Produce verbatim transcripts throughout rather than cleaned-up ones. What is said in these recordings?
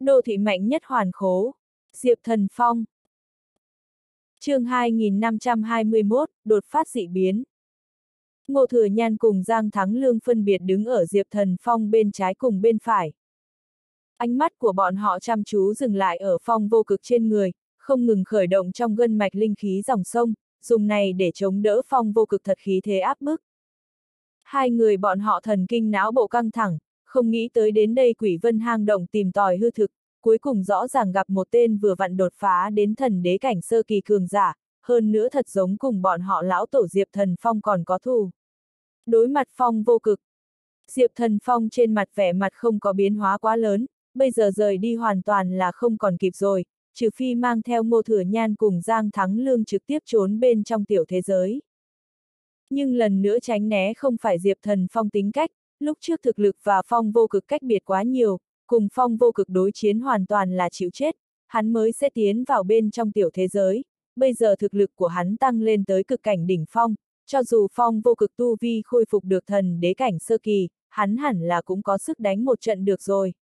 Đô thị mạnh nhất hoàn khố. Diệp Thần Phong. Chương hai nghìn năm trăm hai mươi mốt, đột phát dị biến. Ngô Thừa Nhan cùng Giang Thắng Lương phân biệt đứng ở Diệp Thần Phong bên trái cùng bên phải. Ánh mắt của bọn họ chăm chú dừng lại ở Phong Vô Cực trên người, không ngừng khởi động trong gân mạch linh khí dòng sông, dùng này để chống đỡ Phong Vô Cực thật khí thế áp bức. Hai người bọn họ thần kinh não bộ căng thẳng, không nghĩ tới đến đây Quỷ Vân hang động tìm tòi hư thực, cuối cùng rõ ràng gặp một tên vừa vặn đột phá đến thần đế cảnh sơ kỳ cường giả, hơn nữa thật giống cùng bọn họ lão tổ Diệp Thần Phong còn có thù. Đối mặt Phong Vô Cực, Diệp Thần Phong trên mặt vẻ mặt không có biến hóa quá lớn, bây giờ rời đi hoàn toàn là không còn kịp rồi, trừ phi mang theo Ngô Thừa Nhan cùng Giang Thắng Lương trực tiếp trốn bên trong tiểu thế giới. Nhưng lần nữa tránh né không phải Diệp Thần Phong tính cách, lúc trước thực lực và Phong Vô Cực cách biệt quá nhiều, cùng Phong Vô Cực đối chiến hoàn toàn là chịu chết, hắn mới sẽ tiến vào bên trong tiểu thế giới, bây giờ thực lực của hắn tăng lên tới cực cảnh đỉnh phong, cho dù Phong Vô Cực tu vi khôi phục được thần đế cảnh sơ kỳ, hắn hẳn là cũng có sức đánh một trận được rồi.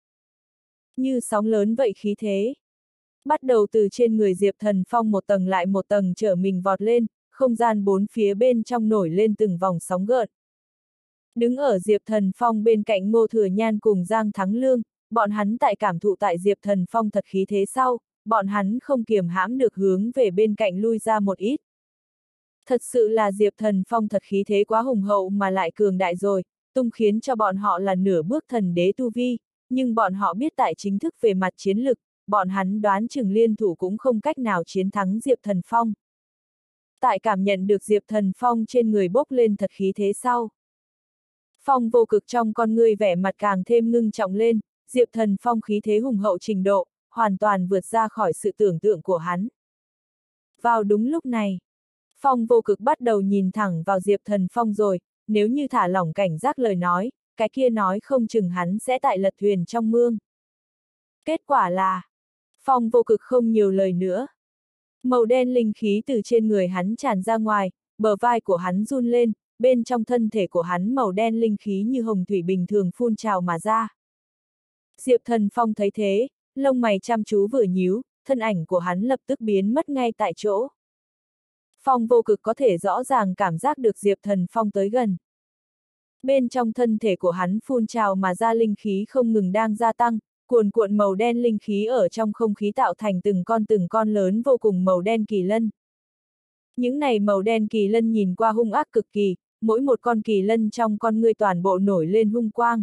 Như sóng lớn vậy khí thế. Bắt đầu từ trên người Diệp Thần Phong một tầng lại một tầng trở mình vọt lên, không gian bốn phía bên trong nổi lên từng vòng sóng gợn. Đứng ở Diệp Thần Phong bên cạnh Ngô Thừa Nhan cùng Giang Thắng Lương, bọn hắn tại cảm thụ tại Diệp Thần Phong thật khí thế sau, bọn hắn không kiềm hãm được hướng về bên cạnh lui ra một ít. Thật sự là Diệp Thần Phong thật khí thế quá hùng hậu mà lại cường đại rồi, tung khiến cho bọn họ là nửa bước thần đế tu vi, nhưng bọn họ biết tại chính thức về mặt chiến lực, bọn hắn đoán chừng liên thủ cũng không cách nào chiến thắng Diệp Thần Phong. Tại cảm nhận được Diệp Thần Phong trên người bốc lên thật khí thế sau, Phong Vô Cực trong con người vẻ mặt càng thêm ngưng trọng lên, Diệp Thần Phong khí thế hùng hậu trình độ, hoàn toàn vượt ra khỏi sự tưởng tượng của hắn. Vào đúng lúc này, Phong Vô Cực bắt đầu nhìn thẳng vào Diệp Thần Phong rồi, nếu như thả lỏng cảnh giác lời nói, cái kia nói không chừng hắn sẽ tại lật thuyền trong mương. Kết quả là, Phong Vô Cực không nhiều lời nữa. Màu đen linh khí từ trên người hắn tràn ra ngoài, bờ vai của hắn run lên, bên trong thân thể của hắn màu đen linh khí như hồng thủy bình thường phun trào mà ra. Diệp Thần Phong thấy thế, lông mày chăm chú vừa nhíu, thân ảnh của hắn lập tức biến mất ngay tại chỗ. Phong Vô Cực có thể rõ ràng cảm giác được Diệp Thần Phong tới gần. Bên trong thân thể của hắn phun trào mà ra linh khí không ngừng đang gia tăng, cuồn cuộn màu đen linh khí ở trong không khí tạo thành từng con từng con lớn vô cùng màu đen kỳ lân. Những này màu đen kỳ lân nhìn qua hung ác cực kỳ, mỗi một con kỳ lân trong con ngươi toàn bộ nổi lên hung quang.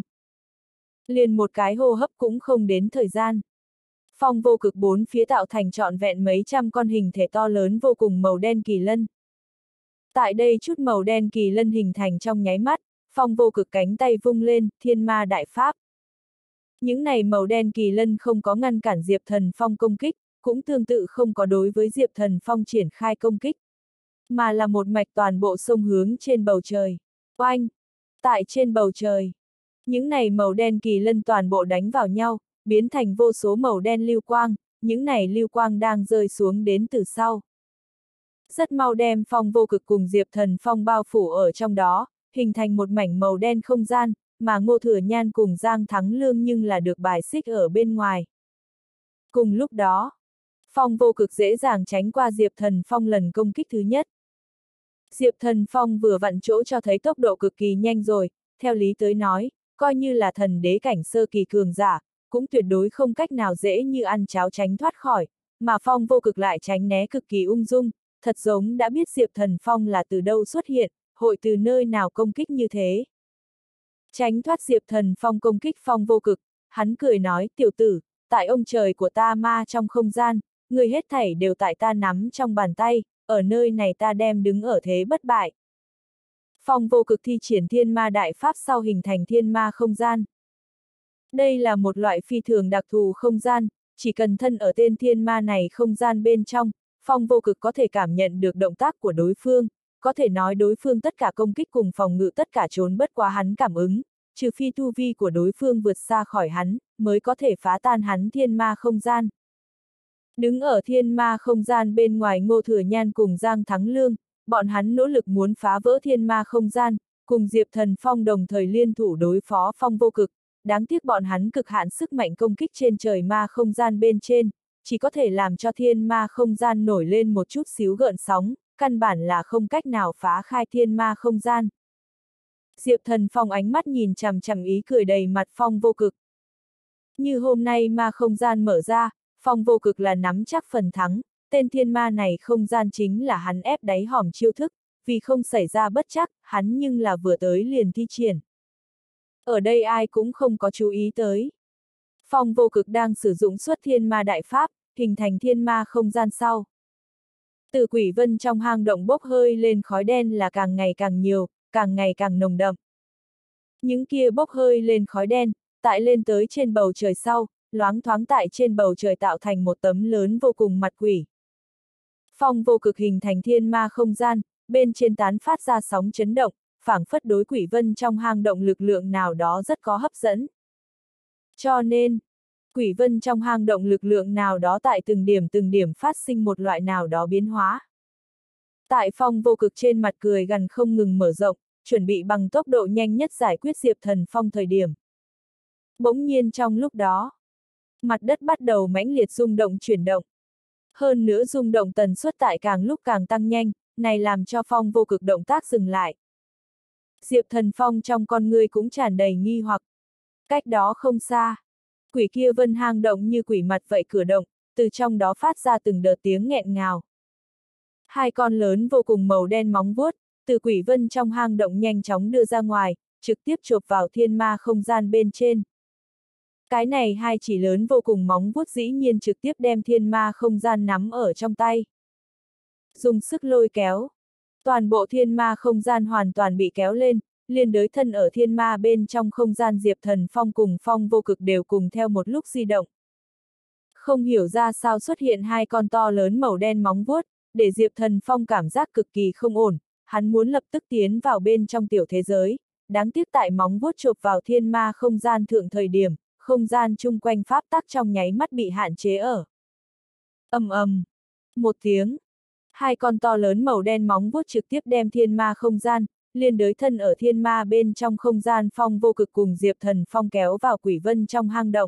Liền một cái hô hấp cũng không đến thời gian. Phong Vô Cực bốn phía tạo thành trọn vẹn mấy trăm con hình thể to lớn vô cùng màu đen kỳ lân. Tại đây chút màu đen kỳ lân hình thành trong nháy mắt, Phong Vô Cực cánh tay vung lên, thiên ma đại pháp. Những này màu đen kỳ lân không có ngăn cản Diệp Thần Phong công kích, cũng tương tự không có đối với Diệp Thần Phong triển khai công kích, mà là một mạch toàn bộ sông hướng trên bầu trời. Oanh! Tại trên bầu trời, những này màu đen kỳ lân toàn bộ đánh vào nhau, biến thành vô số màu đen lưu quang, những này lưu quang đang rơi xuống đến từ sau. Rất mau đem Phong Vô Cực cùng Diệp Thần Phong bao phủ ở trong đó, hình thành một mảnh màu đen không gian, mà Ngô Thừa Nhan cùng Giang Thắng Lương nhưng là được bài xích ở bên ngoài. Cùng lúc đó, Phong Vô Cực dễ dàng tránh qua Diệp Thần Phong lần công kích thứ nhất. Diệp Thần Phong vừa vặn chỗ cho thấy tốc độ cực kỳ nhanh rồi, theo lý tới nói, coi như là thần đế cảnh sơ kỳ cường giả, cũng tuyệt đối không cách nào dễ như ăn cháo tránh thoát khỏi, mà Phong Vô Cực lại tránh né cực kỳ ung dung, thật giống đã biết Diệp Thần Phong là từ đâu xuất hiện, hội từ nơi nào công kích như thế. Tránh thoát Diệp Thần Phong công kích Phong Vô Cực, hắn cười nói, tiểu tử, tại ông trời của ta ma trong không gian, người hết thảy đều tại ta nắm trong bàn tay, ở nơi này ta đem đứng ở thế bất bại. Phong Vô Cực thi triển thiên ma đại pháp sau hình thành thiên ma không gian. Đây là một loại phi thường đặc thù không gian, chỉ cần thân ở tên thiên ma này không gian bên trong, Phong Vô Cực có thể cảm nhận được động tác của đối phương, có thể nói đối phương tất cả công kích cùng phòng ngự tất cả trốn bất quá hắn cảm ứng, trừ phi tu vi của đối phương vượt xa khỏi hắn, mới có thể phá tan hắn thiên ma không gian. Đứng ở thiên ma không gian bên ngoài Ngô Thừa Nhan cùng Giang Thắng Lương, bọn hắn nỗ lực muốn phá vỡ thiên ma không gian, cùng Diệp Thần Phong đồng thời liên thủ đối phó Phong Vô Cực, đáng tiếc bọn hắn cực hạn sức mạnh công kích trên trời ma không gian bên trên, chỉ có thể làm cho thiên ma không gian nổi lên một chút xíu gợn sóng, căn bản là không cách nào phá khai thiên ma không gian. Diệp Thần Phong ánh mắt nhìn chằm chằm ý cười đầy mặt Phong Vô Cực. Như hôm nay ma không gian mở ra, Phong Vô Cực là nắm chắc phần thắng, tên thiên ma này không gian chính là hắn ép đáy hòm chiêu thức, vì không xảy ra bất chắc, hắn nhưng là vừa tới liền thi triển. Ở đây ai cũng không có chú ý tới. Phong Vô Cực đang sử dụng xuất thiên ma đại pháp, hình thành thiên ma không gian sau. Từ quỷ vân trong hang động bốc hơi lên khói đen là càng ngày càng nhiều, càng ngày càng nồng đậm. Những kia bốc hơi lên khói đen, tại lên tới trên bầu trời sau, loáng thoáng tại trên bầu trời tạo thành một tấm lớn vô cùng mặt quỷ. Phong Vô Cực hình thành thiên ma không gian, bên trên tán phát ra sóng chấn động, phảng phất đối quỷ vân trong hang động lực lượng nào đó rất có hấp dẫn. Cho nên, quỷ vân trong hang động lực lượng nào đó tại từng điểm từng điểm phát sinh một loại nào đó biến hóa. Tại Phong Vô Cực trên mặt cười gần không ngừng mở rộng, chuẩn bị bằng tốc độ nhanh nhất giải quyết Diệp Thần Phong thời điểm. Bỗng nhiên trong lúc đó, mặt đất bắt đầu mãnh liệt rung động chuyển động. Hơn nữa rung động tần suất tại càng lúc càng tăng nhanh, này làm cho Phong Vô Cực động tác dừng lại. Diệp Thần Phong trong con ngươi cũng tràn đầy nghi hoặc. Cách đó không xa, quỷ kia vân hang động như quỷ mặt vậy cử động, từ trong đó phát ra từng đợt tiếng nghẹn ngào. Hai con lớn vô cùng màu đen móng vuốt, từ quỷ vân trong hang động nhanh chóng đưa ra ngoài, trực tiếp chộp vào thiên ma không gian bên trên. Cái này hai chỉ lớn vô cùng móng vuốt dĩ nhiên trực tiếp đem thiên ma không gian nắm ở trong tay. Dùng sức lôi kéo, toàn bộ thiên ma không gian hoàn toàn bị kéo lên, liên đới thân ở thiên ma bên trong không gian Diệp Thần Phong cùng Phong Vô Cực đều cùng theo một lúc di động. Không hiểu ra sao xuất hiện hai con to lớn màu đen móng vuốt, để Diệp Thần Phong cảm giác cực kỳ không ổn, hắn muốn lập tức tiến vào bên trong tiểu thế giới, đáng tiếc tại móng vuốt chộp vào thiên ma không gian thượng thời điểm, không gian chung quanh pháp tắc trong nháy mắt bị hạn chế ở. Ầm ầm, một tiếng, hai con to lớn màu đen móng vuốt trực tiếp đem thiên ma không gian, liên đới thân ở thiên ma bên trong không gian Phong Vô Cực cùng Diệp Thần Phong kéo vào quỷ vân trong hang động.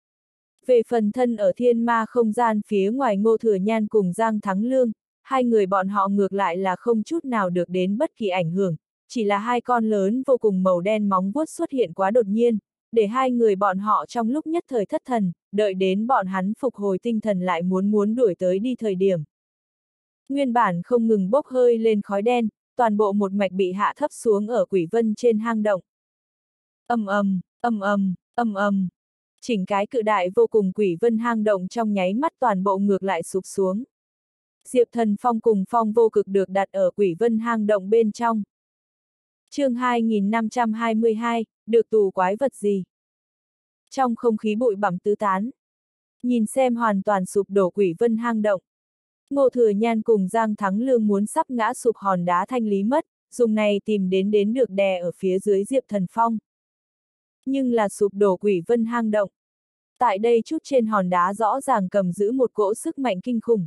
Về phần thân ở thiên ma không gian phía ngoài Ngô Thừa Nhan cùng Giang Thắng Lương, hai người bọn họ ngược lại là không chút nào được đến bất kỳ ảnh hưởng, chỉ là hai con lớn vô cùng màu đen móng vuốt xuất hiện quá đột nhiên, để hai người bọn họ trong lúc nhất thời thất thần, đợi đến bọn hắn phục hồi tinh thần lại muốn muốn đuổi tới đi thời điểm. Nguyên bản không ngừng bốc hơi lên khói đen, toàn bộ một mạch bị hạ thấp xuống ở quỷ vân trên hang động. Ầm ầm, ầm ầm, ầm ầm. Chỉnh cái cự đại vô cùng quỷ vân hang động trong nháy mắt toàn bộ ngược lại sụp xuống. Diệp Thần Phong cùng Phong Vô Cực được đặt ở quỷ vân hang động bên trong. Chương hai nghìn năm trăm hai mươi hai, được tù quái vật gì? Trong không khí bụi bặm tứ tán, nhìn xem hoàn toàn sụp đổ quỷ vân hang động. Ngô Thừa Nhan cùng Giang Thắng Lương muốn sắp ngã sụp hòn đá thanh lý mất, dùng này tìm đến đến được đè ở phía dưới Diệp Thần Phong. Nhưng là sụp đổ quỷ vân hang động. Tại đây chút trên hòn đá rõ ràng cầm giữ một cỗ sức mạnh kinh khủng.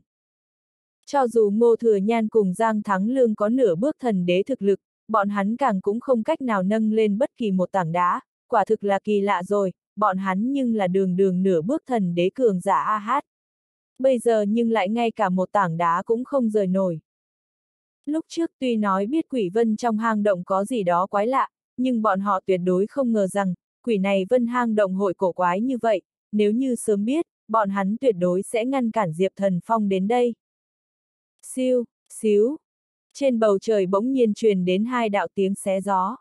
Cho dù Ngô Thừa Nhan cùng Giang Thắng Lương có nửa bước thần đế thực lực, bọn hắn càng cũng không cách nào nâng lên bất kỳ một tảng đá, quả thực là kỳ lạ rồi, bọn hắn nhưng là đường đường nửa bước thần đế cường giả a hát. Bây giờ nhưng lại ngay cả một tảng đá cũng không rời nổi. Lúc trước tuy nói biết quỷ vân trong hang động có gì đó quái lạ, nhưng bọn họ tuyệt đối không ngờ rằng, quỷ này vân hang động hội cổ quái như vậy, nếu như sớm biết, bọn hắn tuyệt đối sẽ ngăn cản Diệp Thần Phong đến đây. Siêu, xíu. Trên bầu trời bỗng nhiên truyền đến hai đạo tiếng xé gió.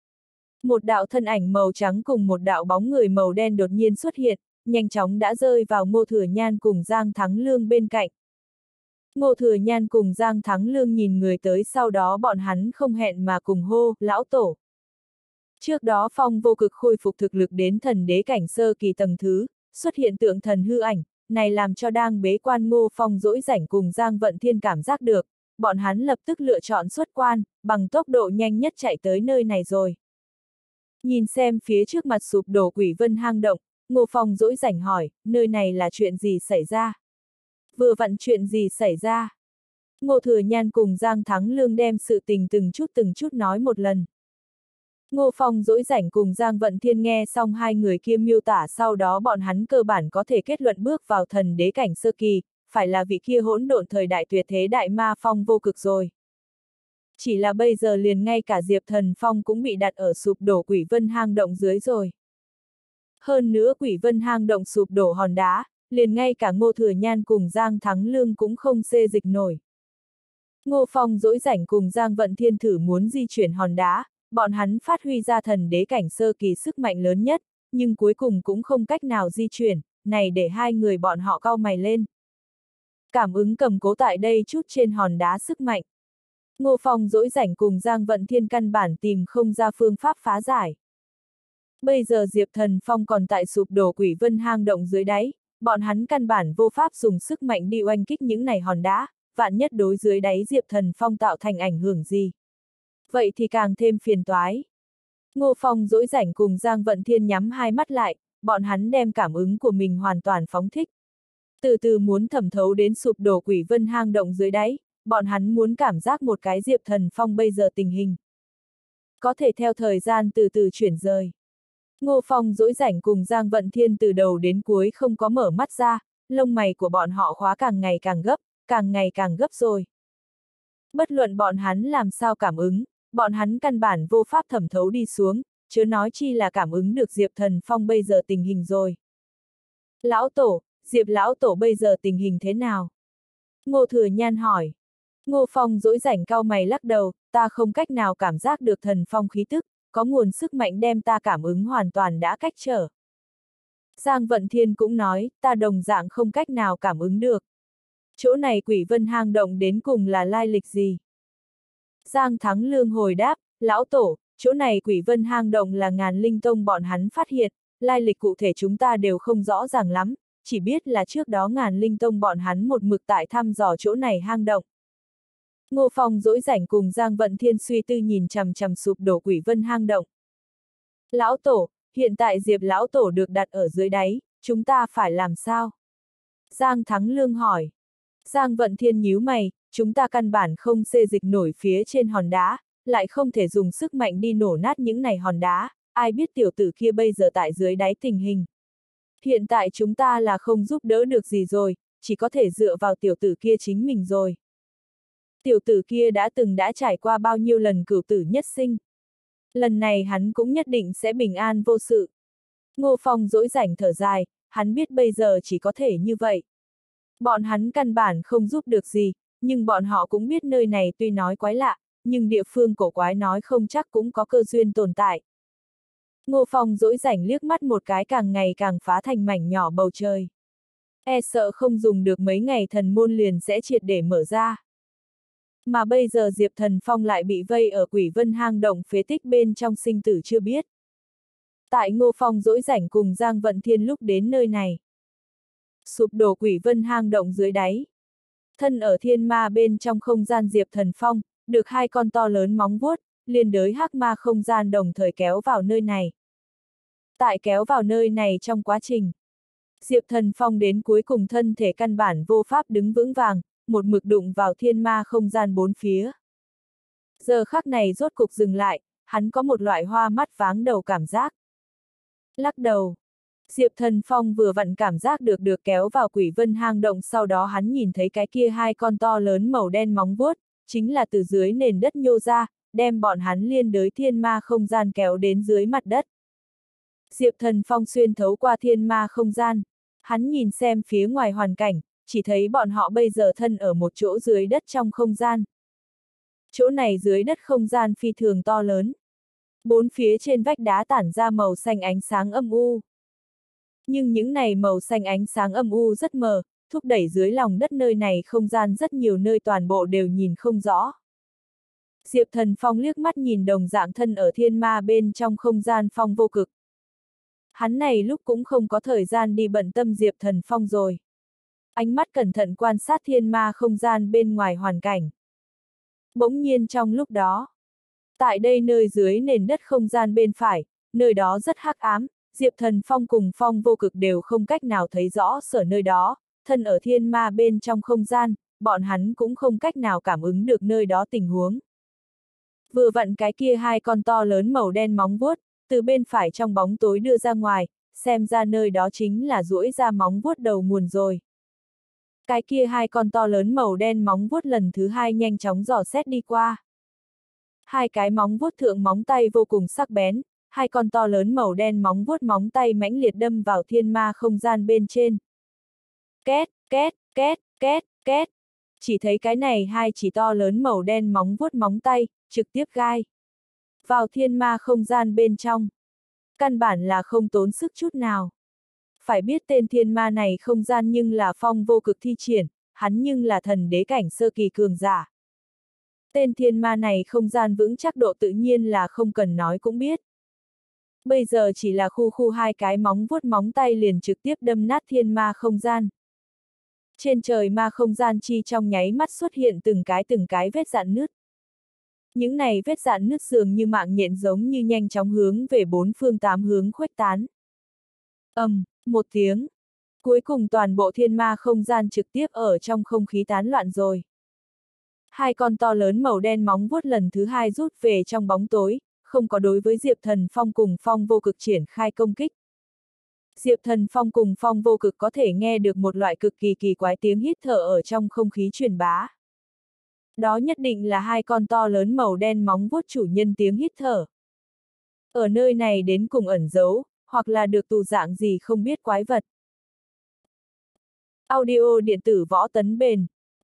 Một đạo thân ảnh màu trắng cùng một đạo bóng người màu đen đột nhiên xuất hiện, nhanh chóng đã rơi vào Ngô Thừa Nhan cùng Giang Thắng Lương bên cạnh. Ngô Thừa Nhan cùng Giang Thắng Lương nhìn người tới, sau đó bọn hắn không hẹn mà cùng hô, lão tổ. Trước đó Phong Vô Cực khôi phục thực lực đến thần đế cảnh sơ kỳ tầng thứ, xuất hiện tượng thần hư ảnh, này làm cho đang bế quan Ngô Phong dỗi rảnh cùng Giang Vận Thiên cảm giác được, bọn hắn lập tức lựa chọn xuất quan, bằng tốc độ nhanh nhất chạy tới nơi này rồi. Nhìn xem phía trước mặt sụp đổ quỷ vân hang động, Ngô Phong dỗi rảnh hỏi, nơi này là chuyện gì xảy ra? Vừa vặn chuyện gì xảy ra? Ngô Thừa Nhan cùng Giang Thắng Lương đem sự tình từng chút từng chút nói một lần. Ngô Phong dỗi rảnh cùng Giang Vận Thiên nghe xong hai người kia miêu tả, sau đó bọn hắn cơ bản có thể kết luận bước vào thần đế cảnh sơ kỳ, phải là vị kia hỗn độn thời đại tuyệt thế đại ma phong vô cực rồi. Chỉ là bây giờ liền ngay cả Diệp Thần Phong cũng bị đặt ở sụp đổ Quỷ Vân hang động dưới rồi. Hơn nữa Quỷ Vân hang động sụp đổ hòn đá, liền ngay cả Ngô Thừa Nhan cùng Giang Thắng Lương cũng không xê dịch nổi. Ngô Phong dỗi rảnh cùng Giang Vận Thiên thử muốn di chuyển hòn đá, bọn hắn phát huy ra thần đế cảnh sơ kỳ sức mạnh lớn nhất, nhưng cuối cùng cũng không cách nào di chuyển, này để hai người bọn họ cau mày lên. Cảm ứng cầm cố tại đây chút trên hòn đá sức mạnh. Ngô Phong dỗi rảnh cùng Giang Vận Thiên căn bản tìm không ra phương pháp phá giải. Bây giờ Diệp Thần Phong còn tại sụp đổ Quỷ Vân hang động dưới đáy, bọn hắn căn bản vô pháp dùng sức mạnh đi oanh kích những này hòn đá, vạn nhất đối dưới đáy Diệp Thần Phong tạo thành ảnh hưởng gì. Vậy thì càng thêm phiền toái. Ngô Phong dỗi rảnh cùng Giang Vận Thiên nhắm hai mắt lại, bọn hắn đem cảm ứng của mình hoàn toàn phóng thích. Từ từ muốn thẩm thấu đến sụp đổ Quỷ Vân hang động dưới đáy, bọn hắn muốn cảm giác một cái Diệp Thần Phong bây giờ tình hình. Có thể theo thời gian từ từ chuyển rời. Ngô Phong dỗi rảnh cùng Giang Vận Thiên từ đầu đến cuối không có mở mắt ra, lông mày của bọn họ khóa càng ngày càng gấp, càng ngày càng gấp rồi. Bất luận bọn hắn làm sao cảm ứng, bọn hắn căn bản vô pháp thẩm thấu đi xuống, chớ nói chi là cảm ứng được Diệp Thần Phong bây giờ tình hình rồi. Lão Tổ, Diệp Lão Tổ bây giờ tình hình thế nào? Ngô Thừa Nhan hỏi. Ngô Phong dỗi rảnh cau mày lắc đầu, ta không cách nào cảm giác được Thần Phong khí tức, có nguồn sức mạnh đem ta cảm ứng hoàn toàn đã cách trở. Giang Vận Thiên cũng nói, ta đồng dạng không cách nào cảm ứng được. Chỗ này Quỷ Vân hang động đến cùng là lai lịch gì? Giang Thắng Lương hồi đáp, Lão Tổ, chỗ này Quỷ Vân hang động là Ngàn Linh Tông bọn hắn phát hiện, lai lịch cụ thể chúng ta đều không rõ ràng lắm, chỉ biết là trước đó Ngàn Linh Tông bọn hắn một mực tại thăm dò chỗ này hang động. Ngô Phong dỗi rảnh cùng Giang Vận Thiên suy tư nhìn chằm chằm sụp đổ Quỷ Vân hang động. Lão Tổ, hiện tại Diệp Lão Tổ được đặt ở dưới đáy, chúng ta phải làm sao? Giang Thắng Lương hỏi. Giang Vận Thiên nhíu mày, chúng ta căn bản không xê dịch nổi phía trên hòn đá, lại không thể dùng sức mạnh đi nổ nát những này hòn đá, ai biết tiểu tử kia bây giờ tại dưới đáy tình hình. Hiện tại chúng ta là không giúp đỡ được gì rồi, chỉ có thể dựa vào tiểu tử kia chính mình rồi. Tiểu tử kia đã từng đã trải qua bao nhiêu lần cửu tử nhất sinh. Lần này hắn cũng nhất định sẽ bình an vô sự. Ngô Phong dỗi rảnh thở dài, hắn biết bây giờ chỉ có thể như vậy. Bọn hắn căn bản không giúp được gì, nhưng bọn họ cũng biết nơi này tuy nói quái lạ, nhưng địa phương cổ quái nói không chắc cũng có cơ duyên tồn tại. Ngô Phong dỗi rảnh liếc mắt một cái càng ngày càng phá thành mảnh nhỏ bầu trời. E sợ không dùng được mấy ngày thần môn liền sẽ triệt để mở ra. Mà bây giờ Diệp Thần Phong lại bị vây ở Quỷ Vân hang động phế tích bên trong sinh tử chưa biết. Tại Ngô Phong dỗi rảnh cùng Giang Vận Thiên lúc đến nơi này. Sụp đổ Quỷ Vân hang động dưới đáy. Thân ở thiên ma bên trong không gian Diệp Thần Phong, được hai con to lớn móng vuốt, liên đới hắc ma không gian đồng thời kéo vào nơi này. Tại kéo vào nơi này trong quá trình, Diệp Thần Phong đến cuối cùng thân thể căn bản vô pháp đứng vững vàng, một mực đụng vào thiên ma không gian bốn phía. Giờ khắc này rốt cục dừng lại, hắn có một loại hoa mắt váng đầu cảm giác. Lắc đầu. Diệp Thần Phong vừa vặn cảm giác được được kéo vào Quỷ Vân hang động, sau đó hắn nhìn thấy cái kia hai con to lớn màu đen móng vuốt, chính là từ dưới nền đất nhô ra, đem bọn hắn liên đới thiên ma không gian kéo đến dưới mặt đất. Diệp Thần Phong xuyên thấu qua thiên ma không gian, hắn nhìn xem phía ngoài hoàn cảnh, chỉ thấy bọn họ bây giờ thân ở một chỗ dưới đất trong không gian. Chỗ này dưới đất không gian phi thường to lớn. Bốn phía trên vách đá tản ra màu xanh ánh sáng âm u. Nhưng những này màu xanh ánh sáng âm u rất mờ, thúc đẩy dưới lòng đất nơi này không gian rất nhiều nơi toàn bộ đều nhìn không rõ. Diệp Thần Phong liếc mắt nhìn đồng dạng thân ở thiên ma bên trong không gian phong vô cực. Hắn này lúc cũng không có thời gian đi bận tâm Diệp Thần Phong rồi. Ánh mắt cẩn thận quan sát thiên ma không gian bên ngoài hoàn cảnh. Bỗng nhiên trong lúc đó, tại đây nơi dưới nền đất không gian bên phải, nơi đó rất hắc ám, Diệp Thần Phong cùng phong vô cực đều không cách nào thấy rõ sở nơi đó, thân ở thiên ma bên trong không gian, bọn hắn cũng không cách nào cảm ứng được nơi đó tình huống. Vừa vặn cái kia hai con to lớn màu đen móng vuốt, từ bên phải trong bóng tối đưa ra ngoài, xem ra nơi đó chính là duỗi ra móng vuốt đầu nguồn rồi. Cái kia hai con to lớn màu đen móng vuốt lần thứ hai nhanh chóng dò xét đi qua. Hai cái móng vuốt thượng móng tay vô cùng sắc bén, hai con to lớn màu đen móng vuốt móng tay mãnh liệt đâm vào thiên ma không gian bên trên. Két, két, két, két, két. Chỉ thấy cái này hai chỉ to lớn màu đen móng vuốt móng tay, trực tiếp gai vào thiên ma không gian bên trong. Căn bản là không tốn sức chút nào. Phải biết tên thiên ma này không gian nhưng là Phong Vô Cực thi triển, hắn nhưng là thần đế cảnh sơ kỳ cường giả. Tên thiên ma này không gian vững chắc độ tự nhiên là không cần nói cũng biết. Bây giờ chỉ là khu khu hai cái móng vuốt móng tay liền trực tiếp đâm nát thiên ma không gian. Trên trời ma không gian chi trong nháy mắt xuất hiện từng cái từng cái vết rạn nứt. Những này vết rạn nứt dường như mạng nhện giống như nhanh chóng hướng về bốn phương tám hướng khuếch tán. Ầm, um, một tiếng. Cuối cùng toàn bộ thiên ma không gian trực tiếp ở trong không khí tán loạn rồi. Hai con to lớn màu đen móng vuốt lần thứ hai rút về trong bóng tối, không có đối với Diệp Thần Phong cùng Phong Vô Cực triển khai công kích. Diệp Thần Phong cùng Phong Vô Cực có thể nghe được một loại cực kỳ kỳ quái tiếng hít thở ở trong không khí truyền bá. Đó nhất định là hai con to lớn màu đen móng vuốt chủ nhân tiếng hít thở. Ở nơi này đến cùng ẩn giấu, hoặc là được tù dạng gì không biết quái vật. Audio điện tử võ tấn bền.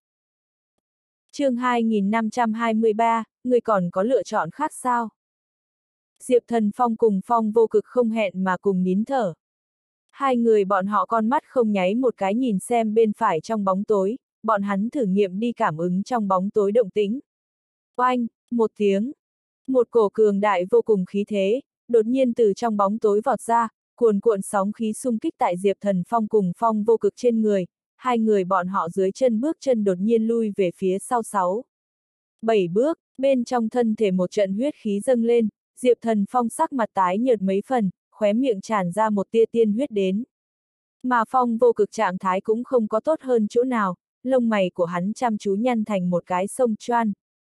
Chương hai nghìn năm trăm hai mươi ba, người còn có lựa chọn khác sao? Diệp Thần Phong cùng Phong Vô Cực không hẹn mà cùng nín thở. Hai người bọn họ con mắt không nháy một cái nhìn xem bên phải trong bóng tối, bọn hắn thử nghiệm đi cảm ứng trong bóng tối động tĩnh. Oanh, một tiếng. Một cổ cường đại vô cùng khí thế, đột nhiên từ trong bóng tối vọt ra, cuồn cuộn sóng khí xung kích tại Diệp Thần Phong cùng Phong Vô Cực trên người, hai người bọn họ dưới chân bước chân đột nhiên lui về phía sau sáu. Bảy bước, bên trong thân thể một trận huyết khí dâng lên, Diệp Thần Phong sắc mặt tái nhợt mấy phần, khóe miệng tràn ra một tia tiên huyết đến. Mà Phong Vô Cực trạng thái cũng không có tốt hơn chỗ nào, lông mày của hắn chăm chú nhăn thành một cái sông choan.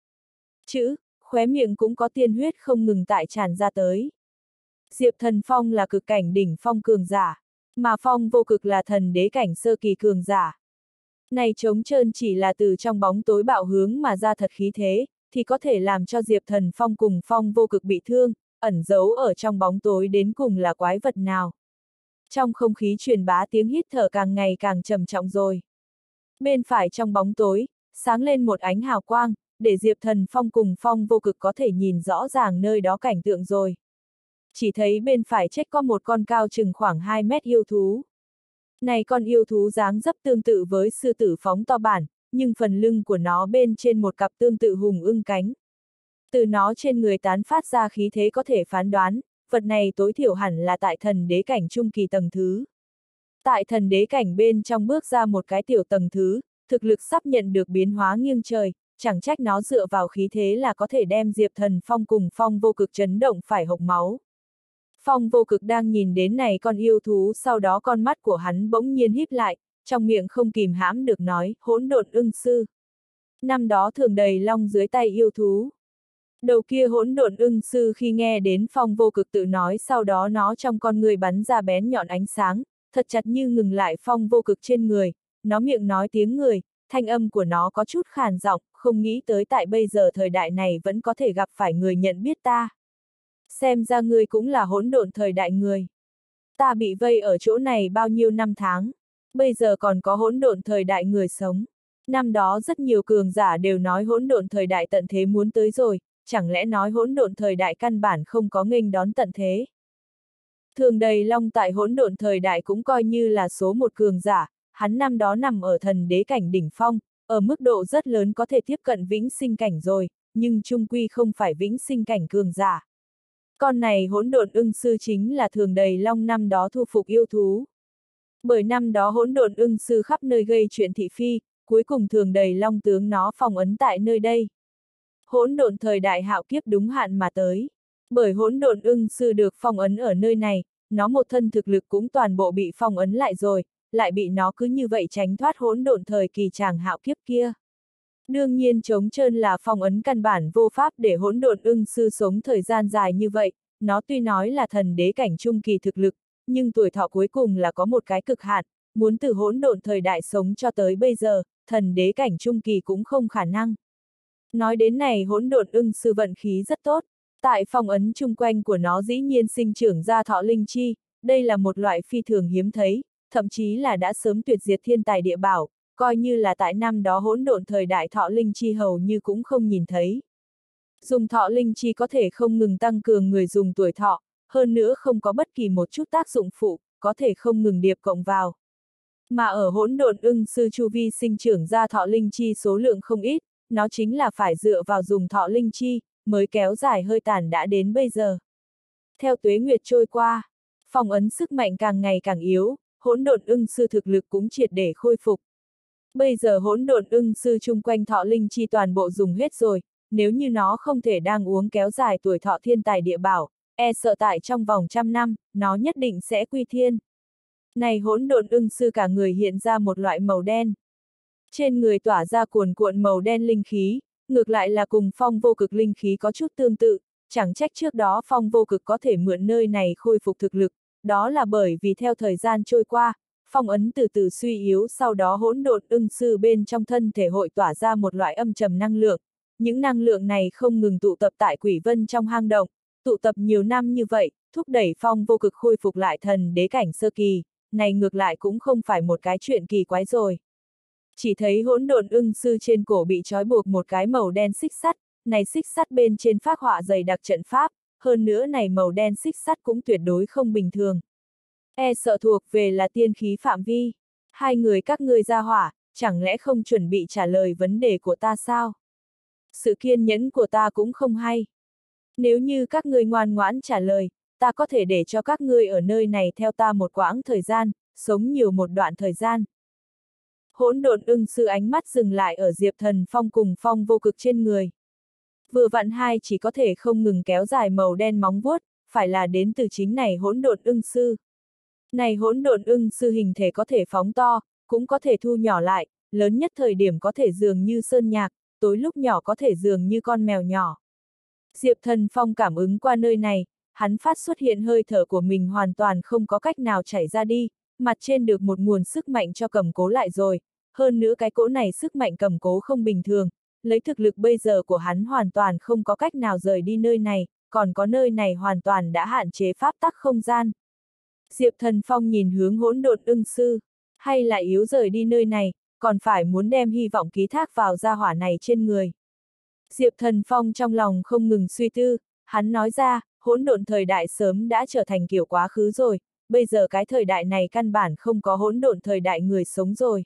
Chữ, khóe miệng cũng có tiên huyết không ngừng tại tràn ra tới. Diệp Thần Phong là cực cảnh đỉnh phong cường giả, mà Phong Vô Cực là thần đế cảnh sơ kỳ cường giả. Này trống trơn chỉ là từ trong bóng tối bạo hướng mà ra thật khí thế, thì có thể làm cho Diệp Thần Phong cùng Phong Vô Cực bị thương, ẩn giấu ở trong bóng tối đến cùng là quái vật nào. Trong không khí truyền bá tiếng hít thở càng ngày càng trầm trọng rồi. Bên phải trong bóng tối, sáng lên một ánh hào quang, để Diệp Thần Phong cùng Phong Vô Cực có thể nhìn rõ ràng nơi đó cảnh tượng rồi. Chỉ thấy bên phải chết có một con cao chừng khoảng hai mét yêu thú. Này con yêu thú dáng dấp tương tự với sư tử phóng to bản, nhưng phần lưng của nó bên trên một cặp tương tự hùng ưng cánh. Từ nó trên người tán phát ra khí thế có thể phán đoán, vật này tối thiểu hẳn là tại thần đế cảnh trung kỳ tầng thứ. Tại thần đế cảnh bên trong bước ra một cái tiểu tầng thứ, thực lực sắp nhận được biến hóa nghiêng trời, chẳng trách nó dựa vào khí thế là có thể đem Diệp Thần Phong cùng Phong Vô Cực chấn động phải hộc máu. Phong Vô Cực đang nhìn đến này con yêu thú, sau đó con mắt của hắn bỗng nhiên híp lại, trong miệng không kìm hãm được nói, hỗn độn ưng sư. Năm đó thường đầy long dưới tay yêu thú. Đầu kia hỗn độn ưng sư khi nghe đến Phong Vô Cực tự nói, sau đó nó trong con người bắn ra bén nhọn ánh sáng, thật chặt như ngừng lại Phong Vô Cực trên người, nó miệng nói tiếng người, thanh âm của nó có chút khàn giọng, không nghĩ tới tại bây giờ thời đại này vẫn có thể gặp phải người nhận biết ta. Xem ra ngươi cũng là hỗn độn thời đại người. Ta bị vây ở chỗ này bao nhiêu năm tháng, bây giờ còn có hỗn độn thời đại người sống. Năm đó rất nhiều cường giả đều nói hỗn độn thời đại tận thế muốn tới rồi, chẳng lẽ nói hỗn độn thời đại căn bản không có nghênh đón tận thế. Thường Đầy Long tại hỗn độn thời đại cũng coi như là số một cường giả, hắn năm đó nằm ở thần đế cảnh đỉnh phong, ở mức độ rất lớn có thể tiếp cận vĩnh sinh cảnh rồi, nhưng chung quy không phải vĩnh sinh cảnh cường giả. Con này hỗn độn ưng sư chính là Thường Đầy Long năm đó thu phục yêu thú. Bởi năm đó hỗn độn ưng sư khắp nơi gây chuyện thị phi, cuối cùng Thường Đầy Long tướng nó phong ấn tại nơi đây. Hỗn độn thời đại hạo kiếp đúng hạn mà tới. Bởi hỗn độn ưng sư được phong ấn ở nơi này, nó một thân thực lực cũng toàn bộ bị phong ấn lại rồi, lại bị nó cứ như vậy tránh thoát hỗn độn thời kỳ tràng hạo kiếp kia. Đương nhiên trống trơn là phong ấn căn bản vô pháp để hỗn độn ưng sư sống thời gian dài như vậy, nó tuy nói là thần đế cảnh trung kỳ thực lực, nhưng tuổi thọ cuối cùng là có một cái cực hạn, muốn từ hỗn độn thời đại sống cho tới bây giờ, thần đế cảnh trung kỳ cũng không khả năng. Nói đến này hỗn độn ưng sư vận khí rất tốt, tại phong ấn chung quanh của nó dĩ nhiên sinh trưởng ra thọ linh chi, đây là một loại phi thường hiếm thấy, thậm chí là đã sớm tuyệt diệt thiên tài địa bảo, coi như là tại năm đó hỗn độn thời đại thọ linh chi hầu như cũng không nhìn thấy. Dùng thọ linh chi có thể không ngừng tăng cường người dùng tuổi thọ, hơn nữa không có bất kỳ một chút tác dụng phụ, có thể không ngừng điệp cộng vào. Mà ở hỗn độn ưng sư chu vi sinh trưởng ra thọ linh chi số lượng không ít, nó chính là phải dựa vào dùng thọ linh chi, mới kéo dài hơi tàn đã đến bây giờ. Theo tuế nguyệt trôi qua, phong ấn sức mạnh càng ngày càng yếu, hỗn độn ưng sư thực lực cũng triệt để khôi phục. Bây giờ hỗn độn ưng sư chung quanh thọ linh chi toàn bộ dùng hết rồi, nếu như nó không thể đang uống kéo dài tuổi thọ thiên tài địa bảo, e sợ tại trong vòng trăm năm, nó nhất định sẽ quy thiên. Này hỗn độn ưng sư cả người hiện ra một loại màu đen. Trên người tỏa ra cuồn cuộn màu đen linh khí, ngược lại là cùng phong vô cực linh khí có chút tương tự, chẳng trách trước đó phong vô cực có thể mượn nơi này khôi phục thực lực, đó là bởi vì theo thời gian trôi qua, phong ấn từ từ suy yếu, sau đó hỗn độn ưng sư bên trong thân thể hội tỏa ra một loại âm trầm năng lượng. Những năng lượng này không ngừng tụ tập tại quỷ vân trong hang động, tụ tập nhiều năm như vậy, thúc đẩy phong vô cực khôi phục lại thần đế cảnh sơ kỳ, này ngược lại cũng không phải một cái chuyện kỳ quái rồi. Chỉ thấy hỗn độn ưng sư trên cổ bị trói buộc một cái màu đen xích sắt, này xích sắt bên trên phác họa dày đặc trận pháp, hơn nữa này màu đen xích sắt cũng tuyệt đối không bình thường. E sợ thuộc về là tiên khí phạm vi. Hai người các ngươi ra hỏa, chẳng lẽ không chuẩn bị trả lời vấn đề của ta sao? Sự kiên nhẫn của ta cũng không hay. Nếu như các ngươi ngoan ngoãn trả lời, ta có thể để cho các ngươi ở nơi này theo ta một quãng thời gian, sống nhiều một đoạn thời gian. Hỗn độn ưng sư ánh mắt dừng lại ở Diệp Thần Phong cùng phong vô cực trên người. Vừa vặn hai chỉ có thể không ngừng kéo dài màu đen móng vuốt, phải là đến từ chính này hỗn độn ưng sư. Này hỗn độn ưng sư hình thể có thể phóng to, cũng có thể thu nhỏ lại, lớn nhất thời điểm có thể dường như sơn nhạc, tối lúc nhỏ có thể dường như con mèo nhỏ. Diệp Thần Phong cảm ứng qua nơi này, hắn phát xuất hiện hơi thở của mình hoàn toàn không có cách nào chảy ra đi, mặt trên được một nguồn sức mạnh cho cầm cố lại rồi, hơn nữa cái cỗ này sức mạnh cầm cố không bình thường, lấy thực lực bây giờ của hắn hoàn toàn không có cách nào rời đi nơi này, còn có nơi này hoàn toàn đã hạn chế pháp tắc không gian. Diệp Thần Phong nhìn hướng hỗn độn ưng sư, hay là yếu rời đi nơi này, còn phải muốn đem hy vọng ký thác vào gia hỏa này trên người. Diệp Thần Phong trong lòng không ngừng suy tư, hắn nói ra, hỗn độn thời đại sớm đã trở thành kiểu quá khứ rồi, bây giờ cái thời đại này căn bản không có hỗn độn thời đại người sống rồi.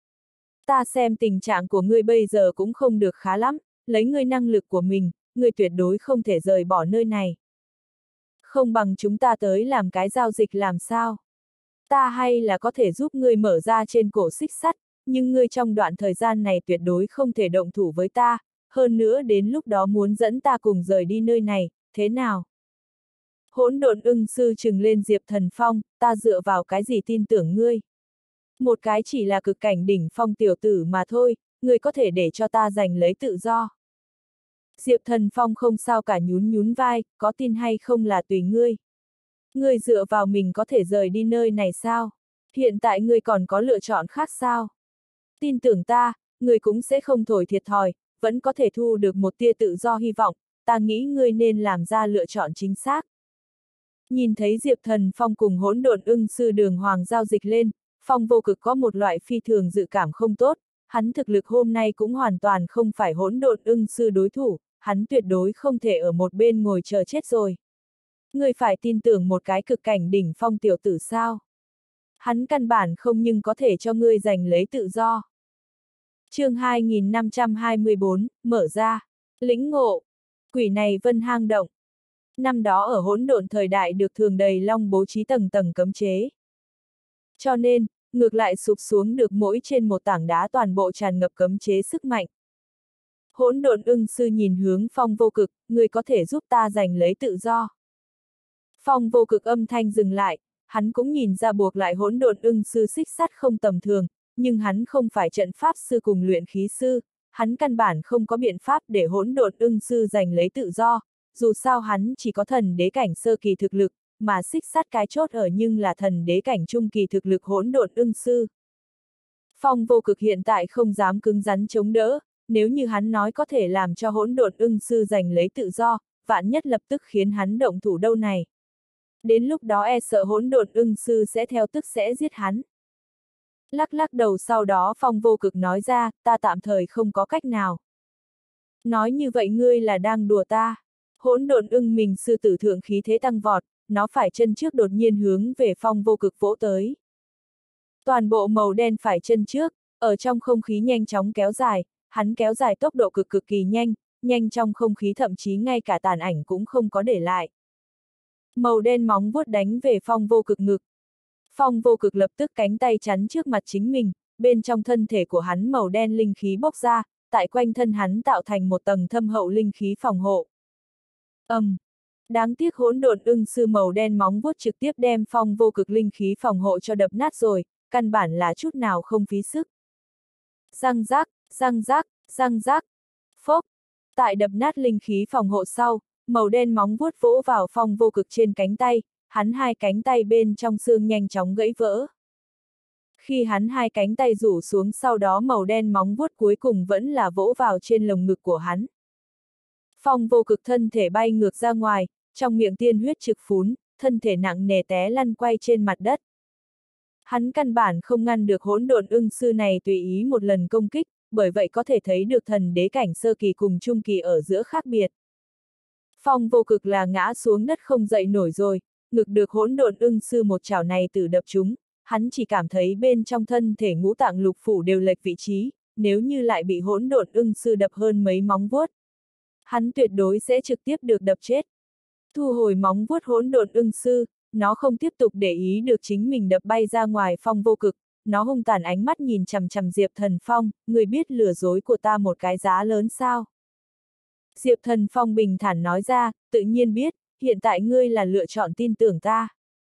Ta xem tình trạng của ngươi bây giờ cũng không được khá lắm, lấy ngươi năng lực của mình, ngươi tuyệt đối không thể rời bỏ nơi này. Không bằng chúng ta tới làm cái giao dịch làm sao? Ta hay là có thể giúp ngươi mở ra trên cổ xích sắt, nhưng ngươi trong đoạn thời gian này tuyệt đối không thể động thủ với ta, hơn nữa đến lúc đó muốn dẫn ta cùng rời đi nơi này, thế nào? Hỗn độn ưng sư trừng lên Diệp Thần Phong, ta dựa vào cái gì tin tưởng ngươi? Một cái chỉ là cực cảnh đỉnh phong tiểu tử mà thôi, ngươi có thể để cho ta giành lấy tự do. Diệp Thần Phong không sao cả nhún nhún vai, có tin hay không là tùy ngươi. Ngươi dựa vào mình có thể rời đi nơi này sao? Hiện tại ngươi còn có lựa chọn khác sao? Tin tưởng ta, ngươi cũng sẽ không thổi thiệt thòi, vẫn có thể thu được một tia tự do hy vọng, ta nghĩ ngươi nên làm ra lựa chọn chính xác. Nhìn thấy Diệp Thần Phong cùng hỗn độn ưng sư đường hoàng giao dịch lên, Phong vô cực có một loại phi thường dự cảm không tốt, hắn thực lực hôm nay cũng hoàn toàn không phải hỗn độn ưng sư đối thủ, hắn tuyệt đối không thể ở một bên ngồi chờ chết rồi. Ngươi phải tin tưởng một cái cực cảnh đỉnh phong tiểu tử sao? Hắn căn bản không nhưng có thể cho ngươi giành lấy tự do. Chương hai nghìn năm trăm hai mươi bốn, mở ra, lĩnh ngộ, quỷ này vân hang động. Năm đó ở hỗn độn thời đại được thường đầy long bố trí tầng tầng cấm chế. Cho nên, ngược lại sụp xuống được mỗi trên một tảng đá toàn bộ tràn ngập cấm chế sức mạnh. Hỗn độn ưng sư nhìn hướng Phong vô cực, ngươi có thể giúp ta giành lấy tự do. Phong vô cực âm thanh dừng lại, hắn cũng nhìn ra buộc lại hỗn độn ưng sư xích sắt không tầm thường, nhưng hắn không phải trận pháp sư cùng luyện khí sư, hắn căn bản không có biện pháp để hỗn độn ưng sư giành lấy tự do, dù sao hắn chỉ có thần đế cảnh sơ kỳ thực lực, mà xích sắt cái chốt ở nhưng là thần đế cảnh trung kỳ thực lực hỗn độn ưng sư. Phong Vô Cực hiện tại không dám cứng rắn chống đỡ, nếu như hắn nói có thể làm cho hỗn độn ưng sư giành lấy tự do, vạn nhất lập tức khiến hắn động thủ đâu này. Đến lúc đó e sợ hỗn độn ưng sư sẽ theo tức sẽ giết hắn. Lắc lắc đầu sau đó Phong Vô Cực nói ra, ta tạm thời không có cách nào. Nói như vậy ngươi là đang đùa ta. Hỗn độn ưng mình sư tử thượng khí thế tăng vọt, nó phải chân trước đột nhiên hướng về Phong Vô Cực vỗ tới. Toàn bộ màu đen phải chân trước, ở trong không khí nhanh chóng kéo dài, hắn kéo dài tốc độ cực cực kỳ nhanh, nhanh trong không khí thậm chí ngay cả tàn ảnh cũng không có để lại. Màu đen móng vuốt đánh về Phong Vô Cực ngực. Phong Vô Cực lập tức cánh tay chắn trước mặt chính mình, bên trong thân thể của hắn màu đen linh khí bốc ra, tại quanh thân hắn tạo thành một tầng thâm hậu linh khí phòng hộ. Ầm! Um, đáng tiếc hỗn độn ưng sư màu đen móng vuốt trực tiếp đem Phong Vô Cực linh khí phòng hộ cho đập nát rồi, căn bản là chút nào không phí sức. Răng rác, răng rác, răng rác, phốc! Tại đập nát linh khí phòng hộ sau, màu đen móng vuốt vỗ vào Phong Vô Cực trên cánh tay, hắn hai cánh tay bên trong xương nhanh chóng gãy vỡ. Khi hắn hai cánh tay rủ xuống sau đó màu đen móng vuốt cuối cùng vẫn là vỗ vào trên lồng ngực của hắn. Phong Vô Cực thân thể bay ngược ra ngoài, trong miệng tiên huyết trực phún, thân thể nặng nề té lăn quay trên mặt đất. Hắn căn bản không ngăn được hỗn độn ưng sư này tùy ý một lần công kích, bởi vậy có thể thấy được thần đế cảnh sơ kỳ cùng trung kỳ ở giữa khác biệt. Phong Vô Cực là ngã xuống đất không dậy nổi rồi, ngực được hỗn độn ưng sư một chảo này tự đập trúng, hắn chỉ cảm thấy bên trong thân thể ngũ tạng lục phủ đều lệch vị trí, nếu như lại bị hỗn độn ưng sư đập hơn mấy móng vuốt, hắn tuyệt đối sẽ trực tiếp được đập chết. Thu hồi móng vuốt hỗn độn ưng sư, nó không tiếp tục để ý được chính mình đập bay ra ngoài Phong Vô Cực, nó hung tàn ánh mắt nhìn chằm chằm Diệp Thần Phong, người biết lừa dối của ta một cái giá lớn sao? Diệp Thần Phong bình thản nói ra, tự nhiên biết, hiện tại ngươi là lựa chọn tin tưởng ta.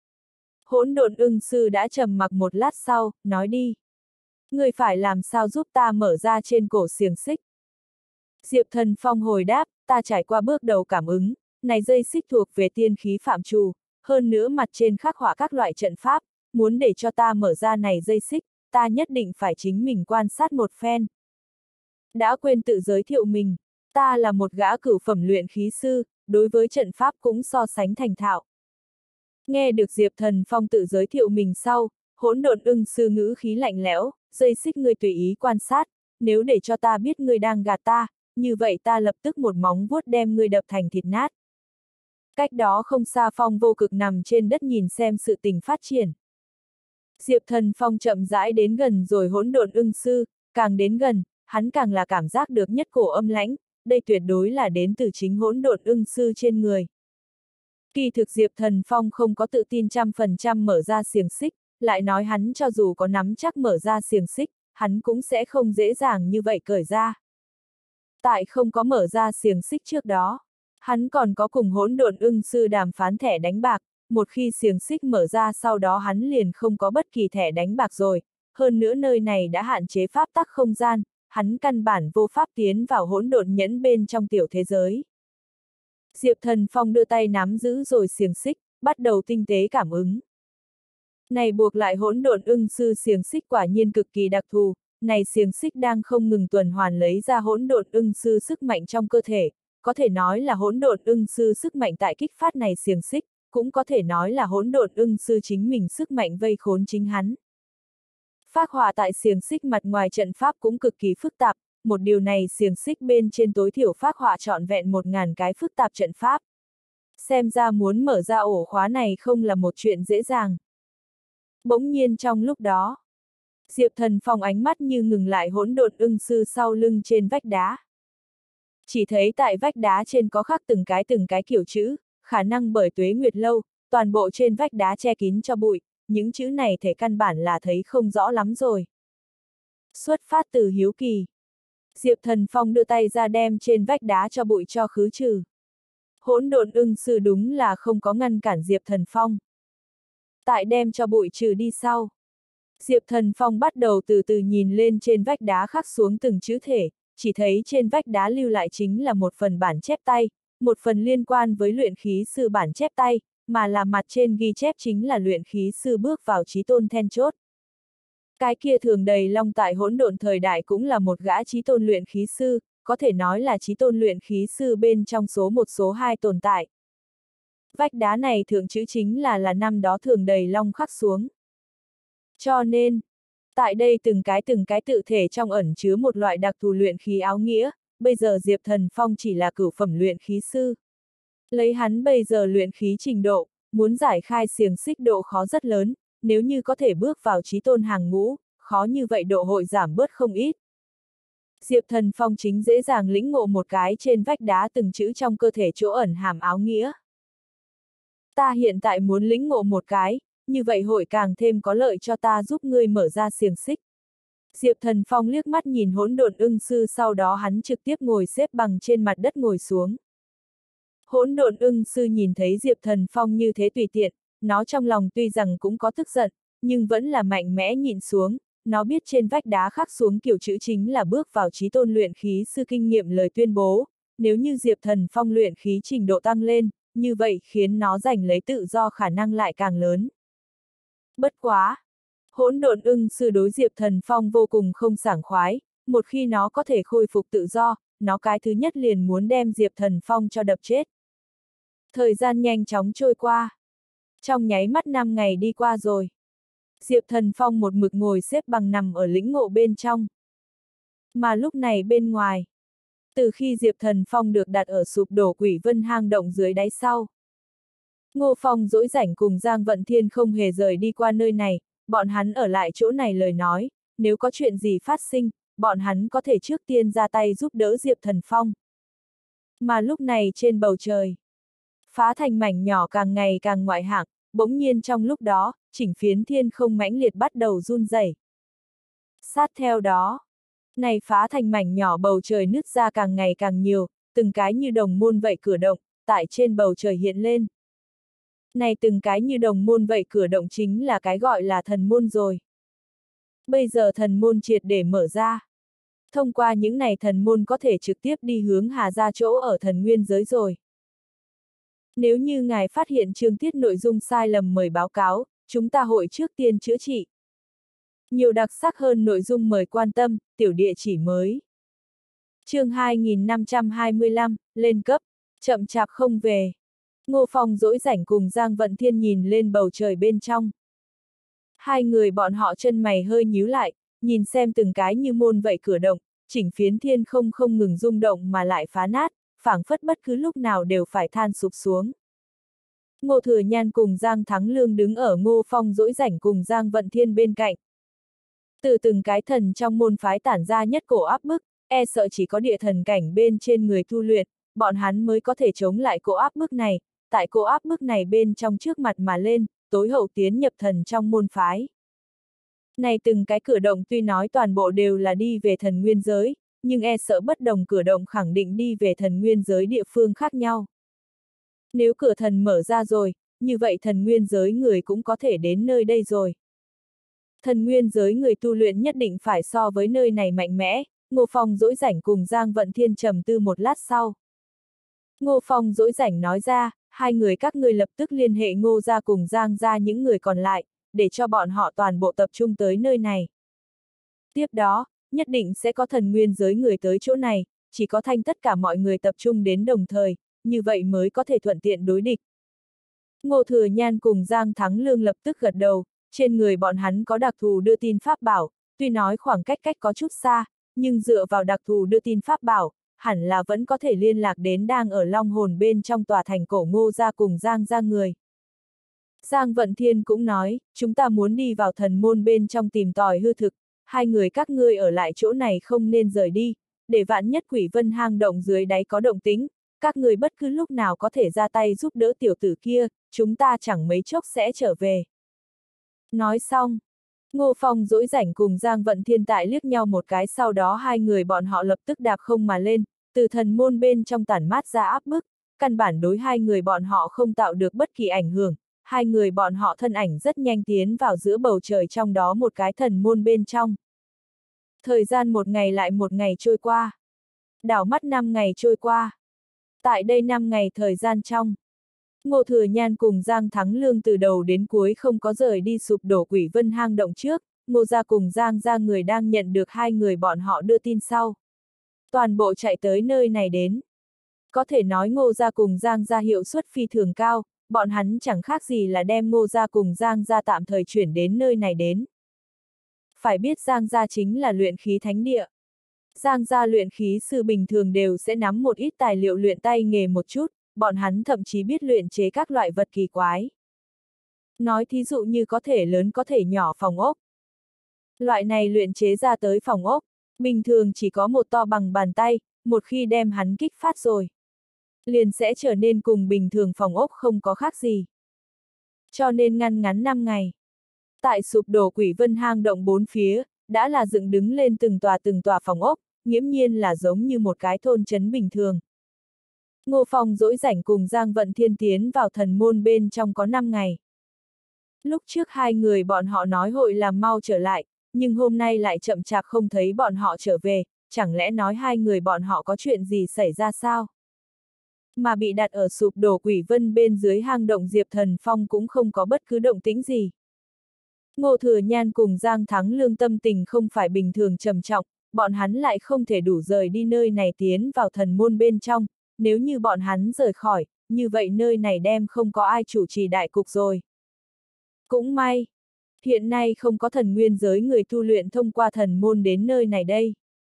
Hỗn độn ưng sư đã trầm mặc một lát sau, nói đi. Ngươi phải làm sao giúp ta mở ra trên cổ xiềng xích? Diệp Thần Phong hồi đáp, ta trải qua bước đầu cảm ứng, này dây xích thuộc về tiên khí phạm trù, hơn nữa mặt trên khắc họa các loại trận pháp, muốn để cho ta mở ra này dây xích, ta nhất định phải chính mình quan sát một phen. Đã quên tự giới thiệu mình, ta là một gã cửu phẩm luyện khí sư, đối với trận pháp cũng so sánh thành thạo. Nghe được Diệp Thần Phong tự giới thiệu mình sau, hỗn độn ưng sư ngữ khí lạnh lẽo, dây xích ngươi tùy ý quan sát, nếu để cho ta biết ngươi đang gạt ta, như vậy ta lập tức một móng vuốt đem ngươi đập thành thịt nát. Cách đó không xa Phong Vô Cực nằm trên đất nhìn xem sự tình phát triển. Diệp Thần Phong chậm rãi đến gần rồi hỗn độn ưng sư, càng đến gần, hắn càng là cảm giác được nhất cổ âm lãnh, đây tuyệt đối là đến từ chính hỗn độn ưng sư trên người. Kỳ thực Diệp Thần Phong không có tự tin trăm phần trăm mở ra xiềng xích, lại nói hắn cho dù có nắm chắc mở ra xiềng xích, hắn cũng sẽ không dễ dàng như vậy cởi ra. Tại không có mở ra xiềng xích trước đó, hắn còn có cùng hỗn độn ưng sư đàm phán thẻ đánh bạc, một khi xiềng xích mở ra sau đó hắn liền không có bất kỳ thẻ đánh bạc rồi, hơn nữa nơi này đã hạn chế pháp tắc không gian, hắn căn bản vô pháp tiến vào hỗn độn nhẫn bên trong tiểu thế giới. Diệp Thần Phong đưa tay nắm giữ rồi xiềng xích, bắt đầu tinh tế cảm ứng. Này buộc lại hỗn độn ưng sư xiềng xích quả nhiên cực kỳ đặc thù, này xiềng xích đang không ngừng tuần hoàn lấy ra hỗn độn ưng sư sức mạnh trong cơ thể, có thể nói là hỗn độn ưng sư sức mạnh tại kích phát này xiềng xích, cũng có thể nói là hỗn độn ưng sư chính mình sức mạnh vây khốn chính hắn. Phác họa tại xiềng xích mặt ngoài trận pháp cũng cực kỳ phức tạp, một điều này xiềng xích bên trên tối thiểu phác họa trọn vẹn một ngàn cái phức tạp trận pháp. Xem ra muốn mở ra ổ khóa này không là một chuyện dễ dàng. Bỗng nhiên trong lúc đó, Diệp Thần Phong ánh mắt như ngừng lại hỗn độn ưng sư sau lưng trên vách đá. Chỉ thấy tại vách đá trên có khắc từng cái từng cái kiểu chữ, khả năng bởi tuế nguyệt lâu, toàn bộ trên vách đá che kín cho bụi, những chữ này thể căn bản là thấy không rõ lắm rồi. Xuất phát từ hiếu kỳ. Diệp Thần Phong đưa tay ra đem trên vách đá cho bụi cho khứ trừ. Hỗn độn ưng sư đúng là không có ngăn cản Diệp Thần Phong. Tại đem cho bụi trừ đi sau, Diệp Thần Phong bắt đầu từ từ nhìn lên trên vách đá khắc xuống từng chữ thể, chỉ thấy trên vách đá lưu lại chính là một phần bản chép tay, một phần liên quan với luyện khí sư bản chép tay, mà là mặt trên ghi chép chính là luyện khí sư bước vào chí tôn then chốt. Cái kia thường đầy long tại hỗn độn thời đại cũng là một gã chí tôn luyện khí sư, có thể nói là chí tôn luyện khí sư bên trong số một số hai tồn tại. Vách đá này thượng chữ chính là là năm đó thường đầy long khắc xuống. Cho nên, tại đây từng cái từng cái tự thể trong ẩn chứa một loại đặc thù luyện khí áo nghĩa, bây giờ Diệp Thần Phong chỉ là cửu phẩm luyện khí sư. Lấy hắn bây giờ luyện khí trình độ, muốn giải khai xiềng xích độ khó rất lớn, nếu như có thể bước vào chí tôn hàng ngũ, khó như vậy độ hội giảm bớt không ít. Diệp Thần Phong chính dễ dàng lĩnh ngộ một cái trên vách đá từng chữ trong cơ thể chỗ ẩn hàm áo nghĩa. Ta hiện tại muốn lĩnh ngộ một cái, như vậy hội càng thêm có lợi cho ta giúp ngươi mở ra xiềng xích. Diệp Thần Phong liếc mắt nhìn hỗn độn ưng sư, sau đó hắn trực tiếp ngồi xếp bằng trên mặt đất ngồi xuống. Hỗn độn ưng sư nhìn thấy Diệp Thần Phong như thế tùy tiện, nó trong lòng tuy rằng cũng có tức giận, nhưng vẫn là mạnh mẽ nhìn xuống, nó biết trên vách đá khắc xuống kiểu chữ chính là bước vào chí tôn luyện khí sư kinh nghiệm lời tuyên bố, nếu như Diệp Thần Phong luyện khí trình độ tăng lên, như vậy khiến nó giành lấy tự do khả năng lại càng lớn. Bất quá! Hỗn độn ưng sư đối Diệp Thần Phong vô cùng không sảng khoái, một khi nó có thể khôi phục tự do, nó cái thứ nhất liền muốn đem Diệp Thần Phong cho đập chết. Thời gian nhanh chóng trôi qua. Trong nháy mắt năm ngày đi qua rồi. Diệp Thần Phong một mực ngồi xếp bằng nằm ở lĩnh ngộ bên trong. Mà lúc này bên ngoài, từ khi Diệp Thần Phong được đặt ở sụp đổ Quỷ Vân hang động dưới đáy sau, Ngô Phong dỗi rảnh cùng Giang Vận Thiên không hề rời đi qua nơi này, bọn hắn ở lại chỗ này lời nói, nếu có chuyện gì phát sinh, bọn hắn có thể trước tiên ra tay giúp đỡ Diệp Thần Phong. Mà lúc này trên bầu trời, phá thành mảnh nhỏ càng ngày càng ngoại hạng, bỗng nhiên trong lúc đó, chỉnh phiến thiên không mãnh liệt bắt đầu run rẩy. Sát theo đó, này phá thành mảnh nhỏ bầu trời nứt ra càng ngày càng nhiều, từng cái như đồng môn vậy cửa động, tại trên bầu trời hiện lên. Này từng cái như đồng môn vậy cửa động chính là cái gọi là thần môn rồi. Bây giờ thần môn triệt để mở ra. Thông qua những này thần môn có thể trực tiếp đi hướng Hà Gia chỗ ở thần nguyên giới rồi. Nếu như ngài phát hiện chương tiết nội dung sai lầm mời báo cáo, chúng ta hội trước tiên chữa trị. Nhiều đặc sắc hơn nội dung mời quan tâm, tiểu địa chỉ mới. Chương hai nghìn năm trăm hai mươi lăm, lên cấp, chậm chạp không về. Ngô Phong dỗi rảnh cùng Giang Vận Thiên nhìn lên bầu trời bên trong. Hai người bọn họ chân mày hơi nhíu lại, nhìn xem từng cái như môn vậy cửa động, chỉnh phiến thiên không không ngừng rung động mà lại phá nát, phảng phất bất cứ lúc nào đều phải than sụp xuống. Ngô Thừa Nhan cùng Giang Thắng Lương đứng ở Ngô Phong dỗi rảnh cùng Giang Vận Thiên bên cạnh. Từ từng cái thần trong môn phái tản ra nhất cổ áp bức, e sợ chỉ có địa thần cảnh bên trên người tu luyện, bọn hắn mới có thể chống lại cổ áp bức này, tại cổ áp bức này bên trong trước mặt mà lên, tối hậu tiến nhập thần trong môn phái. Này từng cái cửa động tuy nói toàn bộ đều là đi về thần nguyên giới, nhưng e sợ bất đồng cửa động khẳng định đi về thần nguyên giới địa phương khác nhau. Nếu cửa thần mở ra rồi, như vậy thần nguyên giới người cũng có thể đến nơi đây rồi. Thần nguyên giới người tu luyện nhất định phải so với nơi này mạnh mẽ, Ngô Phong dỗi rảnh cùng Giang Vận Thiên trầm tư một lát sau. Ngô Phong dỗi rảnh nói ra, hai người các ngươi lập tức liên hệ Ngô gia cùng Giang gia những người còn lại, để cho bọn họ toàn bộ tập trung tới nơi này. Tiếp đó, nhất định sẽ có thần nguyên giới người tới chỗ này, chỉ có thanh tất cả mọi người tập trung đến đồng thời, như vậy mới có thể thuận tiện đối địch. Ngô Thừa Nhan cùng Giang Thắng Lương lập tức gật đầu, trên người bọn hắn có đặc thù đưa tin pháp bảo, tuy nói khoảng cách cách có chút xa, nhưng dựa vào đặc thù đưa tin pháp bảo, hẳn là vẫn có thể liên lạc đến đang ở Long Hồn bên trong tòa thành cổ Ngô gia cùng Giang gia người. Giang Vận Thiên cũng nói, chúng ta muốn đi vào thần môn bên trong tìm tòi hư thực, hai người các ngươi ở lại chỗ này không nên rời đi, để vạn nhất Quỷ Vân hang động dưới đáy có động tĩnh, các ngươi bất cứ lúc nào có thể ra tay giúp đỡ tiểu tử kia, chúng ta chẳng mấy chốc sẽ trở về. Nói xong, Ngô Phong dỗi rảnh cùng Giang Vận Thiên tại liếc nhau một cái, sau đó hai người bọn họ lập tức đạp không mà lên, từ thần môn bên trong tản mát ra áp bức, căn bản đối hai người bọn họ không tạo được bất kỳ ảnh hưởng, hai người bọn họ thân ảnh rất nhanh tiến vào giữa bầu trời trong đó một cái thần môn bên trong. Thời gian một ngày lại một ngày trôi qua. Đảo mắt năm ngày trôi qua. Tại đây năm ngày thời gian trong, Ngô Thừa Nhan cùng Giang Thắng Lương từ đầu đến cuối không có rời đi sụp đổ Quỷ Vân hang động trước, Ngô gia cùng Giang gia người đang nhận được hai người bọn họ đưa tin sau. Toàn bộ chạy tới nơi này đến. Có thể nói Ngô gia cùng Giang gia hiệu suất phi thường cao, bọn hắn chẳng khác gì là đem Ngô gia cùng Giang gia tạm thời chuyển đến nơi này đến. Phải biết Giang gia chính là luyện khí thánh địa. Giang gia luyện khí sư bình thường đều sẽ nắm một ít tài liệu luyện tay nghề một chút, bọn hắn thậm chí biết luyện chế các loại vật kỳ quái. Nói thí dụ như có thể lớn có thể nhỏ phòng ốc. Loại này luyện chế ra tới phòng ốc, bình thường chỉ có một to bằng bàn tay, một khi đem hắn kích phát rồi, liền sẽ trở nên cùng bình thường phòng ốc không có khác gì. Cho nên ngăn ngắn năm ngày. Tại sụp đổ Quỷ Vân hang động bốn phía, đã là dựng đứng lên từng tòa từng tòa phòng ốc, nghiễm nhiên là giống như một cái thôn trấn bình thường. Ngô Phong dỗi rảnh cùng Giang Vận Thiên tiến vào thần môn bên trong có năm ngày. Lúc trước hai người bọn họ nói hội làm mau trở lại, nhưng hôm nay lại chậm chạp không thấy bọn họ trở về, chẳng lẽ nói hai người bọn họ có chuyện gì xảy ra sao? Mà bị đặt ở sụp đổ Quỷ Vân bên dưới hang động Diệp Thần Phong cũng không có bất cứ động tĩnh gì. Ngô Thừa Nhan cùng Giang Thắng Lương tâm tình không phải bình thường trầm trọng, bọn hắn lại không thể đủ rời đi nơi này tiến vào thần môn bên trong, nếu như bọn hắn rời khỏi, như vậy nơi này đem không có ai chủ trì đại cục rồi. Cũng may, hiện nay không có thần nguyên giới người tu luyện thông qua thần môn đến nơi này đây.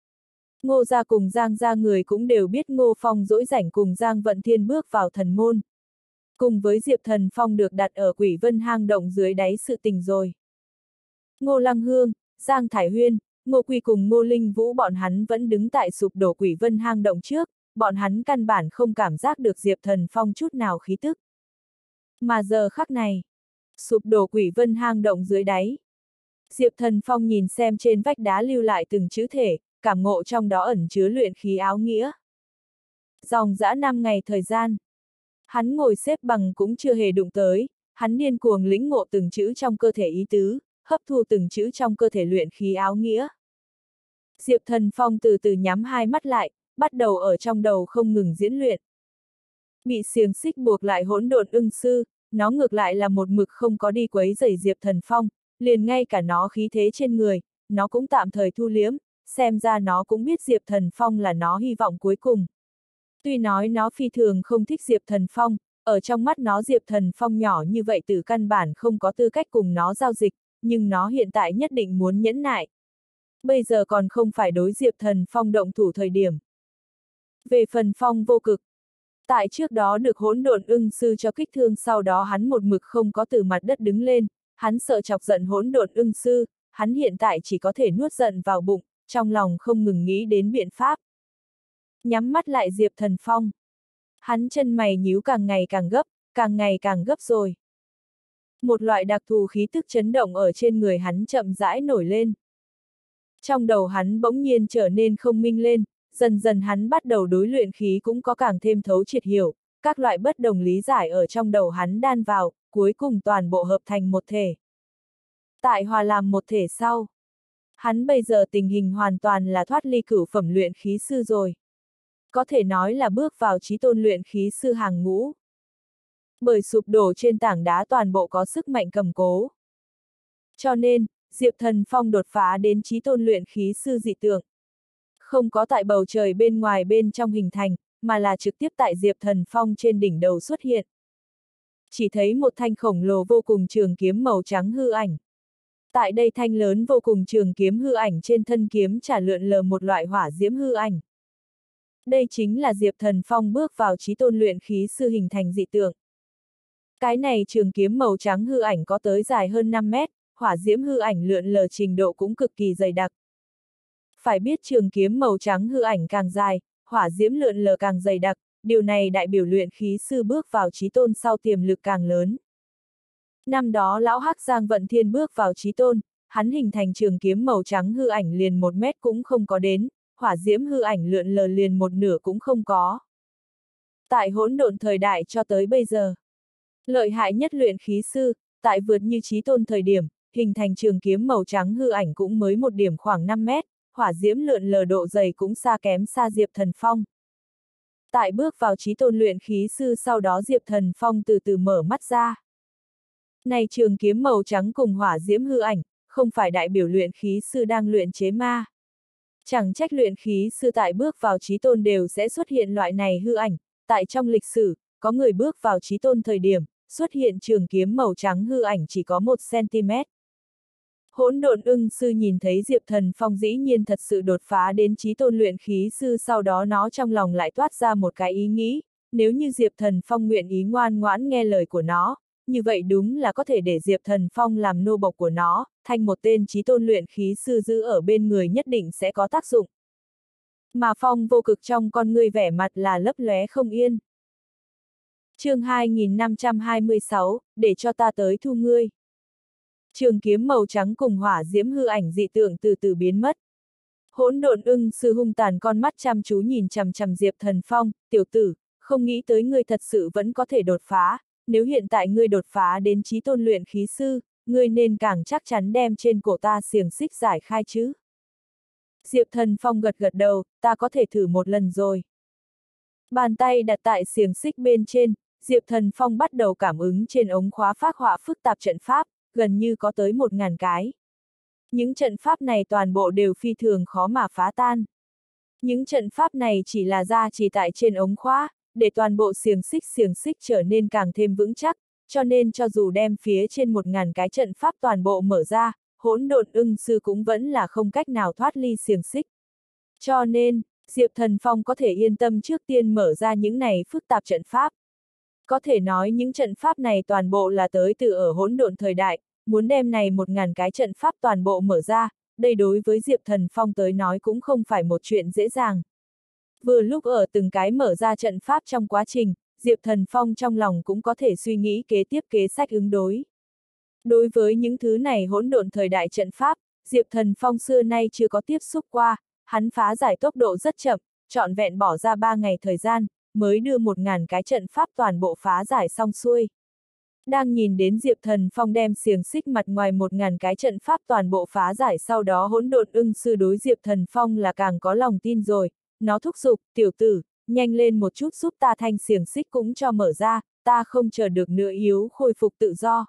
Ngô gia cùng Giang gia người cũng đều biết Ngô Phong dỗi rảnh cùng Giang Vận Thiên bước vào thần môn. Cùng với Diệp Thần Phong được đặt ở Quỷ Vân hang động dưới đáy sự tình rồi. Ngô Lăng Hương, Giang Thải Huyên, Ngô Quy cùng Ngô Linh Vũ bọn hắn vẫn đứng tại sụp đổ Quỷ Vân hang động trước, bọn hắn căn bản không cảm giác được Diệp Thần Phong chút nào khí tức. Mà giờ khắc này, sụp đổ Quỷ Vân hang động dưới đáy. Diệp Thần Phong nhìn xem trên vách đá lưu lại từng chữ thể, cảm ngộ trong đó ẩn chứa luyện khí áo nghĩa. Dòng dã năm ngày thời gian, hắn ngồi xếp bằng cũng chưa hề đụng tới, hắn điên cuồng lĩnh ngộ từng chữ trong cơ thể ý tứ, hấp thu từng chữ trong cơ thể luyện khí áo nghĩa. Diệp Thần Phong từ từ nhắm hai mắt lại, bắt đầu ở trong đầu không ngừng diễn luyện. Bị xiềng xích buộc lại hỗn độn ưng sư, nó ngược lại là một mực không có đi quấy rầy Diệp Thần Phong, liền ngay cả nó khí thế trên người, nó cũng tạm thời thu liếm, xem ra nó cũng biết Diệp Thần Phong là nó hy vọng cuối cùng. Tuy nói nó phi thường không thích Diệp Thần Phong, ở trong mắt nó Diệp Thần Phong nhỏ như vậy từ căn bản không có tư cách cùng nó giao dịch, nhưng nó hiện tại nhất định muốn nhẫn nại. Bây giờ còn không phải đối Diệp Thần Phong động thủ thời điểm. Về phần Phong vô cực, tại trước đó được hỗn độn ưng sư cho kích thương, sau đó hắn một mực không có từ mặt đất đứng lên, hắn sợ chọc giận hỗn độn ưng sư, hắn hiện tại chỉ có thể nuốt giận vào bụng, trong lòng không ngừng nghĩ đến biện pháp. Nhắm mắt lại Diệp Thần Phong. Hắn chân mày nhíu càng ngày càng gấp, càng ngày càng gấp rồi. Một loại đặc thù khí tức chấn động ở trên người hắn chậm rãi nổi lên. Trong đầu hắn bỗng nhiên trở nên không minh lên, dần dần hắn bắt đầu đối luyện khí cũng có càng thêm thấu triệt hiểu, các loại bất đồng lý giải ở trong đầu hắn đan vào, cuối cùng toàn bộ hợp thành một thể. Tại hòa làm một thể sau, hắn bây giờ tình hình hoàn toàn là thoát ly cửu phẩm luyện khí sư rồi. Có thể nói là bước vào chí tôn luyện khí sư hàng ngũ. Bởi sụp đổ trên tảng đá toàn bộ có sức mạnh cầm cố. Cho nên, Diệp Thần Phong đột phá đến chí tôn luyện khí sư dị tượng. Không có tại bầu trời bên ngoài bên trong hình thành, mà là trực tiếp tại Diệp Thần Phong trên đỉnh đầu xuất hiện. Chỉ thấy một thanh khổng lồ vô cùng trường kiếm màu trắng hư ảnh. Tại đây thanh lớn vô cùng trường kiếm hư ảnh trên thân kiếm trả lượn lờ một loại hỏa diễm hư ảnh. Đây chính là Diệp Thần Phong bước vào chí tôn luyện khí sư hình thành dị tượng. Cái này trường kiếm màu trắng hư ảnh có tới dài hơn năm mét, hỏa diễm hư ảnh lượn lờ trình độ cũng cực kỳ dày đặc. Phải biết trường kiếm màu trắng hư ảnh càng dài, hỏa diễm lượn lờ càng dày đặc, điều này đại biểu luyện khí sư bước vào chí tôn sau tiềm lực càng lớn. Năm đó lão Hắc Giang Vận Thiên bước vào chí tôn, hắn hình thành trường kiếm màu trắng hư ảnh liền một mét cũng không có đến, hỏa diễm hư ảnh lượn lờ liền một nửa cũng không có. Tại hỗn độn thời đại cho tới bây giờ, lợi hại nhất luyện khí sư, tại vượt như chí tôn thời điểm, hình thành trường kiếm màu trắng hư ảnh cũng mới một điểm khoảng năm mét, hỏa diễm lượn lờ độ dày cũng xa kém xa Diệp Thần Phong. Tại bước vào chí tôn luyện khí sư sau đó Diệp Thần Phong từ từ mở mắt ra. Này trường kiếm màu trắng cùng hỏa diễm hư ảnh, không phải đại biểu luyện khí sư đang luyện chế ma. Chẳng trách luyện khí sư tại bước vào chí tôn đều sẽ xuất hiện loại này hư ảnh, tại trong lịch sử, có người bước vào chí tôn thời điểm, xuất hiện trường kiếm màu trắng hư ảnh chỉ có một xăng-ti-mét. Hỗn độn ưng sư nhìn thấy Diệp Thần Phong dĩ nhiên thật sự đột phá đến chí tôn luyện khí sư, sau đó nó trong lòng lại toát ra một cái ý nghĩ, nếu như Diệp Thần Phong nguyện ý ngoan ngoãn nghe lời của nó, như vậy đúng là có thể để Diệp Thần Phong làm nô bộc của nó, thành một tên chí tôn luyện khí sư giữ ở bên người nhất định sẽ có tác dụng. Mà Phong vô cực trong con ngươi vẻ mặt là lấp lóe không yên. Chương hai nghìn năm trăm hai mươi sáu, để cho ta tới thu ngươi. Trường kiếm màu trắng cùng hỏa diễm hư ảnh dị tượng từ từ biến mất. Hỗn độn ưng sư hung tàn con mắt chăm chú nhìn chằm chằm Diệp Thần Phong, tiểu tử, không nghĩ tới ngươi thật sự vẫn có thể đột phá, nếu hiện tại ngươi đột phá đến chí tôn luyện khí sư, ngươi nên càng chắc chắn đem trên cổ ta xiềng xích giải khai chứ. Diệp Thần Phong gật gật đầu, ta có thể thử một lần rồi. Bàn tay đặt tại xiềng xích bên trên, Diệp Thần Phong bắt đầu cảm ứng trên ống khóa phác họa phức tạp trận pháp, gần như có tới một ngàn cái. Những trận pháp này toàn bộ đều phi thường khó mà phá tan. Những trận pháp này chỉ là gia trì tại trên ống khóa, để toàn bộ xiềng xích xiềng xích trở nên càng thêm vững chắc, cho nên cho dù đem phía trên một ngàn cái trận pháp toàn bộ mở ra, hỗn độn ưng sư cũng vẫn là không cách nào thoát ly xiềng xích. Cho nên, Diệp Thần Phong có thể yên tâm trước tiên mở ra những này phức tạp trận pháp. Có thể nói những trận pháp này toàn bộ là tới từ ở hỗn độn thời đại, muốn đem này một ngàn cái trận pháp toàn bộ mở ra, đây đối với Diệp Thần Phong tới nói cũng không phải một chuyện dễ dàng. Vừa lúc ở từng cái mở ra trận pháp trong quá trình, Diệp Thần Phong trong lòng cũng có thể suy nghĩ kế tiếp kế sách ứng đối. Đối với những thứ này hỗn độn thời đại trận pháp, Diệp Thần Phong xưa nay chưa có tiếp xúc qua, hắn phá giải tốc độ rất chậm, trọn vẹn bỏ ra ba ngày thời gian, mới đưa một ngàn cái trận pháp toàn bộ phá giải xong xuôi. Đang nhìn đến Diệp Thần Phong đem xiềng xích mặt ngoài một ngàn cái trận pháp toàn bộ phá giải, sau đó hỗn độn ưng sư đối Diệp Thần Phong là càng có lòng tin rồi, nó thúc giục, tiểu tử, nhanh lên một chút giúp ta thanh xiềng xích cũng cho mở ra, ta không chờ được nữa yếu khôi phục tự do.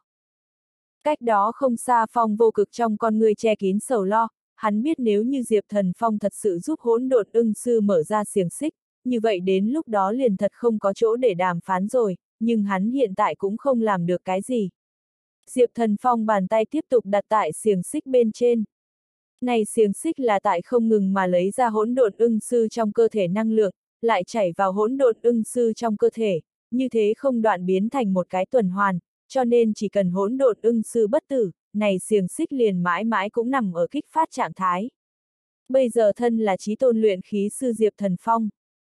Cách đó không xa Phong vô cực trong con ngươi che kín sầu lo, hắn biết nếu như Diệp Thần Phong thật sự giúp hỗn độn ưng sư mở ra xiềng xích, như vậy đến lúc đó liền thật không có chỗ để đàm phán rồi, nhưng hắn hiện tại cũng không làm được cái gì. Diệp Thần Phong bàn tay tiếp tục đặt tại xiềng xích bên trên. Này xiềng xích là tại không ngừng mà lấy ra hỗn độn ưng sư trong cơ thể năng lượng, lại chảy vào hỗn độn ưng sư trong cơ thể, như thế không đoạn biến thành một cái tuần hoàn, cho nên chỉ cần hỗn độn ưng sư bất tử, này xiềng xích liền mãi mãi cũng nằm ở kích phát trạng thái. Bây giờ thân là chí tôn luyện khí sư Diệp Thần Phong.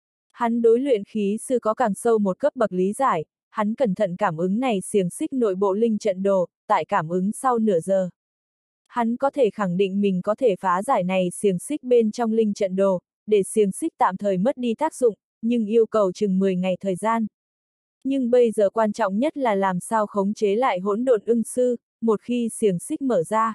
Hắn đối luyện khí sư có càng sâu một cấp bậc lý giải, hắn cẩn thận cảm ứng này xiềng xích nội bộ linh trận đồ, tại cảm ứng sau nửa giờ. Hắn có thể khẳng định mình có thể phá giải này xiềng xích bên trong linh trận đồ, để xiềng xích tạm thời mất đi tác dụng, nhưng yêu cầu chừng mười ngày thời gian. Nhưng bây giờ quan trọng nhất là làm sao khống chế lại hỗn độn ưng sư, một khi xiềng xích mở ra.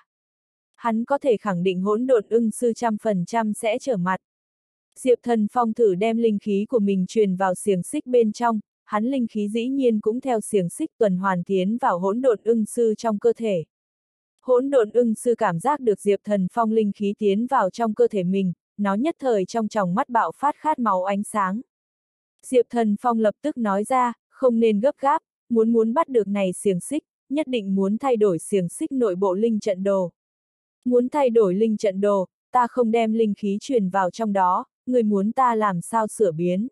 Hắn có thể khẳng định hỗn độn ưng sư trăm phần trăm sẽ trở mặt. Diệp Thần Phong thử đem linh khí của mình truyền vào xiềng xích bên trong, hắn linh khí dĩ nhiên cũng theo xiềng xích tuần hoàn tiến vào hỗn độn ưng sư trong cơ thể. Hỗn độn ưng sư cảm giác được Diệp Thần Phong linh khí tiến vào trong cơ thể mình, nó nhất thời trong tròng mắt bạo phát khát máu ánh sáng. Diệp Thần Phong lập tức nói ra, không nên gấp gáp, muốn muốn bắt được này xiềng xích, nhất định muốn thay đổi xiềng xích nội bộ linh trận đồ. Muốn thay đổi linh trận đồ, ta không đem linh khí truyền vào trong đó, người muốn ta làm sao sửa biến.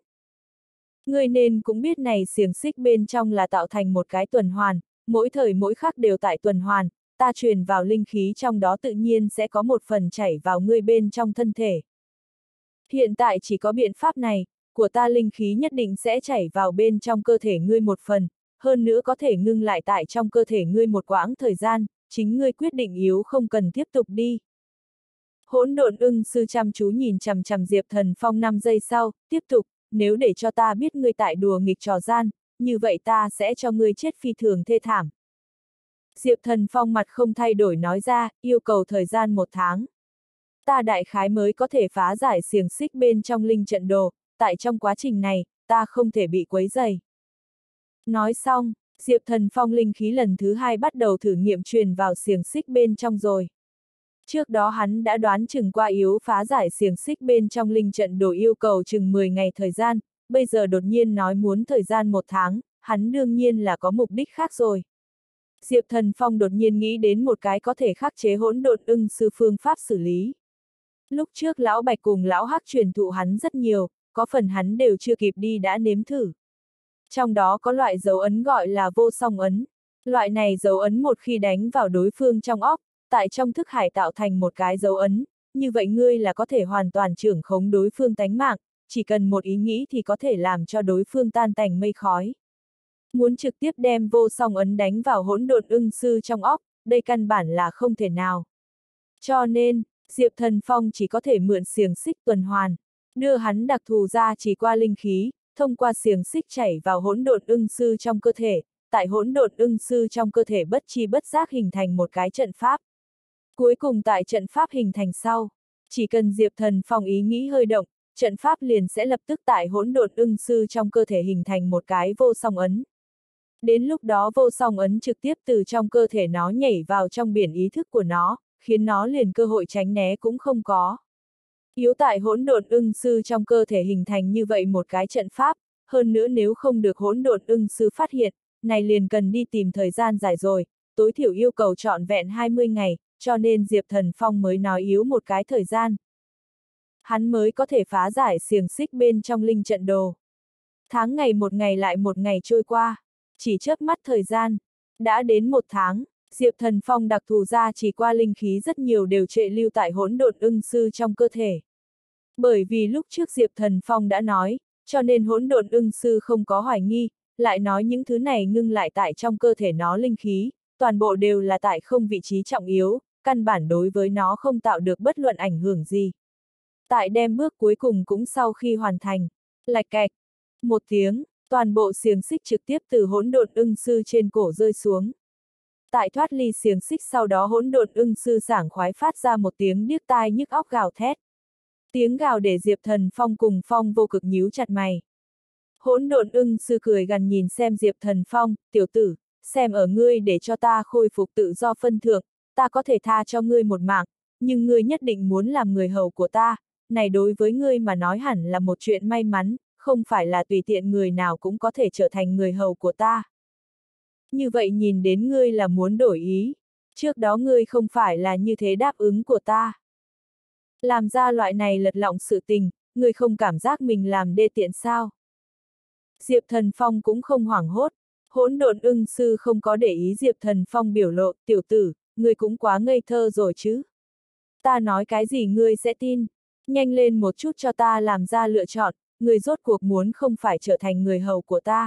Người nên cũng biết này xiềng xích bên trong là tạo thành một cái tuần hoàn, mỗi thời mỗi khắc đều tại tuần hoàn, ta truyền vào linh khí trong đó tự nhiên sẽ có một phần chảy vào ngươi bên trong thân thể. Hiện tại chỉ có biện pháp này, của ta linh khí nhất định sẽ chảy vào bên trong cơ thể ngươi một phần, hơn nữa có thể ngưng lại tại trong cơ thể ngươi một quãng thời gian, chính ngươi quyết định yếu không cần tiếp tục đi. Hỗn độn ưng sư chăm chú nhìn chằm chằm Diệp Thần Phong năm giây sau, tiếp tục, nếu để cho ta biết ngươi tại đùa nghịch trò gian, như vậy ta sẽ cho ngươi chết phi thường thê thảm. Diệp Thần Phong mặt không thay đổi nói ra, yêu cầu thời gian một tháng. ta đại khái mới có thể phá giải xiềng xích bên trong linh trận đồ, tại trong quá trình này, ta không thể bị quấy rầy. Nói xong, Diệp Thần Phong linh khí lần thứ hai bắt đầu thử nghiệm truyền vào xiềng xích bên trong rồi. Trước đó hắn đã đoán chừng qua yếu phá giải xiềng xích bên trong linh trận đồ yêu cầu chừng mười ngày thời gian, bây giờ đột nhiên nói muốn thời gian một tháng, hắn đương nhiên là có mục đích khác rồi. Diệp Thần Phong đột nhiên nghĩ đến một cái có thể khắc chế hỗn độn ưng sư phương pháp xử lý. Lúc trước lão Bạch cùng lão Hắc truyền thụ hắn rất nhiều, có phần hắn đều chưa kịp đi đã nếm thử. Trong đó có loại dấu ấn gọi là vô song ấn. Loại này dấu ấn một khi đánh vào đối phương trong óc, tại trong thức hải tạo thành một cái dấu ấn, như vậy ngươi là có thể hoàn toàn trưởng khống đối phương tánh mạng, chỉ cần một ý nghĩ thì có thể làm cho đối phương tan tành mây khói. Muốn trực tiếp đem vô song ấn đánh vào hỗn độn ưng sư trong óc, đây căn bản là không thể nào. Cho nên, Diệp Thần Phong chỉ có thể mượn xiềng xích tuần hoàn, đưa hắn đặc thù ra chỉ qua linh khí, thông qua xiềng xích chảy vào hỗn độn ưng sư trong cơ thể, tại hỗn độn ưng sư trong cơ thể bất chi bất giác hình thành một cái trận pháp. Cuối cùng tại trận pháp hình thành sau, chỉ cần Diệp Thần Phong ý nghĩ hơi động, trận pháp liền sẽ lập tức tại hỗn độn ưng sư trong cơ thể hình thành một cái vô song ấn. Đến lúc đó vô song ấn trực tiếp từ trong cơ thể nó nhảy vào trong biển ý thức của nó, khiến nó liền cơ hội tránh né cũng không có. Yếu tại hỗn độn ưng sư trong cơ thể hình thành như vậy một cái trận pháp, hơn nữa nếu không được hỗn độn ưng sư phát hiện, này liền cần đi tìm thời gian dài rồi, tối thiểu yêu cầu trọn vẹn hai mươi ngày, cho nên Diệp Thần Phong mới nói yếu một cái thời gian. Hắn mới có thể phá giải xiềng xích bên trong linh trận đồ. Tháng ngày một ngày lại một ngày trôi qua, chỉ chớp mắt thời gian, đã đến một tháng. Diệp Thần Phong đặc thù ra chỉ qua linh khí rất nhiều đều trệ lưu tại hỗn độn ưng sư trong cơ thể. Bởi vì lúc trước Diệp Thần Phong đã nói, cho nên hỗn độn ưng sư không có hoài nghi, lại nói những thứ này ngưng lại tại trong cơ thể nó linh khí, toàn bộ đều là tại không vị trí trọng yếu, căn bản đối với nó không tạo được bất luận ảnh hưởng gì. Tại đem bước cuối cùng cũng sau khi hoàn thành, lạch cạch, một tiếng, toàn bộ xiềng xích trực tiếp từ hỗn độn ưng sư trên cổ rơi xuống. Tại thoát ly xiềng xích sau đó hỗn độn ưng sư sảng khoái phát ra một tiếng điếc tai nhức óc gào thét. Tiếng gào để Diệp Thần Phong cùng Phong Vô Cực nhíu chặt mày. Hỗn độn ưng sư cười gằn nhìn xem Diệp Thần Phong, tiểu tử, xem ở ngươi để cho ta khôi phục tự do phân thượng, ta có thể tha cho ngươi một mạng, nhưng ngươi nhất định muốn làm người hầu của ta, này đối với ngươi mà nói hẳn là một chuyện may mắn, không phải là tùy tiện người nào cũng có thể trở thành người hầu của ta. Như vậy nhìn đến ngươi là muốn đổi ý, trước đó ngươi không phải là như thế đáp ứng của ta. Làm ra loại này lật lọng sự tình, ngươi không cảm giác mình làm đê tiện sao? Diệp Thần Phong cũng không hoảng hốt, hỗn độn ưng sư không có để ý Diệp Thần Phong biểu lộ, tiểu tử, ngươi cũng quá ngây thơ rồi chứ. Ta nói cái gì ngươi sẽ tin, nhanh lên một chút cho ta làm ra lựa chọn, ngươi rốt cuộc muốn không phải trở thành người hầu của ta.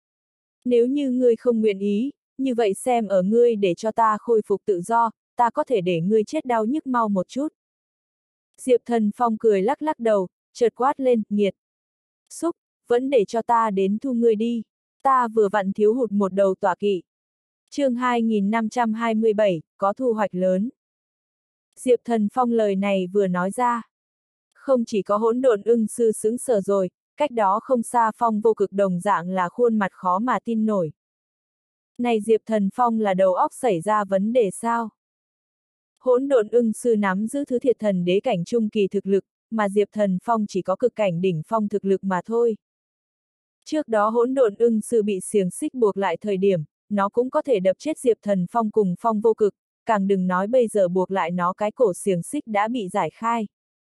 Nếu như ngươi không nguyện ý, như vậy xem ở ngươi để cho ta khôi phục tự do, ta có thể để ngươi chết đau nhức mau một chút. Diệp Thần Phong cười lắc lắc đầu, chợt quát lên, nghiệt. Xúc, vẫn để cho ta đến thu ngươi đi, ta vừa vặn thiếu hụt một đầu tọa kỵ. Chương hai nghìn năm trăm hai mươi bảy, có thu hoạch lớn. Diệp Thần Phong lời này vừa nói ra. Không chỉ có hỗn độn ưng sư sững sờ rồi, cách đó không xa Phong Vô Cực đồng dạng là khuôn mặt khó mà tin nổi. Này Diệp Thần Phong là đầu óc xảy ra vấn đề sao? Hỗn độn ưng sư nắm giữ thứ thiệt thần đế cảnh trung kỳ thực lực, mà Diệp Thần Phong chỉ có cực cảnh đỉnh phong thực lực mà thôi. Trước đó hỗn độn ưng sư bị xiềng xích buộc lại thời điểm, nó cũng có thể đập chết Diệp Thần Phong cùng Phong Vô Cực, càng đừng nói bây giờ buộc lại nó cái cổ xiềng xích đã bị giải khai.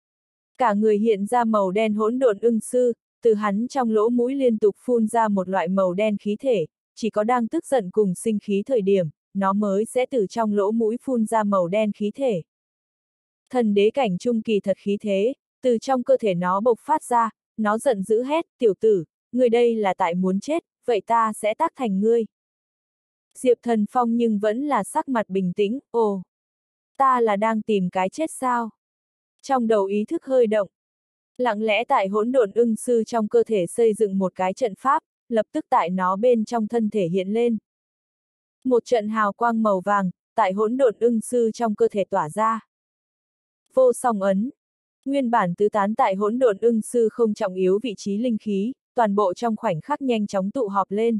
Cả người hiện ra màu đen hỗn độn ưng sư, từ hắn trong lỗ mũi liên tục phun ra một loại màu đen khí thể, chỉ có đang tức giận cùng sinh khí thời điểm, nó mới sẽ từ trong lỗ mũi phun ra màu đen khí thể. Thần đế cảnh trung kỳ thật khí thế, từ trong cơ thể nó bộc phát ra, nó giận dữ hét, tiểu tử, người đây là tại muốn chết, vậy ta sẽ tác thành ngươi. Diệp Thần Phong nhưng vẫn là sắc mặt bình tĩnh, ồ, ta là đang tìm cái chết sao? Trong đầu ý thức hơi động. Lặng lẽ tại hỗn độn ưng sư trong cơ thể xây dựng một cái trận pháp, lập tức tại nó bên trong thân thể hiện lên. Một trận hào quang màu vàng, tại hỗn độn ưng sư trong cơ thể tỏa ra. Vô song ấn. Nguyên bản tứ tán tại hỗn độn ưng sư không trọng yếu vị trí linh khí, toàn bộ trong khoảnh khắc nhanh chóng tụ họp lên.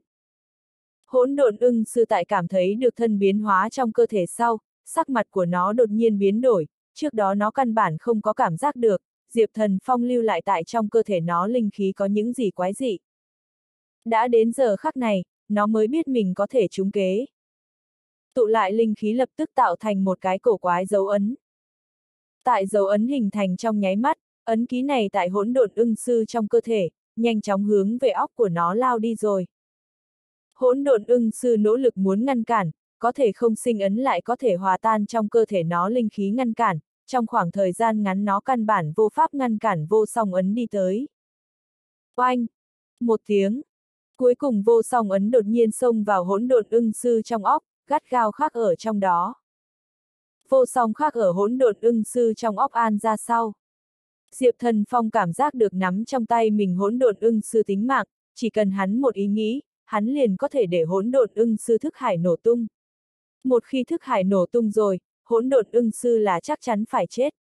Hỗn độn ưng sư tại cảm thấy được thân biến hóa trong cơ thể sau, sắc mặt của nó đột nhiên biến đổi, trước đó nó căn bản không có cảm giác được, Diệp Thần Phong lưu lại tại trong cơ thể nó linh khí có những gì quái dị. Đã đến giờ khắc này, nó mới biết mình có thể trúng kế. Tụ lại linh khí lập tức tạo thành một cái cổ quái dấu ấn. Tại dấu ấn hình thành trong nháy mắt, ấn ký này tại hỗn độn ưng sư trong cơ thể, nhanh chóng hướng về óc của nó lao đi rồi. Hỗn độn ưng sư nỗ lực muốn ngăn cản, có thể không sinh ấn lại có thể hòa tan trong cơ thể nó linh khí ngăn cản, trong khoảng thời gian ngắn nó căn bản vô pháp ngăn cản vô song ấn đi tới. Oanh! Một tiếng. Cuối cùng vô song ấn đột nhiên xông vào hỗn độn ưng sư trong óc, gắt gao khắc ở trong đó. Vô song khắc ở hỗn độn ưng sư trong óc an ra sau. Diệp Thần Phong cảm giác được nắm trong tay mình hỗn độn ưng sư tính mạng, chỉ cần hắn một ý nghĩ, hắn liền có thể để hỗn độn ưng sư thức hải nổ tung. Một khi thức hải nổ tung rồi, hỗn độn ưng sư là chắc chắn phải chết.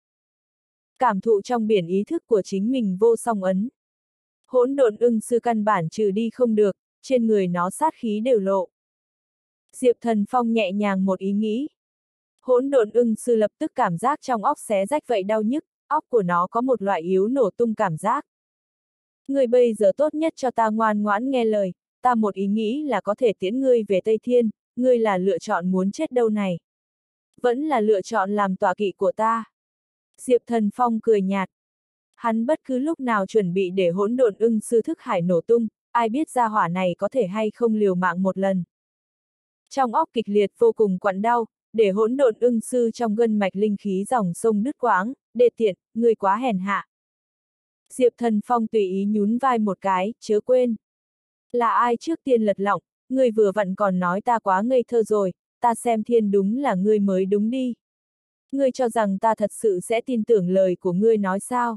Cảm thụ trong biển ý thức của chính mình vô song ấn. Hỗn độn ưng sư căn bản trừ đi không được, trên người nó sát khí đều lộ. Diệp Thần Phong nhẹ nhàng một ý nghĩ. Hỗn độn ưng sư lập tức cảm giác trong óc xé rách vậy đau nhức, óc của nó có một loại yếu nổ tung cảm giác. Ngươi bây giờ tốt nhất cho ta ngoan ngoãn nghe lời, ta một ý nghĩ là có thể tiễn ngươi về Tây Thiên, ngươi là lựa chọn muốn chết đâu này. Vẫn là lựa chọn làm tọa kỵ của ta. Diệp Thần Phong cười nhạt. Hắn bất cứ lúc nào chuẩn bị để hỗn độn ưng sư thức hải nổ tung, ai biết ra hỏa này có thể hay không liều mạng một lần. Trong óc kịch liệt vô cùng quặn đau, để hỗn độn ưng sư trong gân mạch linh khí dòng sông đứt quãng, đê tiện, ngươi quá hèn hạ. Diệp Thần Phong tùy ý nhún vai một cái, chớ quên. Là ai trước tiên lật lọng, ngươi vừa vặn còn nói ta quá ngây thơ rồi, ta xem thiên đúng là ngươi mới đúng đi. Ngươi cho rằng ta thật sự sẽ tin tưởng lời của ngươi nói sao?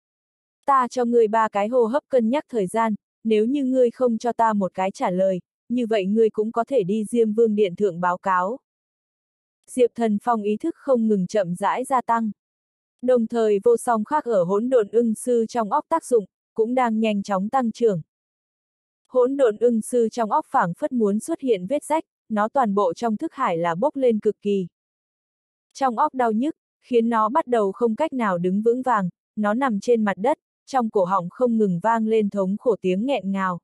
Ta cho ngươi ba cái hô hấp cân nhắc thời gian, nếu như ngươi không cho ta một cái trả lời, như vậy ngươi cũng có thể đi Diêm Vương Điện thượng báo cáo. Diệp Thần Phong ý thức không ngừng chậm rãi gia tăng. Đồng thời vô song khác ở hỗn độn ưng sư trong óc tác dụng, cũng đang nhanh chóng tăng trưởng. Hỗn độn ưng sư trong óc phảng phất muốn xuất hiện vết rách, nó toàn bộ trong thức hải là bốc lên cực kỳ. Trong óc đau nhức, khiến nó bắt đầu không cách nào đứng vững vàng, nó nằm trên mặt đất, trong cổ họng không ngừng vang lên thống khổ tiếng nghẹn ngào.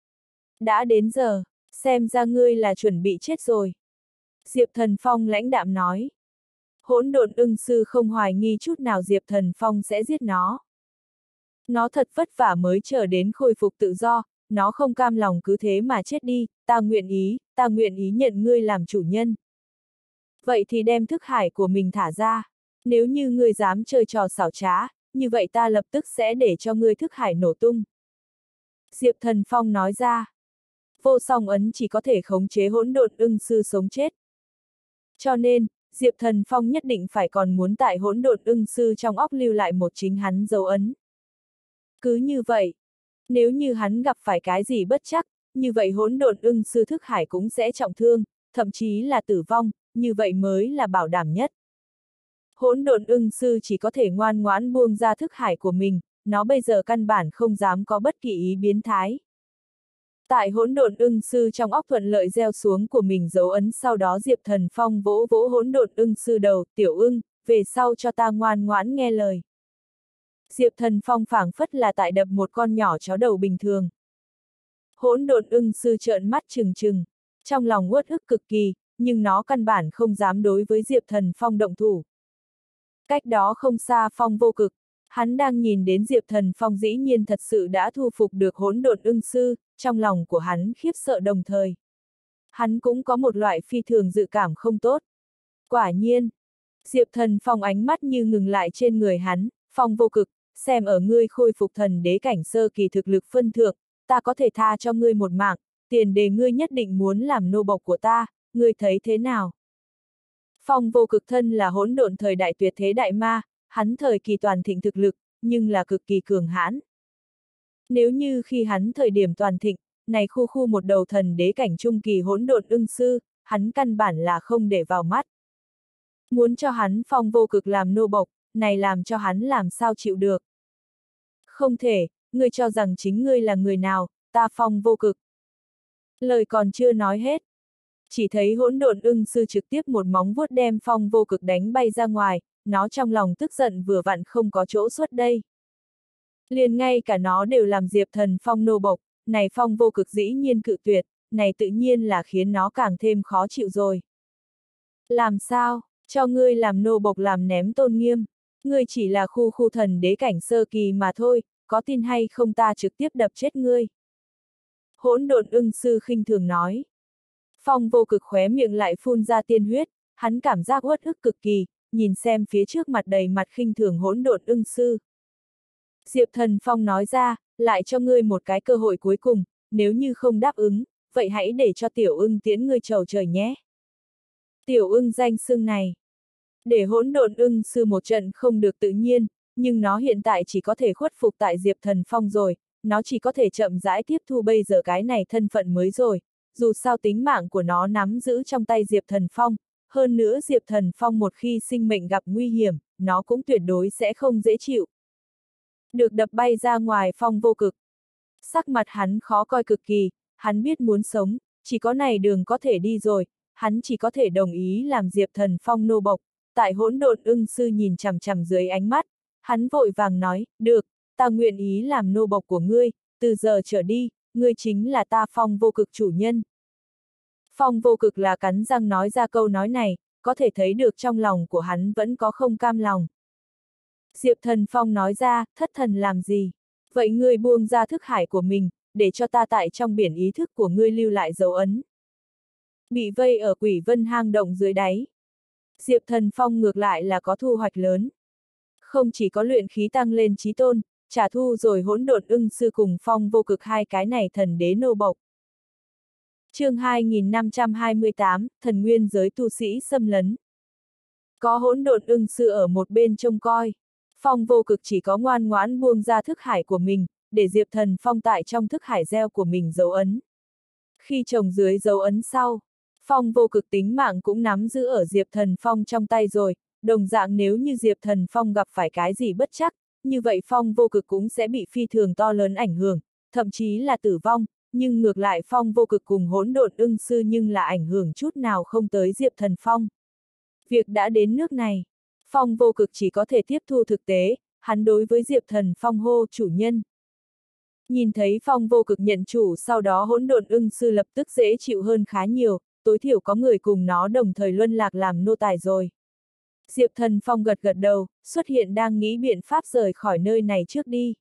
Đã đến giờ, xem ra ngươi là chuẩn bị chết rồi. Diệp Thần Phong lãnh đạm nói. Hỗn độn ưng sư không hoài nghi chút nào Diệp Thần Phong sẽ giết nó. Nó thật vất vả mới chờ đến khôi phục tự do, nó không cam lòng cứ thế mà chết đi, ta nguyện ý, ta nguyện ý nhận ngươi làm chủ nhân. Vậy thì đem thức hải của mình thả ra, nếu như ngươi dám chơi trò xảo trá, như vậy ta lập tức sẽ để cho ngươi thức hải nổ tung. Diệp Thần Phong nói ra. Vô song ấn chỉ có thể khống chế hỗn độn ưng sư sống chết. Cho nên, Diệp Thần Phong nhất định phải còn muốn tại hỗn độn ưng sư trong óc lưu lại một chính hắn dấu ấn. Cứ như vậy, nếu như hắn gặp phải cái gì bất chắc, như vậy hỗn độn ưng sư thức hải cũng sẽ trọng thương, thậm chí là tử vong, như vậy mới là bảo đảm nhất. Hỗn độn ưng sư chỉ có thể ngoan ngoãn buông ra thức hải của mình, nó bây giờ căn bản không dám có bất kỳ ý biến thái. Tại hỗn độn ưng sư trong óc thuận lợi gieo xuống của mình dấu ấn, sau đó Diệp Thần Phong vỗ vỗ hỗn độn ưng sư đầu, tiểu ưng, về sau cho ta ngoan ngoãn nghe lời. Diệp Thần Phong phảng phất là tại đập một con nhỏ chó đầu bình thường. Hỗn độn ưng sư trợn mắt trừng trừng, trong lòng uất ức cực kỳ, nhưng nó căn bản không dám đối với Diệp Thần Phong động thủ. Cách đó không xa Phong Vô Cực, hắn đang nhìn đến Diệp Thần Phong dĩ nhiên thật sự đã thu phục được hỗn độn ưng sư, trong lòng của hắn khiếp sợ đồng thời. Hắn cũng có một loại phi thường dự cảm không tốt. Quả nhiên, Diệp Thần Phong ánh mắt như ngừng lại trên người hắn, Phong Vô Cực, xem ở ngươi khôi phục thần đế cảnh sơ kỳ thực lực phân thượng, ta có thể tha cho ngươi một mạng, tiền đề ngươi nhất định muốn làm nô bộc của ta, ngươi thấy thế nào? Phong Vô Cực thân là hỗn độn thời đại tuyệt thế đại ma, hắn thời kỳ toàn thịnh thực lực, nhưng là cực kỳ cường hãn. Nếu như khi hắn thời điểm toàn thịnh, này khu khu một đầu thần đế cảnh trung kỳ hỗn độn ưng sư, hắn căn bản là không để vào mắt. Muốn cho hắn Phong Vô Cực làm nô bộc, này làm cho hắn làm sao chịu được. Không thể, ngươi cho rằng chính ngươi là người nào, ta Phong Vô Cực. Lời còn chưa nói hết. Chỉ thấy hỗn độn ưng sư trực tiếp một móng vuốt đem Phong Vô Cực đánh bay ra ngoài, nó trong lòng tức giận vừa vặn không có chỗ xuất đây. Liền ngay cả nó đều làm Diệp Thần Phong nô bộc, này Phong Vô Cực dĩ nhiên cự tuyệt, này tự nhiên là khiến nó càng thêm khó chịu rồi. Làm sao, cho ngươi làm nô bộc làm ném tôn nghiêm, ngươi chỉ là khu khu thần đế cảnh sơ kỳ mà thôi, có tin hay không ta trực tiếp đập chết ngươi. Hỗn độn ưng sư khinh thường nói. Phong Vô Cực khóe miệng lại phun ra tiên huyết, hắn cảm giác uất ức cực kỳ, nhìn xem phía trước mặt đầy mặt khinh thường hỗn độn ưng sư. Diệp Thần Phong nói ra, lại cho ngươi một cái cơ hội cuối cùng, nếu như không đáp ứng, vậy hãy để cho tiểu ưng tiễn ngươi trầu trời nhé. Tiểu ưng danh xưng này. Để hỗn độn ưng sư một trận không được tự nhiên, nhưng nó hiện tại chỉ có thể khuất phục tại Diệp Thần Phong rồi, nó chỉ có thể chậm rãi tiếp thu bây giờ cái này thân phận mới rồi, dù sao tính mạng của nó nắm giữ trong tay Diệp Thần Phong, hơn nữa Diệp Thần Phong một khi sinh mệnh gặp nguy hiểm, nó cũng tuyệt đối sẽ không dễ chịu. Được đập bay ra ngoài Phong Vô Cực. Sắc mặt hắn khó coi cực kỳ, hắn biết muốn sống, chỉ có này đường có thể đi rồi, hắn chỉ có thể đồng ý làm Diệp Thần Phong nô bộc. Tại hỗn độn ưng sư nhìn chằm chằm dưới ánh mắt, hắn vội vàng nói, được, ta nguyện ý làm nô bộc của ngươi, từ giờ trở đi, ngươi chính là ta Phong Vô Cực chủ nhân. Phong Vô Cực là cắn răng nói ra câu nói này, có thể thấy được trong lòng của hắn vẫn có không cam lòng. Diệp Thần Phong nói ra, thất thần làm gì? Vậy ngươi buông ra thức hải của mình, để cho ta tại trong biển ý thức của ngươi lưu lại dấu ấn. Bị vây ở Quỷ Vân hang động dưới đáy. Diệp Thần Phong ngược lại là có thu hoạch lớn. Không chỉ có luyện khí tăng lên chí tôn, trả thu rồi hỗn độn ưng sư cùng Phong Vô Cực hai cái này thần đế nô bộc. Chương hai nghìn năm trăm hai mươi tám, thần nguyên giới tu sĩ xâm lấn. Có hỗn độn ưng sư ở một bên trông coi. Phong Vô Cực chỉ có ngoan ngoãn buông ra thức hải của mình, để Diệp Thần Phong tại trong thức hải gieo của mình dấu ấn. Khi trồng dưới dấu ấn sau, Phong Vô Cực tính mạng cũng nắm giữ ở Diệp Thần Phong trong tay rồi, đồng dạng nếu như Diệp Thần Phong gặp phải cái gì bất chắc, như vậy Phong Vô Cực cũng sẽ bị phi thường to lớn ảnh hưởng, thậm chí là tử vong, nhưng ngược lại Phong Vô Cực cùng hỗn độn ưng sư nhưng là ảnh hưởng chút nào không tới Diệp Thần Phong. Việc đã đến nước này, Phong Vô Cực chỉ có thể tiếp thu thực tế, hắn đối với Diệp Thần Phong hô chủ nhân. Nhìn thấy Phong Vô Cực nhận chủ sau đó hỗn độn ưng sư lập tức dễ chịu hơn khá nhiều, tối thiểu có người cùng nó đồng thời luân lạc làm nô tài rồi. Diệp Thần Phong gật gật đầu, xuất hiện đang nghĩ biện pháp rời khỏi nơi này trước đi.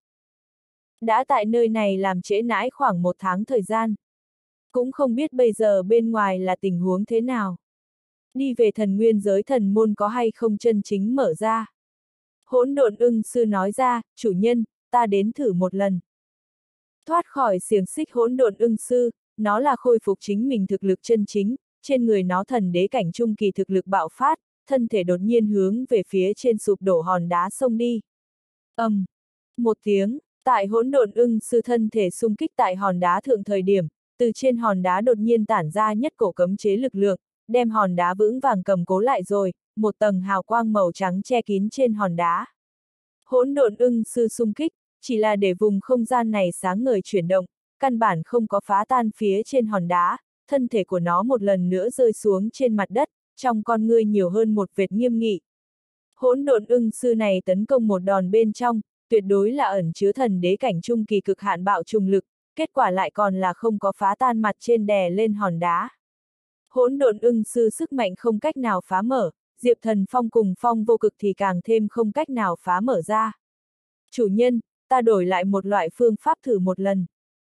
Đã tại nơi này làm trễ nãi khoảng một tháng thời gian. Cũng không biết bây giờ bên ngoài là tình huống thế nào. Đi về thần nguyên giới thần môn có hay không chân chính mở ra. Hỗn độn ưng sư nói ra, chủ nhân, ta đến thử một lần. Thoát khỏi xiềng xích hỗn độn ưng sư, nó là khôi phục chính mình thực lực chân chính, trên người nó thần đế cảnh trung kỳ thực lực bạo phát, thân thể đột nhiên hướng về phía trên sụp đổ hòn đá xông đi. ầm, um, một tiếng, tại hỗn độn ưng sư thân thể xung kích tại hòn đá thượng thời điểm, từ trên hòn đá đột nhiên tản ra nhất cổ cấm chế lực lượng, đem hòn đá vững vàng cầm cố lại rồi, một tầng hào quang màu trắng che kín trên hòn đá. Hỗn độn ưng sư xung kích, chỉ là để vùng không gian này sáng ngời chuyển động, căn bản không có phá tan phía trên hòn đá, thân thể của nó một lần nữa rơi xuống trên mặt đất, trong con ngươi nhiều hơn một vệt nghiêm nghị. Hỗn độn ưng sư này tấn công một đòn bên trong, tuyệt đối là ẩn chứa thần đế cảnh trung kỳ cực hạn bạo trùng lực, kết quả lại còn là không có phá tan mặt trên đè lên hòn đá. Hỗn độn ưng sư sức mạnh không cách nào phá mở, Diệp Thần Phong cùng Phong Vô Cực thì càng thêm không cách nào phá mở ra. Chủ nhân, ta đổi lại một loại phương pháp thử một lần.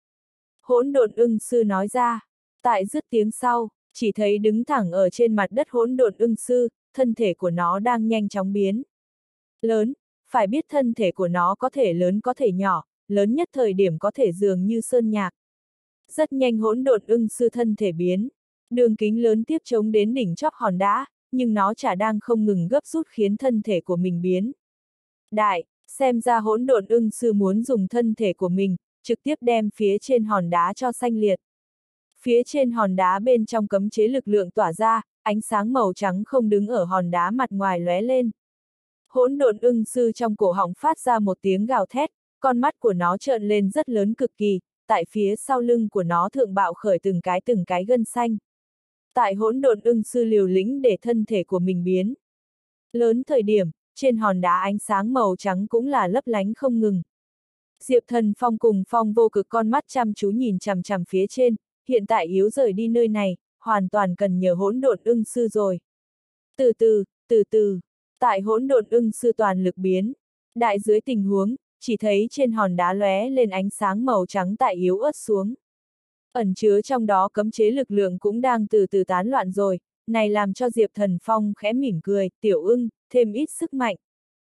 Hỗn độn ưng sư nói ra, tại dứt tiếng sau, chỉ thấy đứng thẳng ở trên mặt đất hỗn độn ưng sư, thân thể của nó đang nhanh chóng biến lớn, phải biết thân thể của nó có thể lớn có thể nhỏ, lớn nhất thời điểm có thể dường như sơn nhạc. Rất nhanh hỗn độn ưng sư thân thể biến, đường kính lớn tiếp chống đến đỉnh chóp hòn đá, nhưng nó chả đang không ngừng gấp rút khiến thân thể của mình biến đại, xem ra hỗn độn ưng sư muốn dùng thân thể của mình, trực tiếp đem phía trên hòn đá cho xanh liệt. Phía trên hòn đá bên trong cấm chế lực lượng tỏa ra, ánh sáng màu trắng không đứng ở hòn đá mặt ngoài lóe lên. Hỗn độn ưng sư trong cổ họng phát ra một tiếng gào thét, con mắt của nó trợn lên rất lớn cực kỳ, tại phía sau lưng của nó thượng bạo khởi từng cái từng cái gân xanh. Tại hỗn độn ưng sư liều lĩnh để thân thể của mình biến lớn thời điểm, trên hòn đá ánh sáng màu trắng cũng là lấp lánh không ngừng. Diệp Thần Phong cùng Phong Vô Cực con mắt chăm chú nhìn chằm chằm phía trên, hiện tại yếu rời đi nơi này, hoàn toàn cần nhờ hỗn độn ưng sư rồi. Từ từ, từ từ, tại hỗn độn ưng sư toàn lực biến, đại dưới tình huống, chỉ thấy trên hòn đá lóe lên ánh sáng màu trắng tại yếu ớt xuống. Ẩn chứa trong đó cấm chế lực lượng cũng đang từ từ tán loạn rồi, này làm cho Diệp Thần Phong khẽ mỉm cười, tiểu ưng, thêm ít sức mạnh.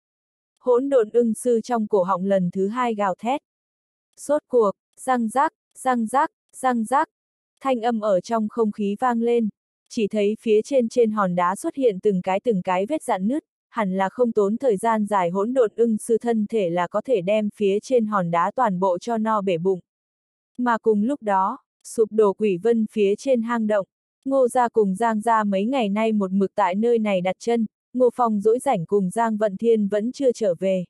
Hỗn độn ưng sư trong cổ họng lần thứ hai gào thét. Rốt cuộc, răng rác, răng rác, răng rác, thanh âm ở trong không khí vang lên, chỉ thấy phía trên trên hòn đá xuất hiện từng cái từng cái vết rạn nứt, hẳn là không tốn thời gian dài hỗn độn ưng sư thân thể là có thể đem phía trên hòn đá toàn bộ cho no bể bụng. Mà cùng lúc đó, sụp đổ quỷ vân phía trên hang động, Ngô gia cùng Giang gia mấy ngày nay một mực tại nơi này đặt chân, Ngô Phong dỗi rảnh cùng Giang Vận Thiên vẫn chưa trở về.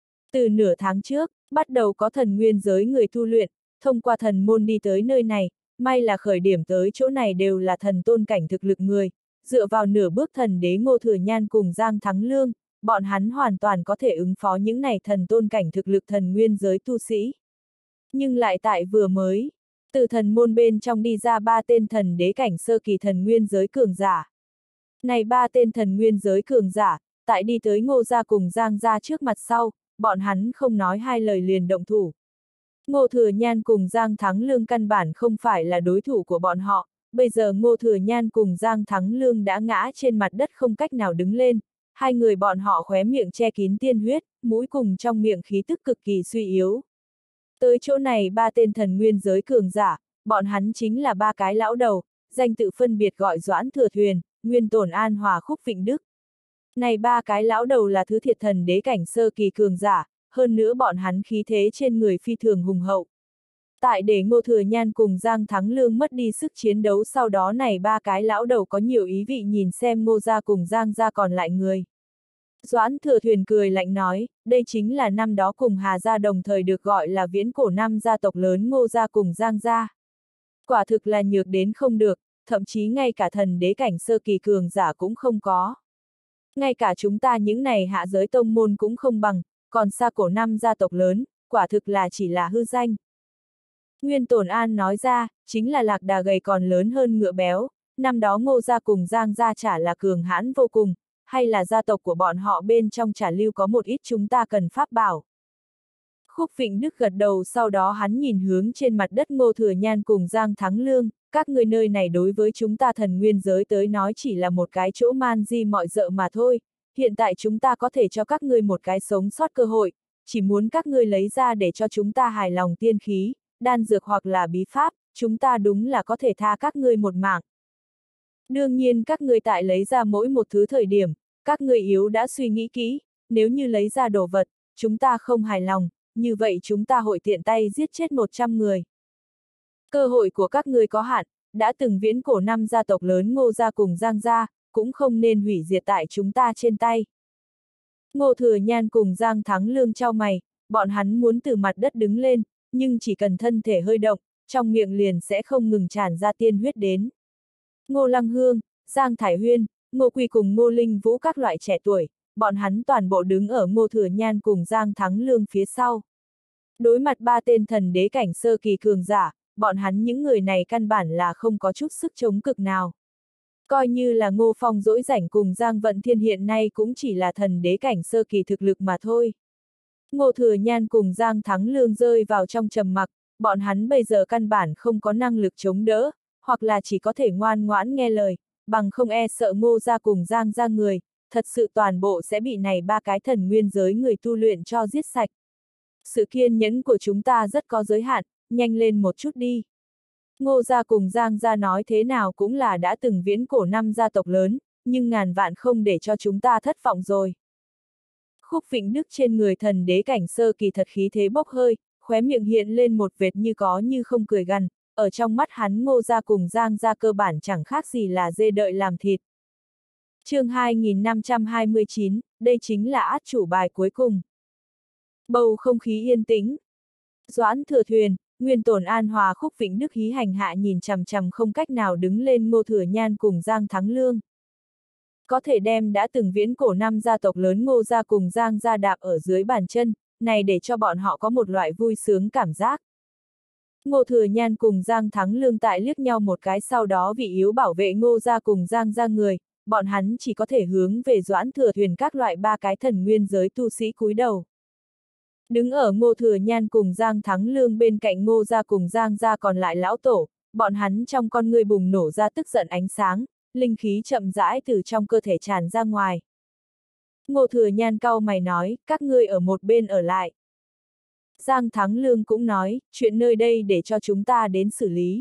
Từ nửa tháng trước, bắt đầu có thần nguyên giới người tu luyện, thông qua thần môn đi tới nơi này, may là khởi điểm tới chỗ này đều là thần tôn cảnh thực lực người, dựa vào nửa bước thần đế Ngô Thừa Nhan cùng Giang Thắng Lương, bọn hắn hoàn toàn có thể ứng phó những này thần tôn cảnh thực lực thần nguyên giới tu sĩ. Nhưng lại tại vừa mới, từ thần môn bên trong đi ra ba tên thần đế cảnh sơ kỳ thần nguyên giới cường giả. Này ba tên thần nguyên giới cường giả, tại đi tới Ngô gia cùng Giang gia trước mặt sau, bọn hắn không nói hai lời liền động thủ. Ngô Thừa Nhan cùng Giang Thắng Lương căn bản không phải là đối thủ của bọn họ, bây giờ Ngô Thừa Nhan cùng Giang Thắng Lương đã ngã trên mặt đất không cách nào đứng lên, hai người bọn họ khóe miệng che kín tiên huyết, mũi cùng trong miệng khí tức cực kỳ suy yếu. Tới chỗ này ba tên thần nguyên giới cường giả, bọn hắn chính là ba cái lão đầu, danh tự phân biệt gọi Doãn Thừa Thuyền, Nguyên Tổn An Hòa Khúc Vịnh Đức. Này ba cái lão đầu là thứ thiệt thần đế cảnh sơ kỳ cường giả, hơn nữa bọn hắn khí thế trên người phi thường hùng hậu. Tại để Ngô Thừa Nhan cùng Giang Thắng Lương mất đi sức chiến đấu sau đó này ba cái lão đầu có nhiều ý vị nhìn xem Ngô gia cùng Giang gia còn lại người. Doãn Thừa Thuyền cười lạnh nói, đây chính là năm đó cùng Hà gia đồng thời được gọi là viễn cổ năm gia tộc lớn Ngô gia cùng Giang gia. Quả thực là nhược đến không được, thậm chí ngay cả thần đế cảnh sơ kỳ cường giả cũng không có. Ngay cả chúng ta những này hạ giới tông môn cũng không bằng, còn xa cổ năm gia tộc lớn, quả thực là chỉ là hư danh. Nguyên Tổn An nói ra, chính là lạc đà gầy còn lớn hơn ngựa béo, năm đó Ngô gia cùng Giang gia chả là cường hãn vô cùng, hay là gia tộc của bọn họ bên trong chả lưu có một ít chúng ta cần pháp bảo. Khúc Vịnh Đức gật đầu sau đó hắn nhìn hướng trên mặt đất Ngô Thừa Nhan cùng Giang Thắng Lương, các người nơi này đối với chúng ta thần nguyên giới tới nói chỉ là một cái chỗ man di mọi dợ mà thôi, hiện tại chúng ta có thể cho các ngươi một cái sống sót cơ hội, chỉ muốn các ngươi lấy ra để cho chúng ta hài lòng tiên khí, đan dược hoặc là bí pháp, chúng ta đúng là có thể tha các ngươi một mạng. Đương nhiên các ngươi tại lấy ra mỗi một thứ thời điểm, các ngươi yếu đã suy nghĩ kỹ, nếu như lấy ra đồ vật, chúng ta không hài lòng, như vậy chúng ta hội tiện tay giết chết một trăm người. Cơ hội của các ngươi có hạn, đã từng viễn cổ năm gia tộc lớn Ngô gia cùng Giang gia, cũng không nên hủy diệt tại chúng ta trên tay. Ngô Thừa Nhan cùng Giang Thắng Lương trao mày, bọn hắn muốn từ mặt đất đứng lên, nhưng chỉ cần thân thể hơi động, trong miệng liền sẽ không ngừng tràn ra tiên huyết đến. Ngô Lăng Hương, Giang Thải Huyên, Ngô Quỳ cùng Ngô Linh Vũ các loại trẻ tuổi, bọn hắn toàn bộ đứng ở Ngô Thừa Nhan cùng Giang Thắng Lương phía sau. Đối mặt ba tên thần đế cảnh sơ kỳ cường giả, bọn hắn những người này căn bản là không có chút sức chống cực nào. Coi như là Ngô Phong dỗi rảnh cùng Giang Vận Thiên hiện nay cũng chỉ là thần đế cảnh sơ kỳ thực lực mà thôi. Ngô Thừa Nhan cùng Giang Thắng Lương rơi vào trong trầm mặc, bọn hắn bây giờ căn bản không có năng lực chống đỡ, hoặc là chỉ có thể ngoan ngoãn nghe lời, bằng không e sợ Ngô gia cùng Giang gia người, thật sự toàn bộ sẽ bị này ba cái thần nguyên giới người tu luyện cho giết sạch. Sự kiên nhẫn của chúng ta rất có giới hạn, nhanh lên một chút đi. Ngô gia cùng Giang gia nói thế nào cũng là đã từng viễn cổ năm gia tộc lớn, nhưng ngàn vạn không để cho chúng ta thất vọng rồi. Khúc Vịnh Đức trên người thần đế cảnh sơ kỳ thật khí thế bốc hơi, khóe miệng hiện lên một vệt như có như không cười gằn, ở trong mắt hắn Ngô gia cùng Giang gia cơ bản chẳng khác gì là dê đợi làm thịt. Chương hai nghìn năm trăm hai mươi chín, đây chính là át chủ bài cuối cùng. Bầu không khí yên tĩnh. Doãn Thừa Thuyền, Nguyên Tồn An Hòa Khúc Vĩnh Đức hí hành hạ nhìn chằm chằm không cách nào đứng lên Ngô Thừa Nhan cùng Giang Thắng Lương. Có thể đem đã từng viễn cổ năm gia tộc lớn Ngô gia cùng Giang gia đạp ở dưới bàn chân, này để cho bọn họ có một loại vui sướng cảm giác. Ngô Thừa Nhan cùng Giang Thắng Lương tại liếc nhau một cái, sau đó vị yếu bảo vệ Ngô gia cùng Giang gia người, bọn hắn chỉ có thể hướng về Doãn Thừa Thuyền các loại ba cái thần nguyên giới tu sĩ cúi đầu. Đứng ở Ngô Thừa Nhan cùng Giang Thắng Lương bên cạnh Ngô gia cùng Giang gia còn lại lão tổ, bọn hắn trong con ngươi bùng nổ ra tức giận ánh sáng, linh khí chậm rãi từ trong cơ thể tràn ra ngoài. Ngô Thừa Nhan cau mày nói, các ngươi ở một bên ở lại. Giang Thắng Lương cũng nói, chuyện nơi đây để cho chúng ta đến xử lý.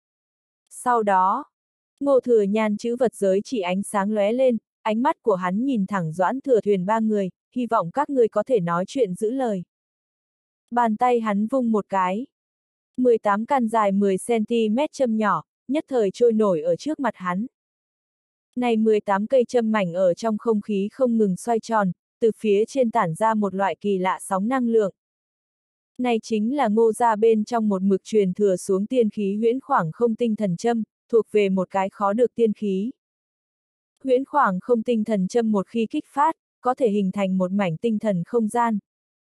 Sau đó, Ngô Thừa Nhan chữ vật giới chỉ ánh sáng lóe lên, ánh mắt của hắn nhìn thẳng Doãn Thừa Thuyền ba người, hy vọng các ngươi có thể nói chuyện giữ lời. Bàn tay hắn vung một cái. mười tám căn dài mười xăng ti mét châm nhỏ, nhất thời trôi nổi ở trước mặt hắn. Này mười tám cây châm mảnh ở trong không khí không ngừng xoay tròn, từ phía trên tản ra một loại kỳ lạ sóng năng lượng. Này chính là Ngô gia bên trong một mực truyền thừa xuống tiên khí huyễn khoảng không tinh thần châm, thuộc về một cái khó được tiên khí. Huyễn khoảng không tinh thần châm một khi kích phát, có thể hình thành một mảnh tinh thần không gian.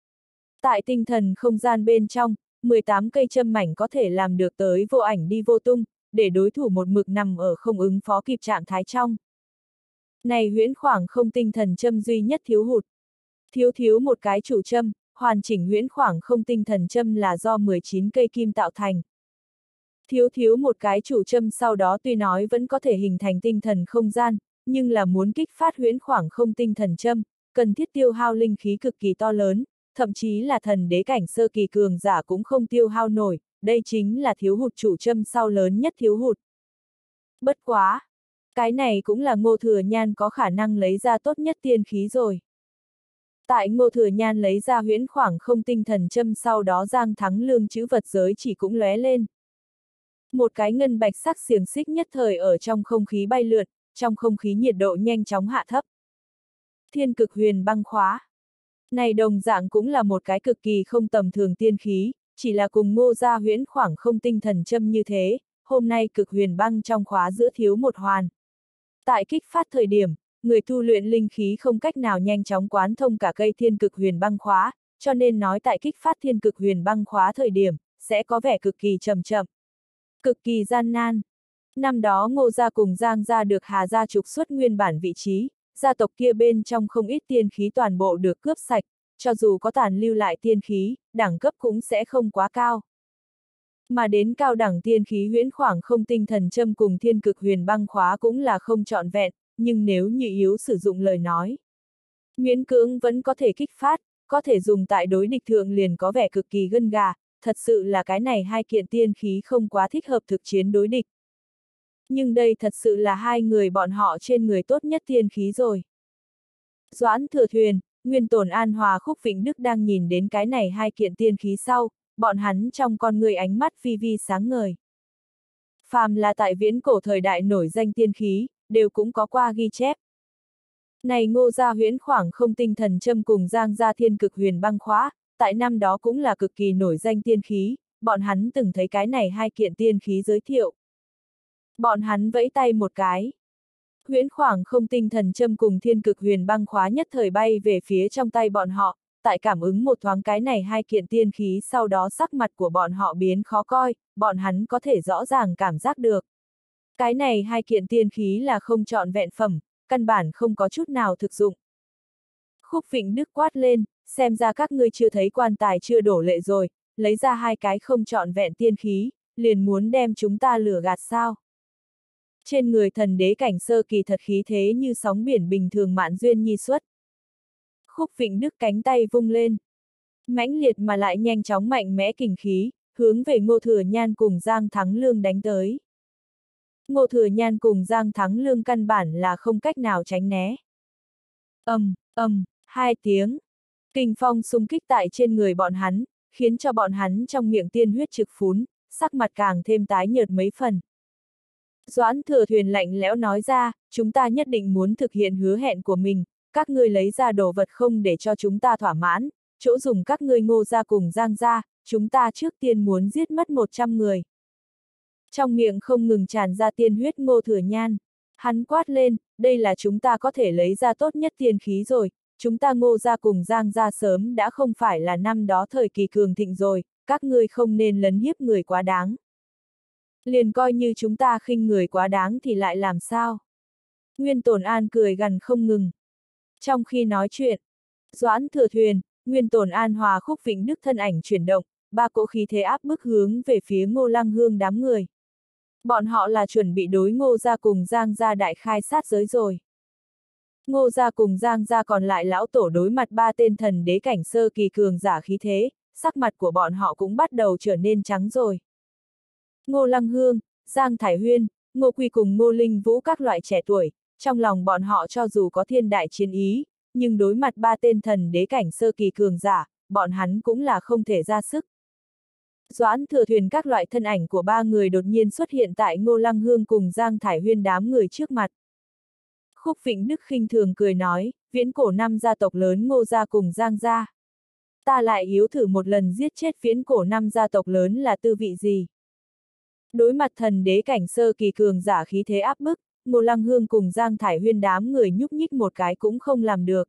Tại tinh thần không gian bên trong, mười tám cây châm mảnh có thể làm được tới vô ảnh đi vô tung, để đối thủ một mực nằm ở không ứng phó kịp trạng thái trong. Này huyễn khoảng không tinh thần châm duy nhất thiếu hụt. Thiếu thiếu một cái chủ châm, hoàn chỉnh huyễn khoảng không tinh thần châm là do mười chín cây kim tạo thành. Thiếu thiếu một cái chủ châm sau đó tuy nói vẫn có thể hình thành tinh thần không gian, nhưng là muốn kích phát huyễn khoảng không tinh thần châm, cần thiết tiêu hao linh khí cực kỳ to lớn, thậm chí là thần đế cảnh sơ kỳ cường giả cũng không tiêu hao nổi, đây chính là thiếu hụt chủ châm sau lớn nhất thiếu hụt. Bất quá! Cái này cũng là Ngô Thừa Nhan có khả năng lấy ra tốt nhất tiên khí rồi. Tại Ngô Thừa Nhan lấy ra huyễn khoảng không tinh thần châm sau đó Giang Thắng Lương chữ vật giới chỉ cũng lóe lên. Một cái ngân bạch sắc xiềng xích nhất thời ở trong không khí bay lượn, trong không khí nhiệt độ nhanh chóng hạ thấp. Thiên cực huyền băng khóa. Này đồng dạng cũng là một cái cực kỳ không tầm thường tiên khí, chỉ là cùng Ngô gia huyễn khoảng không tinh thần châm như thế, hôm nay cực huyền băng trong khóa giữa thiếu một hoàn. Tại kích phát thời điểm, người tu luyện linh khí không cách nào nhanh chóng quán thông cả cây thiên cực huyền băng khóa, cho nên nói tại kích phát thiên cực huyền băng khóa thời điểm, sẽ có vẻ cực kỳ chậm chậm, cực kỳ gian nan. Năm đó Ngô gia cùng Giang gia được Hà gia trục xuất nguyên bản vị trí, gia tộc kia bên trong không ít tiên khí toàn bộ được cướp sạch, cho dù có tàn lưu lại tiên khí, đẳng cấp cũng sẽ không quá cao. Mà đến cao đẳng tiên khí huyễn khoảng không tinh thần châm cùng thiên cực huyền băng khóa cũng là không trọn vẹn, nhưng nếu như yếu sử dụng lời nói, miễn cưỡng vẫn có thể kích phát, có thể dùng tại đối địch thượng liền có vẻ cực kỳ gân gà, thật sự là cái này hai kiện tiên khí không quá thích hợp thực chiến đối địch. Nhưng đây thật sự là hai người bọn họ trên người tốt nhất tiên khí rồi. Doãn Thừa Thuyền, Nguyên Tồn An Hòa Khúc Vĩnh Đức đang nhìn đến cái này hai kiện tiên khí sau, bọn hắn trong con người ánh mắt vi vi sáng ngời. Phàm là tại viễn cổ thời đại nổi danh tiên khí, đều cũng có qua ghi chép. Này Ngô gia huyễn khoảng không tinh thần châm cùng Giang gia thiên cực huyền băng khóa, tại năm đó cũng là cực kỳ nổi danh tiên khí, bọn hắn từng thấy cái này hai kiện tiên khí giới thiệu. Bọn hắn vẫy tay một cái. Huyễn khoảng không tinh thần châm cùng thiên cực huyền băng khóa nhất thời bay về phía trong tay bọn họ, tại cảm ứng một thoáng cái này hai kiện tiên khí sau đó sắc mặt của bọn họ biến khó coi, bọn hắn có thể rõ ràng cảm giác được. Cái này hai kiện tiên khí là không trọn vẹn phẩm, căn bản không có chút nào thực dụng. Khúc Vĩnh Đức quát lên, xem ra các ngươi chưa thấy quan tài chưa đổ lệ rồi, lấy ra hai cái không trọn vẹn tiên khí, liền muốn đem chúng ta lừa gạt sao. Trên người thần đế cảnh sơ kỳ thật khí thế như sóng biển bình thường mạn duyên nhi xuất. Khúc Vĩnh Đức cánh tay vung lên. Mãnh liệt mà lại nhanh chóng mạnh mẽ kình khí, hướng về Ngô Thừa Nhan cùng Giang Thắng Lương đánh tới. Ngô Thừa Nhan cùng Giang Thắng Lương căn bản là không cách nào tránh né. Ầm, ầm, hai tiếng. Kình phong xung kích tại trên người bọn hắn, khiến cho bọn hắn trong miệng tiên huyết trực phún, sắc mặt càng thêm tái nhợt mấy phần. Doãn Thừa Thuyền lạnh lẽo nói ra, chúng ta nhất định muốn thực hiện hứa hẹn của mình, các ngươi lấy ra đồ vật không để cho chúng ta thỏa mãn, chỗ dùng các ngươi Ngô gia cùng Giang gia, chúng ta trước tiên muốn giết mất một trăm người. Trong miệng không ngừng tràn ra tiên huyết Ngô Thừa Nhan. Hắn quát lên, đây là chúng ta có thể lấy ra tốt nhất tiên khí rồi, chúng ta Ngô gia cùng Giang gia sớm đã không phải là năm đó thời kỳ cường thịnh rồi, các ngươi không nên lấn hiếp người quá đáng. Liền coi như chúng ta khinh người quá đáng thì lại làm sao? Nguyên Tồn An cười gằn không ngừng. Trong khi nói chuyện, Doãn Thừa Thuyền, Nguyên Tồn An hòa Khúc Vĩnh Đức thân ảnh chuyển động, ba cỗ khí thế áp bức hướng về phía Ngô Lăng Hương đám người. Bọn họ là chuẩn bị đối Ngô gia cùng Giang gia đại khai sát giới rồi. Ngô gia cùng Giang gia còn lại lão tổ đối mặt ba tên thần đế cảnh sơ kỳ cường giả khí thế, sắc mặt của bọn họ cũng bắt đầu trở nên trắng rồi. Ngô Lăng Hương, Giang Thải Huyên, Ngô Quy cùng Ngô Linh Vũ các loại trẻ tuổi, trong lòng bọn họ cho dù có thiên đại chiến ý, nhưng đối mặt ba tên thần đế cảnh sơ kỳ cường giả, bọn hắn cũng là không thể ra sức. Doãn Thừa Thuyền các loại thân ảnh của ba người đột nhiên xuất hiện tại Ngô Lăng Hương cùng Giang Thải Huyên đám người trước mặt. Khúc Vĩnh Đức khinh thường cười nói, viễn cổ năm gia tộc lớn Ngô gia cùng Giang gia. Ta lại yếu thử một lần giết chết viễn cổ năm gia tộc lớn là tư vị gì? Đối mặt thần đế cảnh sơ kỳ cường giả khí thế áp bức, Ngô Lăng Hương cùng Giang Thải Huyên đám người nhúc nhích một cái cũng không làm được.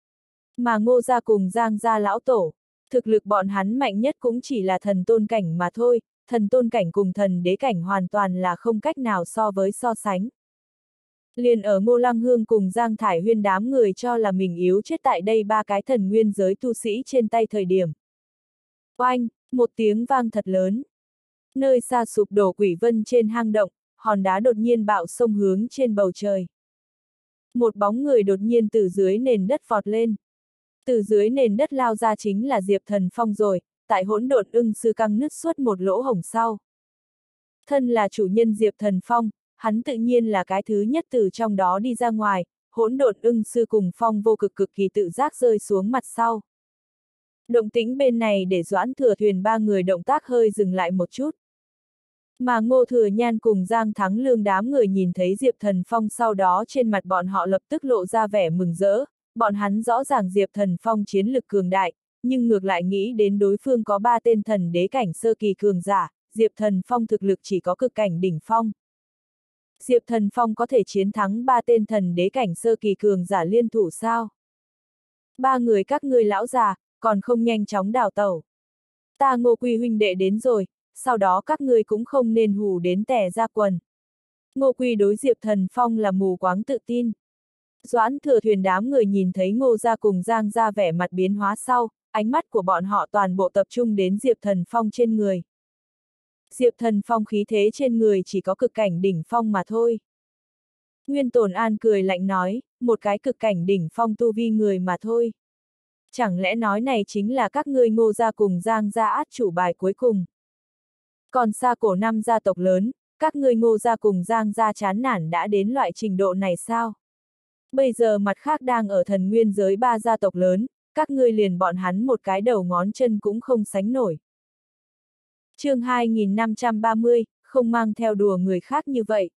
Mà Ngô gia cùng Giang gia lão tổ, thực lực bọn hắn mạnh nhất cũng chỉ là thần tôn cảnh mà thôi, thần tôn cảnh cùng thần đế cảnh hoàn toàn là không cách nào so với so sánh. Liền ở Ngô Lăng Hương cùng Giang Thải Huyên đám người cho là mình yếu chết tại đây ba cái thần nguyên giới tu sĩ trên tay thời điểm. Oanh, một tiếng vang thật lớn. Nơi xa sụp đổ quỷ vân trên hang động, hòn đá đột nhiên bạo xông hướng trên bầu trời. Một bóng người đột nhiên từ dưới nền đất vọt lên. Từ dưới nền đất lao ra chính là Diệp Thần Phong rồi, tại hỗn độn ưng sư căng nứt suốt một lỗ hổng sau. Thân là chủ nhân Diệp Thần Phong, hắn tự nhiên là cái thứ nhất từ trong đó đi ra ngoài, hỗn độn ưng sư cùng Phong vô cực cực kỳ tự giác rơi xuống mặt sau. Động tĩnh bên này để Doãn Thừa Thuyền ba người động tác hơi dừng lại một chút. Mà Ngô Thừa Nhan cùng Giang Thắng Lương đám người nhìn thấy Diệp Thần Phong sau đó trên mặt bọn họ lập tức lộ ra vẻ mừng rỡ, bọn hắn rõ ràng Diệp Thần Phong chiến lực cường đại, nhưng ngược lại nghĩ đến đối phương có ba tên thần đế cảnh sơ kỳ cường giả, Diệp Thần Phong thực lực chỉ có cực cảnh đỉnh phong. Diệp Thần Phong có thể chiến thắng ba tên thần đế cảnh sơ kỳ cường giả liên thủ sao? Ba người các ngươi lão già, còn không nhanh chóng đào tẩu. Ta Ngô Quy huynh đệ đến rồi, sau đó các ngươi cũng không nên hù đến tè ra quần. Ngô Quy đối Diệp Thần Phong là mù quáng tự tin. Doãn Thừa Thuyền đám người nhìn thấy Ngô gia cùng Giang gia vẻ mặt biến hóa sau, ánh mắt của bọn họ toàn bộ tập trung đến Diệp Thần Phong trên người. Diệp Thần Phong khí thế trên người chỉ có cực cảnh đỉnh phong mà thôi. Nguyên Tồn An cười lạnh nói, một cái cực cảnh đỉnh phong tu vi người mà thôi. Chẳng lẽ nói này chính là các ngươi Ngô gia cùng Giang gia át chủ bài cuối cùng? Còn xa cổ năm gia tộc lớn, các ngươi Ngô gia cùng Giang gia chán nản đã đến loại trình độ này sao? Bây giờ mặt khác đang ở thần nguyên giới ba gia tộc lớn, các ngươi liền bọn hắn một cái đầu ngón chân cũng không sánh nổi. Chương hai nghìn năm trăm ba mươi, không mang theo đùa người khác như vậy.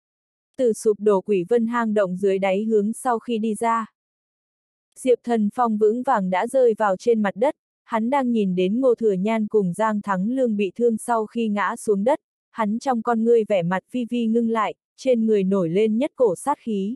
Từ sụp đổ quỷ vân hang động dưới đáy hướng sau khi đi ra. Diệp Thần Phong vững vàng đã rơi vào trên mặt đất, hắn đang nhìn đến Ngô Thừa Nhan cùng Giang Thắng Lương bị thương sau khi ngã xuống đất, hắn trong con ngươi vẻ mặt vi vi ngưng lại, trên người nổi lên nhất cổ sát khí.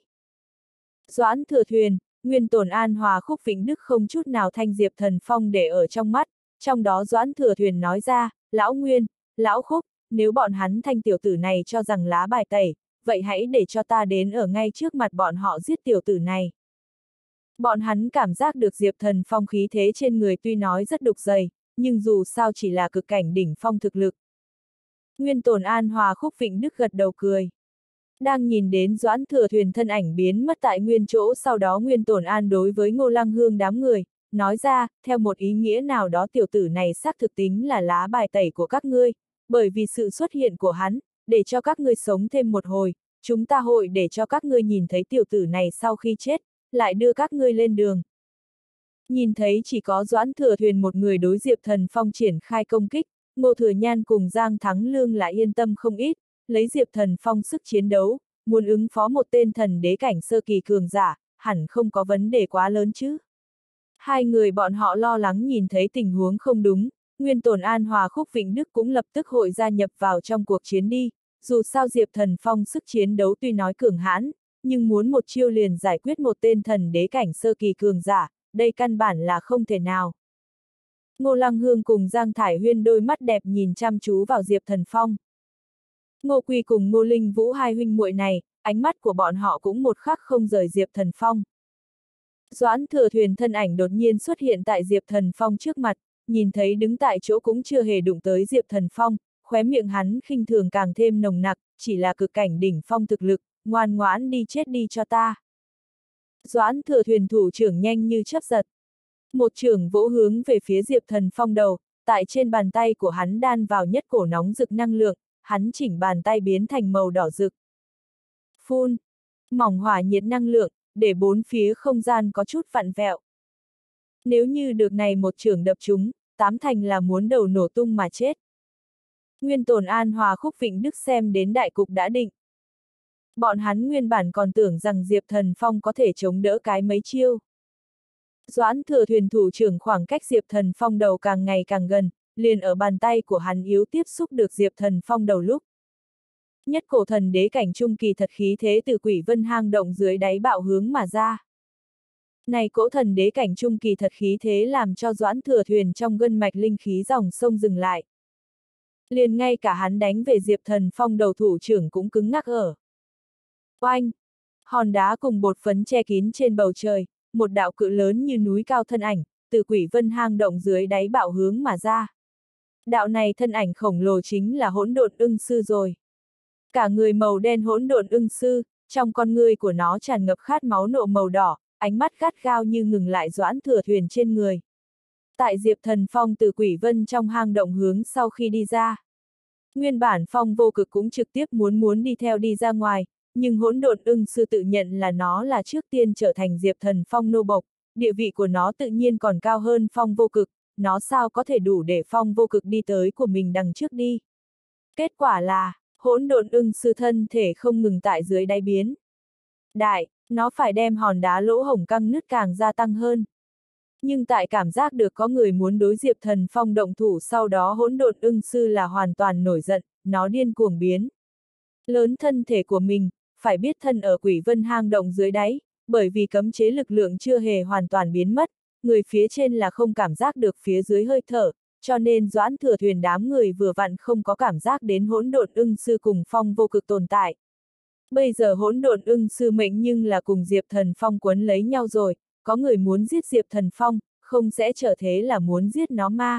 Doãn Thừa Thuyền, Nguyên Tồn An hòa Khúc Vĩnh Đức không chút nào thanh Diệp Thần Phong để ở trong mắt, trong đó Doãn Thừa Thuyền nói ra, Lão Nguyên, Lão Khúc, nếu bọn hắn thanh tiểu tử này cho rằng lá bài tẩy, vậy hãy để cho ta đến ở ngay trước mặt bọn họ giết tiểu tử này. Bọn hắn cảm giác được Diệp Thần Phong khí thế trên người tuy nói rất đục dày, nhưng dù sao chỉ là cực cảnh đỉnh phong thực lực. Nguyên Tồn An hòa Khúc Vĩnh Đức gật đầu cười. Đang nhìn đến Doãn Thừa Thuyền thân ảnh biến mất tại nguyên chỗ, sau đó Nguyên Tồn An đối với Ngô Lăng Hương đám người, nói ra, theo một ý nghĩa nào đó tiểu tử này xác thực tính là lá bài tẩy của các ngươi, bởi vì sự xuất hiện của hắn, để cho các ngươi sống thêm một hồi, chúng ta hội để cho các ngươi nhìn thấy tiểu tử này sau khi chết, lại đưa các ngươi lên đường. Nhìn thấy chỉ có Doãn Thừa Thuyền một người đối Diệp Thần Phong triển khai công kích, Ngô Thừa Nhan cùng Giang Thắng Lương lại yên tâm không ít, lấy Diệp Thần Phong sức chiến đấu, muốn ứng phó một tên thần đế cảnh sơ kỳ cường giả, hẳn không có vấn đề quá lớn chứ. Hai người bọn họ lo lắng nhìn thấy tình huống không đúng, Nguyên Tồn An Hòa Khúc Vĩnh Đức cũng lập tức hội gia nhập vào trong cuộc chiến đi, dù sao Diệp Thần Phong sức chiến đấu tuy nói cường hãn, nhưng muốn một chiêu liền giải quyết một tên thần đế cảnh sơ kỳ cường giả, đây căn bản là không thể nào. Ngô Lăng Hương cùng Giang Thải Huyên đôi mắt đẹp nhìn chăm chú vào Diệp Thần Phong. Ngô Quy cùng Ngô Linh Vũ hai huynh muội này, ánh mắt của bọn họ cũng một khắc không rời Diệp Thần Phong. Doãn Thừa Thuyền thân ảnh đột nhiên xuất hiện tại Diệp Thần Phong trước mặt, nhìn thấy đứng tại chỗ cũng chưa hề đụng tới Diệp Thần Phong, khóe miệng hắn khinh thường càng thêm nồng nặc, chỉ là cực cảnh đỉnh phong thực lực, ngoan ngoãn đi chết đi cho ta. Doãn Thừa Thuyền thủ trưởng nhanh như chớp giật. Một trưởng vỗ hướng về phía Diệp Thần Phong đầu, tại trên bàn tay của hắn đan vào nhất cổ nóng rực năng lượng, hắn chỉnh bàn tay biến thành màu đỏ rực. Phun, mỏng hỏa nhiệt năng lượng, để bốn phía không gian có chút vặn vẹo. Nếu như được này một trưởng đập chúng, tám thành là muốn đầu nổ tung mà chết. Nguyên Tồn An Hòa Khúc Vĩnh Đức xem đến đại cục đã định. Bọn hắn nguyên bản còn tưởng rằng Diệp Thần Phong có thể chống đỡ cái mấy chiêu. Doãn Thừa Thuyền thủ trưởng khoảng cách Diệp Thần Phong đầu càng ngày càng gần, liền ở bàn tay của hắn yếu tiếp xúc được Diệp Thần Phong đầu lúc. Nhất cổ thần đế cảnh trung kỳ thật khí thế từ Quỷ Vân hang động dưới đáy bạo hướng mà ra. Này cỗ thần đế cảnh trung kỳ thật khí thế làm cho Doãn Thừa Thuyền trong gân mạch linh khí dòng sông dừng lại. Liền ngay cả hắn đánh về Diệp Thần Phong đầu thủ trưởng cũng cứng ngắc ở. Oanh! Hòn đá cùng bột phấn che kín trên bầu trời, một đạo cự lớn như núi cao thân ảnh, từ Quỷ Vân hang động dưới đáy bạo hướng mà ra. Đạo này thân ảnh khổng lồ chính là Hỗn Độn Ưng Sư rồi. Cả người màu đen Hỗn Độn Ưng Sư, trong con ngươi của nó tràn ngập khát máu nộ màu đỏ, ánh mắt gắt gao như ngừng lại Doãn Thừa Thuyền trên người. Tại Diệp Thần Phong từ Quỷ Vân trong hang động hướng sau khi đi ra. Nguyên bản Phong Vô Cực cũng trực tiếp muốn muốn đi theo đi ra ngoài, nhưng Hỗn Độn Ưng Sư tự nhận là nó là trước tiên trở thành Diệp Thần Phong nô bộc, địa vị của nó tự nhiên còn cao hơn Phong Vô Cực, nó sao có thể đủ để Phong Vô Cực đi tới của mình đằng trước đi. Kết quả là, Hỗn Độn Ưng Sư thân thể không ngừng tại dưới đáy biến. Đại, nó phải đem hòn đá lỗ hổng căng nứt càng gia tăng hơn. Nhưng tại cảm giác được có người muốn đối Diệp Thần Phong động thủ sau đó Hỗn Độn Ưng Sư là hoàn toàn nổi giận, nó điên cuồng biến. Lớn thân thể của mình, phải biết thân ở Quỷ Vân hang động dưới đáy, bởi vì cấm chế lực lượng chưa hề hoàn toàn biến mất, người phía trên là không cảm giác được phía dưới hơi thở, cho nên Doãn Thừa Thuyền đám người vừa vặn không có cảm giác đến Hỗn Độn Ưng Sư cùng Phong Vô Cực tồn tại. Bây giờ Hỗn Độn Ưng Sư mệnh nhưng là cùng Diệp Thần Phong quấn lấy nhau rồi, có người muốn giết Diệp Thần Phong, không sẽ trở thế là muốn giết nó ma.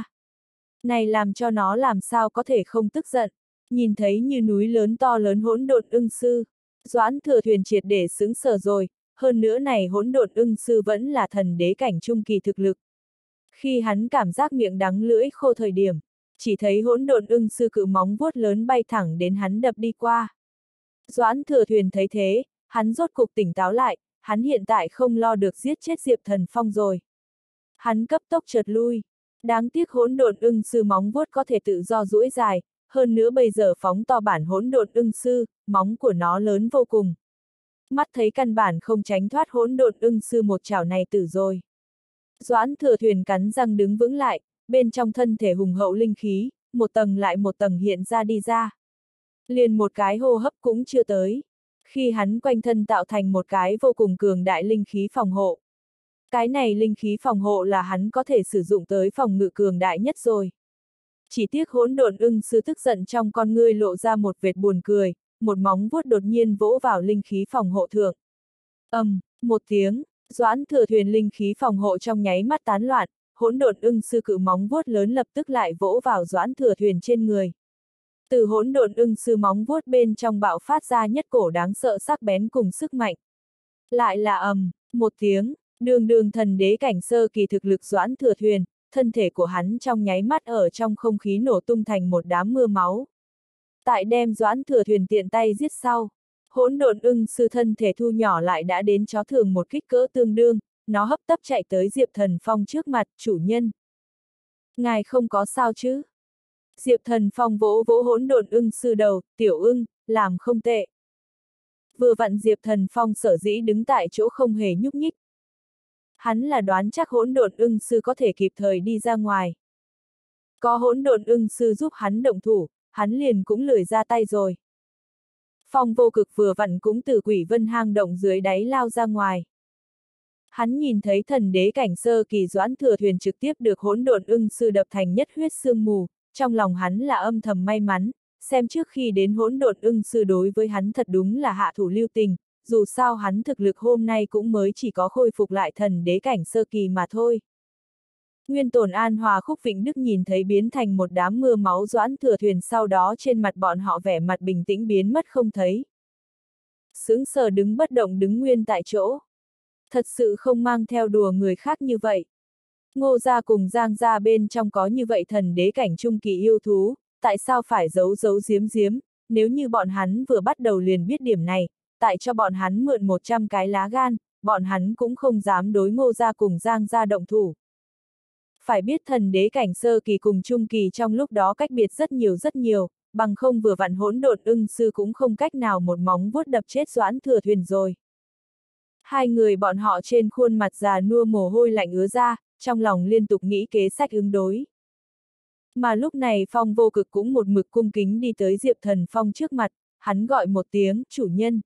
Này làm cho nó làm sao có thể không tức giận, nhìn thấy như núi lớn to lớn Hỗn Độn Ưng Sư, Doãn Thừa Thuyền triệt để sững sờ rồi, hơn nữa này Hỗn Độn Ưng Sư vẫn là thần đế cảnh trung kỳ thực lực. Khi hắn cảm giác miệng đắng lưỡi khô thời điểm, chỉ thấy Hỗn Độn Ưng Sư cự móng vuốt lớn bay thẳng đến hắn đập đi qua. Doãn Thừa Thuyền thấy thế, hắn rốt cục tỉnh táo lại, hắn hiện tại không lo được giết chết Diệp Thần Phong rồi. Hắn cấp tốc chợt lui, đáng tiếc Hỗn Độn Ưng Sư móng vuốt có thể tự do duỗi dài, hơn nữa bây giờ phóng to bản Hỗn Độn Ưng Sư, móng của nó lớn vô cùng. Mắt thấy căn bản không tránh thoát Hỗn Độn Ưng Sư một chảo này tử rồi. Doãn Thừa Thuyền cắn răng đứng vững lại, bên trong thân thể hùng hậu linh khí, một tầng lại một tầng hiện ra đi ra. Liền một cái hô hấp cũng chưa tới. Khi hắn quanh thân tạo thành một cái vô cùng cường đại linh khí phòng hộ. Cái này linh khí phòng hộ là hắn có thể sử dụng tới phòng ngự cường đại nhất rồi. Chỉ tiếc Hỗn Độn Ưng Sư tức giận trong con ngươi lộ ra một vệt buồn cười, một móng vuốt đột nhiên vỗ vào linh khí phòng hộ thượng. Ầm, um, một tiếng, Doãn Thừa Thuyền linh khí phòng hộ trong nháy mắt tán loạn, Hỗn Độn Ưng Sư cự móng vuốt lớn lập tức lại vỗ vào Doãn Thừa Thuyền trên người. Từ Hỗn Độn Ưng Sư móng vuốt bên trong bạo phát ra nhất cổ đáng sợ sắc bén cùng sức mạnh. Lại là ầm, um, một tiếng, đường đường thần đế cảnh sơ kỳ thực lực Doãn Thừa Thuyền, thân thể của hắn trong nháy mắt ở trong không khí nổ tung thành một đám mưa máu. Tại đem Doãn Thừa Thuyền tiện tay giết sau, Hỗn Độn Ưng Sư thân thể thu nhỏ lại đã đến chó thường một kích cỡ tương đương, nó hấp tấp chạy tới Diệp Thần Phong trước mặt, chủ nhân. Ngài không có sao chứ? Diệp Thần Phong vỗ vỗ Hỗn Độn Ưng Sư đầu, tiểu ưng, làm không tệ. Vừa vặn Diệp Thần Phong sở dĩ đứng tại chỗ không hề nhúc nhích. Hắn là đoán chắc hỗn độn ưng sư có thể kịp thời đi ra ngoài. Có hỗn độn ưng sư giúp hắn động thủ, hắn liền cũng lười ra tay rồi. Phong Vô Cực vừa vặn cũng từ Quỷ Vân hang động dưới đáy lao ra ngoài. Hắn nhìn thấy thần đế cảnh sơ kỳ Doãn Thừa Thuyền trực tiếp được hỗn độn ưng sư đập thành nhất huyết sương mù, trong lòng hắn là âm thầm may mắn, xem trước khi đến hỗn độn ưng sư đối với hắn thật đúng là hạ thủ lưu tình, dù sao hắn thực lực hôm nay cũng mới chỉ có khôi phục lại thần đế cảnh sơ kỳ mà thôi. Nguyên Tồn An Hòa Khúc Vĩnh Đức nhìn thấy biến thành một đám mưa máu Doãn Thừa Thuyền, sau đó trên mặt bọn họ vẻ mặt bình tĩnh biến mất không thấy. Sững sờ đứng bất động đứng nguyên tại chỗ. Thật sự không mang theo đùa người khác như vậy. Ngô gia cùng Giang gia bên trong có như vậy thần đế cảnh trung kỳ yêu thú, tại sao phải giấu giấu giếm giếm, nếu như bọn hắn vừa bắt đầu liền biết điểm này, tại cho bọn hắn mượn một trăm cái lá gan, bọn hắn cũng không dám đối Ngô gia cùng Giang gia động thủ. Phải biết thần đế cảnh sơ kỳ cùng trung kỳ trong lúc đó cách biệt rất nhiều rất nhiều, bằng không vừa vặn hỗn độn ưng sư cũng không cách nào một móng vuốt đập chết Doãn Thừa Thuyền rồi. Hai người bọn họ trên khuôn mặt già nua mồ hôi lạnh ứa ra, trong lòng liên tục nghĩ kế sách ứng đối. Mà lúc này Phong Vô Cực cũng một mực cung kính đi tới Diệp Thần Phong trước mặt, hắn gọi một tiếng, chủ nhân.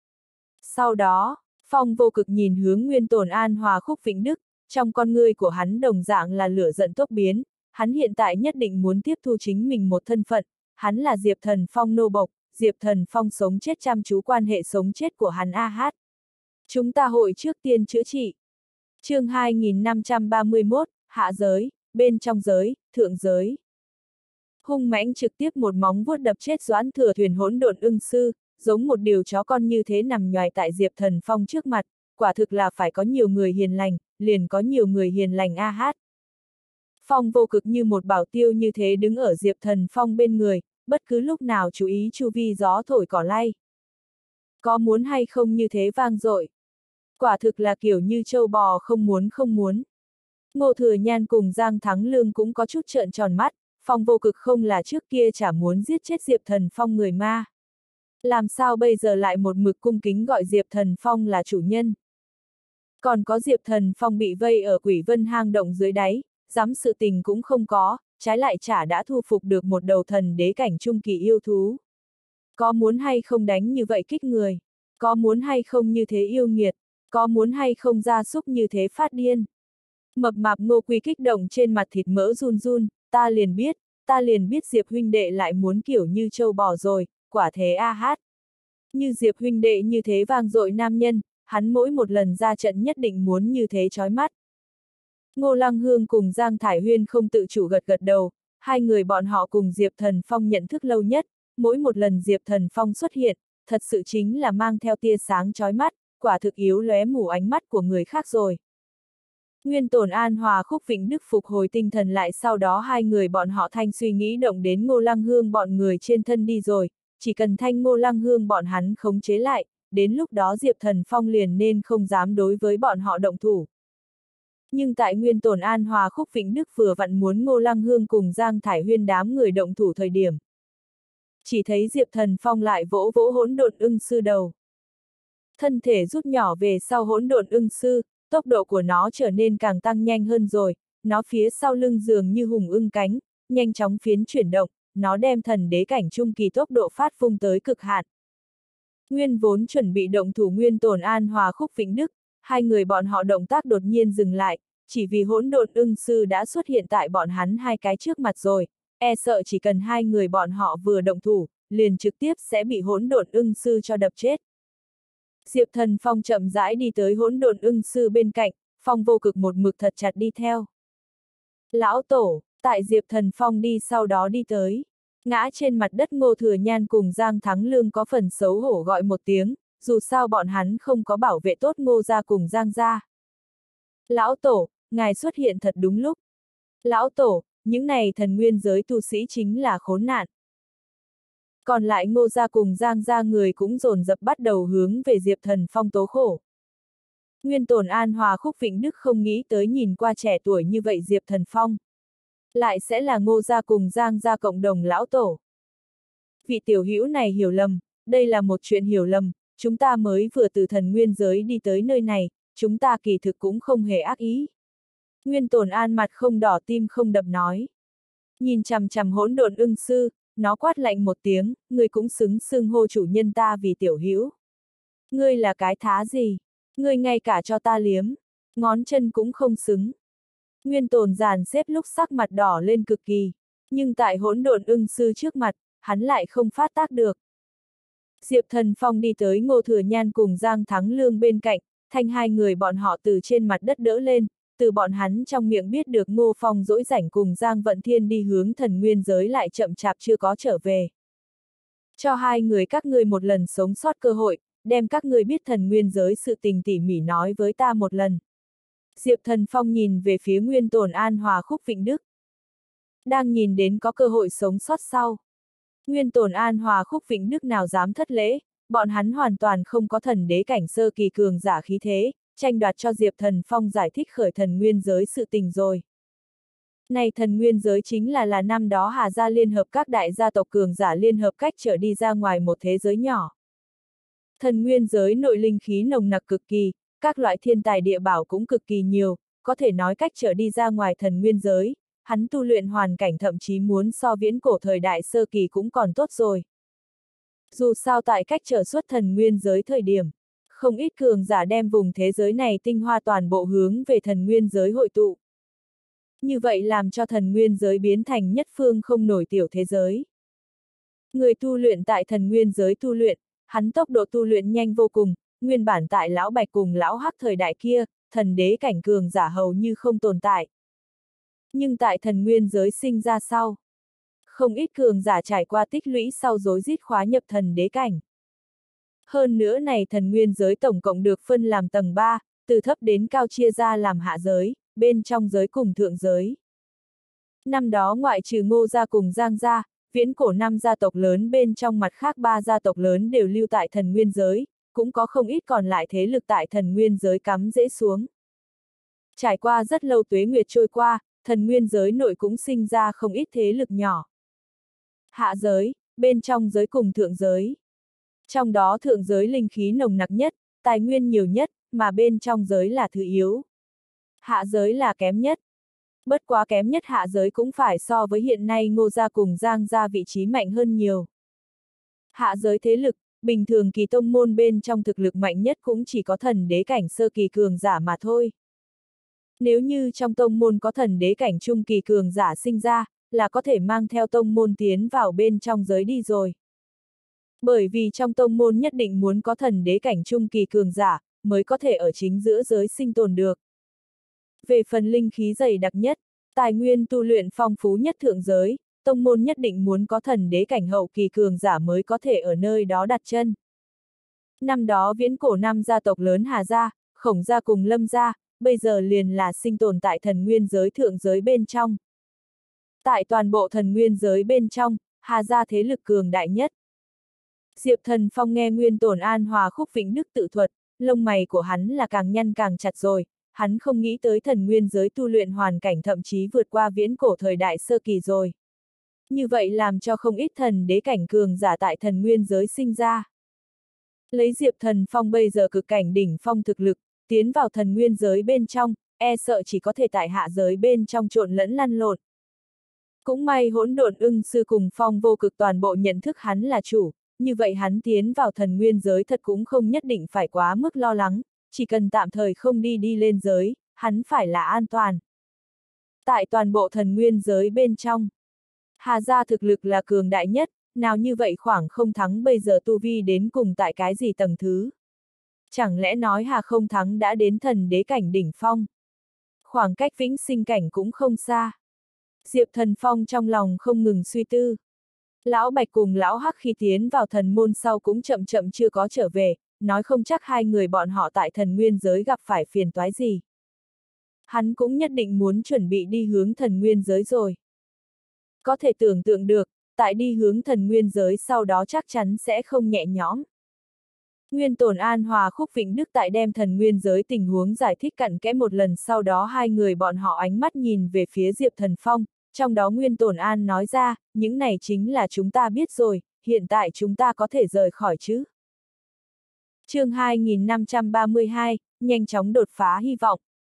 Sau đó, Phong Vô Cực nhìn hướng Nguyên Tồn An Hòa Khúc Vĩnh Đức, trong con ngươi của hắn đồng dạng là lửa giận tốc biến, hắn hiện tại nhất định muốn tiếp thu chính mình một thân phận, hắn là Diệp Thần Phong nô bộc, Diệp Thần Phong sống chết chăm chú quan hệ sống chết của hắn a hát. Chúng ta hội trước tiên chữa trị. Chương hai nghìn năm trăm ba mươi mốt, hạ giới, bên trong giới, thượng giới. Hung mãnh trực tiếp một móng vuốt đập chết Doãn Thừa Thuyền hỗn độn ưng sư, giống một điều chó con như thế nằm nhoài tại Diệp Thần Phong trước mặt, quả thực là phải có nhiều người hiền lành, liền có nhiều người hiền lành a hát. Phong Vô Cực như một bảo tiêu như thế đứng ở Diệp Thần Phong bên người, bất cứ lúc nào chú ý chu vi gió thổi cỏ lay. Có muốn hay không như thế vang dội. Quả thực là kiểu như trâu bò không muốn không muốn. Ngô Thừa Nhan cùng Giang Thắng Lương cũng có chút trợn tròn mắt, Phong Vô Cực không là trước kia chả muốn giết chết Diệp Thần Phong người ma. Làm sao bây giờ lại một mực cung kính gọi Diệp Thần Phong là chủ nhân. Còn có Diệp Thần Phong bị vây ở Quỷ Vân hang động dưới đáy, dám sự tình cũng không có, trái lại chả đã thu phục được một đầu thần đế cảnh trung kỳ yêu thú. Có muốn hay không đánh như vậy kích người, có muốn hay không như thế yêu nghiệt, có muốn hay không gia súc như thế phát điên. Mập mạp Ngô Quy kích động trên mặt thịt mỡ run run, ta liền biết, ta liền biết Diệp huynh đệ lại muốn kiểu như trâu bò rồi, quả thế a hát. Như Diệp huynh đệ như thế vang dội nam nhân, hắn mỗi một lần ra trận nhất định muốn như thế chói mắt. Ngô Lăng Hương cùng Giang Thải Huyên không tự chủ gật gật đầu, hai người bọn họ cùng Diệp Thần Phong nhận thức lâu nhất, mỗi một lần Diệp Thần Phong xuất hiện, thật sự chính là mang theo tia sáng chói mắt, quả thực yếu lóe mù ánh mắt của người khác rồi. Nguyên Tồn An Hòa Khúc Vĩnh Đức phục hồi tinh thần lại, sau đó hai người bọn họ thanh suy nghĩ động đến Ngô Lăng Hương bọn người trên thân đi rồi, chỉ cần thanh Ngô Lăng Hương bọn hắn khống chế lại, đến lúc đó Diệp Thần Phong liền nên không dám đối với bọn họ động thủ. Nhưng tại Nguyên Tồn An Hòa Khúc Vĩnh Đức vừa vặn muốn Ngô Lăng Hương cùng Giang Thải Huyên đám người động thủ thời điểm. Chỉ thấy Diệp Thần Phong lại vỗ vỗ hỗn độn ưng sư đầu. Thân thể rút nhỏ về sau hỗn độn ưng sư, tốc độ của nó trở nên càng tăng nhanh hơn rồi, nó phía sau lưng dường như hùng ưng cánh, nhanh chóng phiến chuyển động, nó đem thần đế cảnh trung kỳ tốc độ phát vung tới cực hạn. Nguyên vốn chuẩn bị động thủ Nguyên Tồn An Hòa Khúc Vĩnh Đức, hai người bọn họ động tác đột nhiên dừng lại, chỉ vì hỗn độn ưng sư đã xuất hiện tại bọn hắn hai cái trước mặt rồi, e sợ chỉ cần hai người bọn họ vừa động thủ, liền trực tiếp sẽ bị hỗn độn ưng sư cho đập chết. Diệp Thần Phong chậm rãi đi tới hỗn độn ưng sư bên cạnh, Phong Vô Cực một mực thật chặt đi theo. Lão Tổ, tại Diệp Thần Phong đi sau đó đi tới. Ngã trên mặt đất Ngô Thừa Nhan cùng Giang Thắng Lương có phần xấu hổ gọi một tiếng, dù sao bọn hắn không có bảo vệ tốt Ngô gia cùng Giang gia. Lão Tổ, ngài xuất hiện thật đúng lúc. Lão Tổ, những này thần nguyên giới tu sĩ chính là khốn nạn. Còn lại Ngô gia cùng Giang gia người cũng dồn dập bắt đầu hướng về Diệp Thần Phong tố khổ. Nguyên Tồn An Hòa Khúc Vĩnh Đức không nghĩ tới nhìn qua trẻ tuổi như vậy Diệp Thần Phong. Lại sẽ là Ngô gia cùng Giang gia cộng đồng lão tổ. Vị tiểu hữu này hiểu lầm, đây là một chuyện hiểu lầm, chúng ta mới vừa từ thần nguyên giới đi tới nơi này, chúng ta kỳ thực cũng không hề ác ý. Nguyên Tồn An mặt không đỏ tim không đập nói. Nhìn chằm chằm hỗn độn ưng sư, nó quát lạnh một tiếng, ngươi cũng xứng xưng hô chủ nhân ta vì tiểu hữu. Ngươi là cái thá gì? Ngươi ngay cả cho ta liếm, ngón chân cũng không xứng. Nguyên Tồn dàn xếp lúc sắc mặt đỏ lên cực kỳ, nhưng tại hỗn độn ưng sư trước mặt, hắn lại không phát tác được. Diệp Thần Phong đi tới Ngô Thừa Nhan cùng Giang Thắng Lương bên cạnh, thanh hai người bọn họ từ trên mặt đất đỡ lên, từ bọn hắn trong miệng biết được Ngô Phong dỗi rảnh cùng Giang Vận Thiên đi hướng thần nguyên giới lại chậm chạp chưa có trở về. Cho hai người các ngươi một lần sống sót cơ hội, đem các ngươi biết thần nguyên giới sự tình tỉ mỉ nói với ta một lần. Diệp Thần Phong nhìn về phía Nguyên Tồn An Hòa Khúc Vịnh Đức. Đang nhìn đến có cơ hội sống sót sau. Nguyên Tồn An Hòa Khúc Vịnh Đức nào dám thất lễ, bọn hắn hoàn toàn không có thần đế cảnh sơ kỳ cường giả khí thế, tranh đoạt cho Diệp Thần Phong giải thích khởi thần nguyên giới sự tình rồi. Này thần nguyên giới chính là là năm đó Hà Gia liên hợp các đại gia tộc cường giả liên hợp cách trở đi ra ngoài một thế giới nhỏ. Thần nguyên giới nội linh khí nồng nặc cực kỳ, các loại thiên tài địa bảo cũng cực kỳ nhiều, có thể nói cách trở đi ra ngoài thần nguyên giới, hắn tu luyện hoàn cảnh thậm chí muốn so viễn cổ thời đại sơ kỳ cũng còn tốt rồi. Dù sao tại cách trở xuất thần nguyên giới thời điểm, không ít cường giả đem vùng thế giới này tinh hoa toàn bộ hướng về thần nguyên giới hội tụ. Như vậy làm cho thần nguyên giới biến thành nhất phương không nổi tiểu thế giới. Người tu luyện tại thần nguyên giới tu luyện, hắn tốc độ tu luyện nhanh vô cùng, nguyên bản tại lão Bạch cùng lão Hắc thời đại kia, thần đế cảnh cường giả hầu như không tồn tại. Nhưng tại thần nguyên giới sinh ra sau, không ít cường giả trải qua tích lũy sau rối rít khóa nhập thần đế cảnh. Hơn nữa này thần nguyên giới tổng cộng được phân làm tầng ba, từ thấp đến cao chia ra làm hạ giới, bên trong giới cùng thượng giới. Năm đó ngoại trừ Ngô gia cùng Giang gia, viễn cổ năm gia tộc lớn bên trong mặt khác ba gia tộc lớn đều lưu tại thần nguyên giới, cũng có không ít còn lại thế lực tại thần nguyên giới cắm rễ xuống. Trải qua rất lâu tuế nguyệt trôi qua, thần nguyên giới nội cũng sinh ra không ít thế lực nhỏ. Hạ giới, bên trong giới cùng thượng giới. Trong đó thượng giới linh khí nồng nặc nhất, tài nguyên nhiều nhất, mà bên trong giới là thứ yếu. Hạ giới là kém nhất. Bất quá kém nhất hạ giới cũng phải so với hiện nay Ngô gia cùng Giang gia vị trí mạnh hơn nhiều. Hạ giới thế lực, bình thường kỳ tông môn bên trong thực lực mạnh nhất cũng chỉ có thần đế cảnh sơ kỳ cường giả mà thôi. Nếu như trong tông môn có thần đế cảnh trung kỳ cường giả sinh ra, là có thể mang theo tông môn tiến vào bên trong giới đi rồi. Bởi vì trong tông môn nhất định muốn có thần đế cảnh trung kỳ cường giả, mới có thể ở chính giữa giới sinh tồn được. Về phần linh khí dày đặc nhất, tài nguyên tu luyện phong phú nhất thượng giới, tông môn nhất định muốn có thần đế cảnh hậu kỳ cường giả mới có thể ở nơi đó đặt chân. Năm đó viễn cổ năm gia tộc lớn Hà gia, Khổng gia cùng Lâm gia, bây giờ liền là sinh tồn tại thần nguyên giới thượng giới bên trong. Tại toàn bộ thần nguyên giới bên trong, Hà gia thế lực cường đại nhất. Diệp Thần Phong nghe Nguyên Tồn An Hòa Khúc Vịnh Đức tự thuật, lông mày của hắn là càng nhăn càng chặt rồi, hắn không nghĩ tới thần nguyên giới tu luyện hoàn cảnh thậm chí vượt qua viễn cổ thời đại sơ kỳ rồi. Như vậy làm cho không ít thần đế cảnh cường giả tại thần nguyên giới sinh ra. Lấy Diệp Thần Phong bây giờ cực cảnh đỉnh phong thực lực, tiến vào thần nguyên giới bên trong, e sợ chỉ có thể tại hạ giới bên trong trộn lẫn lăn lộn. Cũng may hỗn độn ưng sư cùng Phong vô cực toàn bộ nhận thức hắn là chủ, như vậy hắn tiến vào thần nguyên giới thật cũng không nhất định phải quá mức lo lắng, chỉ cần tạm thời không đi đi lên giới, hắn phải là an toàn. Tại toàn bộ thần nguyên giới bên trong, Hà gia thực lực là cường đại nhất, nào như vậy khoảng không thắng bây giờ tu vi đến cùng tại cái gì tầng thứ. Chẳng lẽ nói Hà không thắng đã đến thần đế cảnh đỉnh phong? Khoảng cách vĩnh sinh cảnh cũng không xa. Diệp Thần Phong trong lòng không ngừng suy tư. Lão Bạch cùng Lão Hắc khi tiến vào thần môn sau cũng chậm chậm chưa có trở về, nói không chắc hai người bọn họ tại thần nguyên giới gặp phải phiền toái gì. Hắn cũng nhất định muốn chuẩn bị đi hướng thần nguyên giới rồi. Có thể tưởng tượng được, tại đi hướng thần nguyên giới sau đó chắc chắn sẽ không nhẹ nhõm. Nguyên Tồn An Hòa Khúc Vịnh Đức tại đem thần nguyên giới tình huống giải thích cặn kẽ một lần, sau đó hai người bọn họ ánh mắt nhìn về phía Diệp Thần Phong, trong đó Nguyên Tồn An nói ra, những này chính là chúng ta biết rồi, hiện tại chúng ta có thể rời khỏi chứ? Chương hai nghìn năm trăm ba mươi hai, nhanh chóng đột phá hy vọng.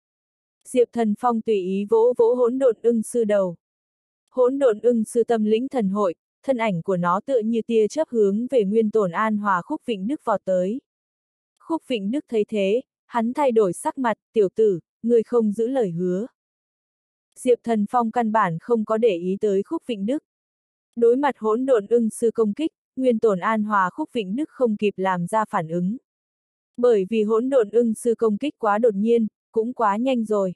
Diệp Thần Phong tùy ý vỗ vỗ hỗn độn ưng sư đầu. Hỗn độn ưng sư tâm lĩnh thần hội, thân ảnh của nó tựa như tia chớp hướng về Nguyên Tổn An Hòa Khúc Vịnh Đức vọt tới. Khúc Vịnh Đức thấy thế, hắn thay đổi sắc mặt, tiểu tử, ngươi không giữ lời hứa. Diệp Thần Phong căn bản không có để ý tới Khúc Vịnh Đức. Đối mặt hỗn độn ưng sư công kích, Nguyên Tổn An Hòa Khúc Vịnh Đức không kịp làm ra phản ứng. Bởi vì hỗn độn ưng sư công kích quá đột nhiên, cũng quá nhanh rồi.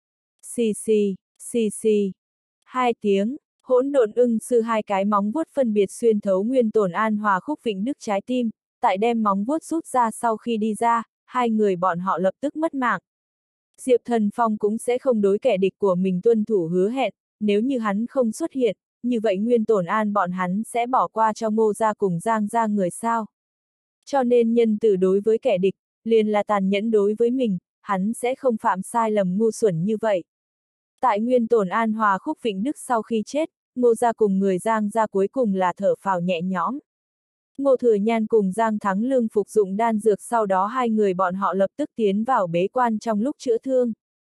Xì xì, xì xì. Hai tiếng, hỗn độn ưng sư hai cái móng vuốt phân biệt xuyên thấu Nguyên Tổn An Hòa Khúc Vịnh Đức trái tim, tại đem móng vuốt rút ra sau khi đi ra, hai người bọn họ lập tức mất mạng. Diệp Thần Phong cũng sẽ không đối kẻ địch của mình tuân thủ hứa hẹn, nếu như hắn không xuất hiện, như vậy Nguyên Tổn An bọn hắn sẽ bỏ qua cho Ngô gia cùng Giang gia người sao. Cho nên nhân từ đối với kẻ địch, liền là tàn nhẫn đối với mình, hắn sẽ không phạm sai lầm ngu xuẩn như vậy. Tại Nguyên Tổn An Hòa Khúc Vịnh Đức sau khi chết, Ngô gia cùng người Giang gia cuối cùng là thở phào nhẹ nhõm. Ngô Thừa Nhan cùng Giang Thắng Lương phục dụng đan dược, sau đó hai người bọn họ lập tức tiến vào bế quan trong lúc chữa thương.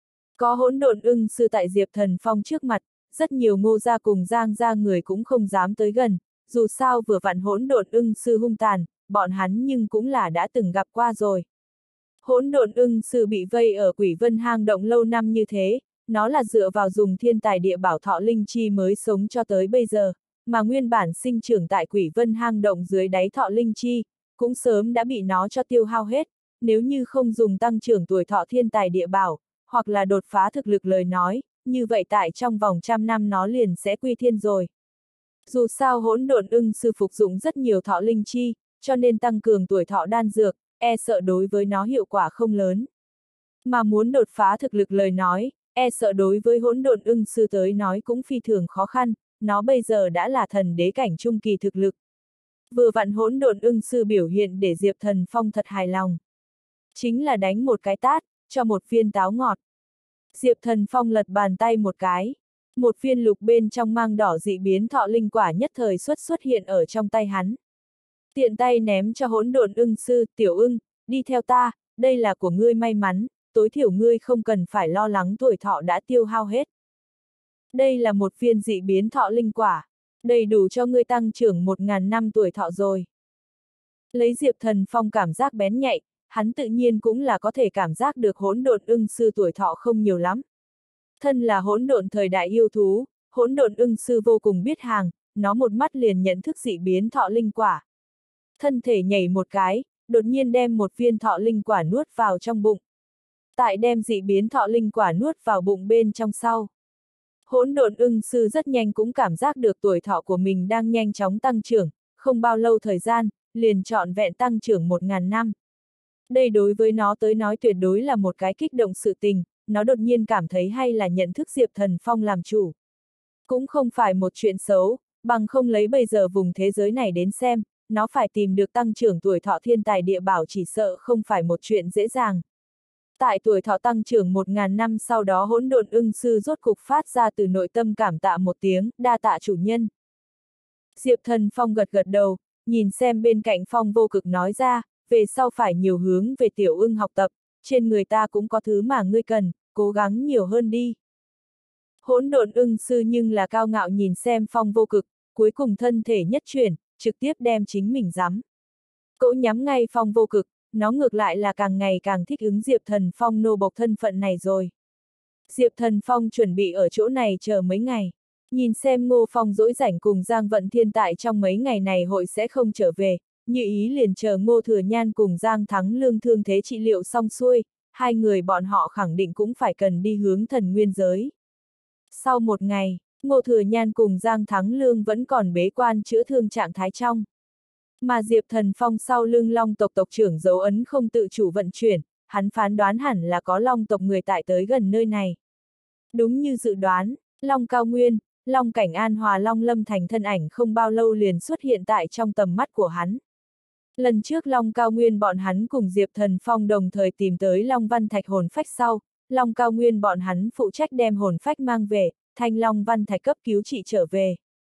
Có hỗn độn ưng sư tại Diệp Thần Phong trước mặt, rất nhiều Ngô gia cùng Giang gia người cũng không dám tới gần, dù sao vừa vặn hỗn độn ưng sư hung tàn, bọn hắn nhưng cũng là đã từng gặp qua rồi. Hỗn độn ưng sư bị vây ở Quỷ Vân hang động lâu năm như thế, nó là dựa vào dùng thiên tài địa bảo thọ linh chi mới sống cho tới bây giờ, mà nguyên bản sinh trưởng tại Quỷ Vân hang động dưới đáy thọ linh chi, cũng sớm đã bị nó cho tiêu hao hết, nếu như không dùng tăng trưởng tuổi thọ thiên tài địa bảo, hoặc là đột phá thực lực lời nói, như vậy tại trong vòng trăm năm nó liền sẽ quy thiên rồi. Dù sao hỗn độn ưng sư phục dụng rất nhiều thọ linh chi, cho nên tăng cường tuổi thọ đan dược, e sợ đối với nó hiệu quả không lớn. Mà muốn đột phá thực lực lời nói, e sợ đối với hỗn độn ưng sư tới nói cũng phi thường khó khăn, nó bây giờ đã là thần đế cảnh trung kỳ thực lực. Vừa vặn hỗn độn ưng sư biểu hiện để Diệp Thần Phong thật hài lòng. Chính là đánh một cái tát, cho một viên táo ngọt. Diệp Thần Phong lật bàn tay một cái. Một viên lục bên trong mang đỏ dị biến thọ linh quả nhất thời xuất xuất hiện ở trong tay hắn. Tiện tay ném cho hỗn độn ưng sư, tiểu ưng, đi theo ta, đây là của ngươi may mắn, tối thiểu ngươi không cần phải lo lắng tuổi thọ đã tiêu hao hết. Đây là một viên dị biến thọ linh quả, đầy đủ cho ngươi tăng trưởng một ngàn năm tuổi thọ rồi. Lấy Diệp Thần Phong cảm giác bén nhạy, hắn tự nhiên cũng là có thể cảm giác được hỗn độn ưng sư tuổi thọ không nhiều lắm. Thân là hỗn độn thời đại yêu thú, hỗn độn ưng sư vô cùng biết hàng, nó một mắt liền nhận thức dị biến thọ linh quả. Thân thể nhảy một cái, đột nhiên đem một viên thọ linh quả nuốt vào trong bụng. Tại đem dị biến thọ linh quả nuốt vào bụng bên trong sau. Hỗn độn ưng sư rất nhanh cũng cảm giác được tuổi thọ của mình đang nhanh chóng tăng trưởng, không bao lâu thời gian, liền trọn vẹn tăng trưởng một ngàn năm. Đây đối với nó tới nói tuyệt đối là một cái kích động sự tình, nó đột nhiên cảm thấy hay là nhận thức Diệp Thần Phong làm chủ. Cũng không phải một chuyện xấu, bằng không lấy bây giờ vùng thế giới này đến xem, nó phải tìm được tăng trưởng tuổi thọ thiên tài địa bảo chỉ sợ không phải một chuyện dễ dàng. Tại tuổi thọ tăng trưởng một ngàn năm sau đó hỗn độn ưng sư rốt cục phát ra từ nội tâm cảm tạ một tiếng, đa tạ chủ nhân. Diệp Thần Phong gật gật đầu, nhìn xem bên cạnh Phong Vô Cực nói ra, về sau phải nhiều hướng về tiểu ưng học tập, trên người ta cũng có thứ mà ngươi cần, cố gắng nhiều hơn đi. Hỗn độn ưng sư nhưng là cao ngạo nhìn xem Phong Vô Cực, cuối cùng thân thể nhất chuyển, trực tiếp đem chính mình giắm. Cậu nhắm ngay Phong Vô Cực, nó ngược lại là càng ngày càng thích ứng Diệp Thần Phong nô bộc thân phận này rồi. Diệp Thần Phong chuẩn bị ở chỗ này chờ mấy ngày, nhìn xem Ngô Phong dỗi rảnh cùng Giang Vận Thiên tại trong mấy ngày này hội sẽ không trở về, như ý liền chờ Ngô Thừa Nhan cùng Giang Thắng Lương thương thế trị liệu xong xuôi, hai người bọn họ khẳng định cũng phải cần đi hướng thần nguyên giới. Sau một ngày, Ngô Thừa Nhan cùng Giang Thắng Lương vẫn còn bế quan chữa thương trạng thái trong. Mà Diệp Thần Phong sau lưng Long tộc tộc trưởng dấu ấn không tự chủ vận chuyển, hắn phán đoán hẳn là có Long tộc người tại tới gần nơi này. Đúng như dự đoán, Long Cao Nguyên, Long Cảnh An Hòa Long Lâm Thành thân ảnh không bao lâu liền xuất hiện tại trong tầm mắt của hắn. Lần trước Long Cao Nguyên bọn hắn cùng Diệp Thần Phong đồng thời tìm tới Long Văn Thạch hồn phách sau, Long Cao Nguyên bọn hắn phụ trách đem hồn phách mang về, Thanh Long Văn Thạch cấp cứu trị trở về.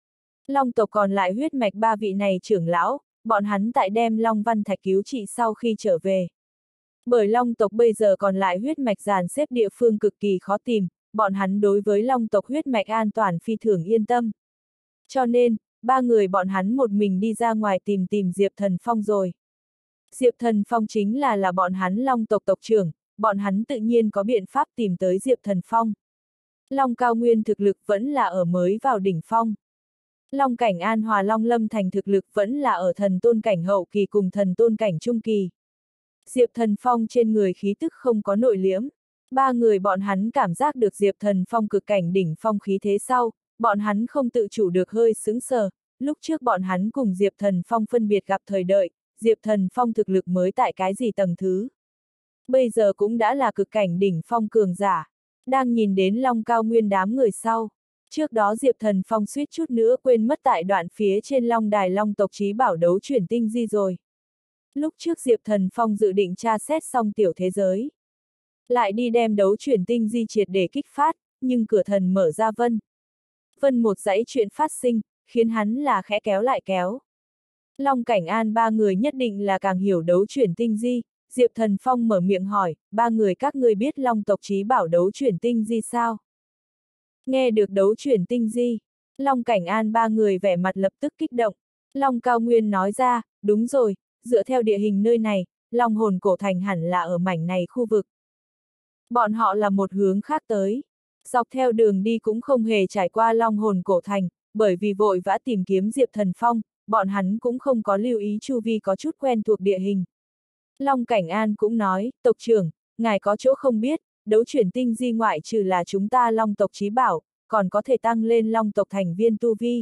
Long tộc còn lại huyết mạch ba vị này trưởng lão, bọn hắn tại đem Long Văn Thạch cứu trị sau khi trở về. Bởi Long tộc bây giờ còn lại huyết mạch dàn xếp địa phương cực kỳ khó tìm, bọn hắn đối với Long tộc huyết mạch an toàn phi thường yên tâm. Cho nên, ba người bọn hắn một mình đi ra ngoài tìm tìm Diệp Thần Phong rồi. Diệp Thần Phong chính là là bọn hắn Long tộc tộc trưởng, bọn hắn tự nhiên có biện pháp tìm tới Diệp Thần Phong. Long Cao Nguyên thực lực vẫn là ở mới vào đỉnh phong. Long cảnh An Hòa Long Lâm Thành thực lực vẫn là ở thần tôn cảnh hậu kỳ cùng thần tôn cảnh trung kỳ. Diệp Thần Phong trên người khí tức không có nội liễm. Ba người bọn hắn cảm giác được Diệp Thần Phong cực cảnh đỉnh phong khí thế sau, bọn hắn không tự chủ được hơi sững sờ. Lúc trước bọn hắn cùng Diệp Thần Phong phân biệt gặp thời đợi, Diệp Thần Phong thực lực mới tại cái gì tầng thứ. Bây giờ cũng đã là cực cảnh đỉnh phong cường giả. Đang nhìn đến Long Cao Nguyên đám người sau. Trước đó Diệp Thần Phong suýt chút nữa quên mất tại đoạn phía trên Long Đài Long tộc chí bảo đấu chuyển tinh di rồi. Lúc trước Diệp Thần Phong dự định tra xét xong tiểu thế giới. Lại đi đem đấu chuyển tinh di triệt để kích phát, nhưng cửa thần mở ra vân. Vân một dãy chuyện phát sinh, khiến hắn là khẽ kéo lại kéo. Long Cảnh An ba người nhất định là càng hiểu đấu chuyển tinh di. Diệp Thần Phong mở miệng hỏi, ba người các ngươi biết Long tộc chí bảo đấu chuyển tinh di sao? Nghe được đấu chuyển tinh di, Long Cảnh An ba người vẻ mặt lập tức kích động. Long Cao Nguyên nói ra, đúng rồi, dựa theo địa hình nơi này, Long hồn cổ thành hẳn là ở mảnh này khu vực. Bọn họ là một hướng khác tới. Dọc theo đường đi cũng không hề trải qua Long hồn cổ thành, bởi vì vội vã tìm kiếm Diệp Thần Phong, bọn hắn cũng không có lưu ý chu vi có chút quen thuộc địa hình. Long Cảnh An cũng nói, tộc trưởng, ngài có chỗ không biết, đấu chuyển tinh di ngoại trừ là chúng ta Long tộc chí bảo, còn có thể tăng lên Long tộc thành viên tu vi.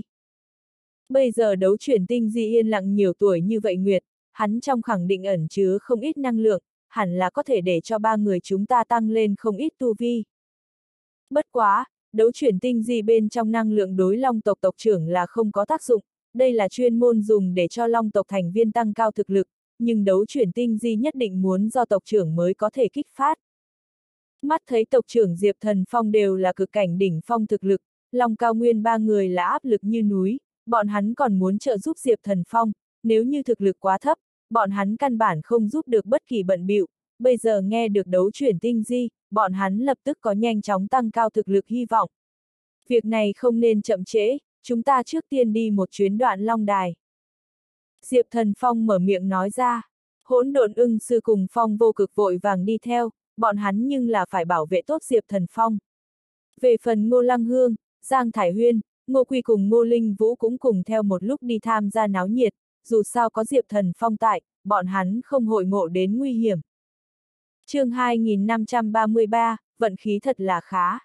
Bây giờ đấu chuyển tinh di yên lặng nhiều tuổi như vậy Nguyệt, hắn trong khẳng định ẩn chứa không ít năng lượng, hẳn là có thể để cho ba người chúng ta tăng lên không ít tu vi. Bất quá, đấu chuyển tinh di bên trong năng lượng đối Long tộc tộc trưởng là không có tác dụng, đây là chuyên môn dùng để cho Long tộc thành viên tăng cao thực lực, nhưng đấu chuyển tinh di nhất định muốn do tộc trưởng mới có thể kích phát. Mắt thấy tộc trưởng Diệp Thần Phong đều là cực cảnh đỉnh phong thực lực, Long Cao Nguyên ba người là áp lực như núi, bọn hắn còn muốn trợ giúp Diệp Thần Phong, nếu như thực lực quá thấp, bọn hắn căn bản không giúp được bất kỳ bận bịu. Bây giờ nghe được đấu chuyển tinh di, bọn hắn lập tức có nhanh chóng tăng cao thực lực hy vọng. Việc này không nên chậm trễ, chúng ta trước tiên đi một chuyến đoạn Long Đài. Diệp Thần Phong mở miệng nói ra, Hỗn Độn Ưng Sư cùng Phong Vô Cực vội vàng đi theo, bọn hắn nhưng là phải bảo vệ tốt Diệp Thần Phong. Về phần Ngô Lăng Hương, Giang Thải Huyên, Ngô Quy cùng Ngô Linh Vũ cũng cùng theo một lúc đi tham gia náo nhiệt, dù sao có Diệp Thần Phong tại, bọn hắn không hội ngộ đến nguy hiểm. Chương hai nghìn năm trăm ba mươi ba, vận khí thật là khá.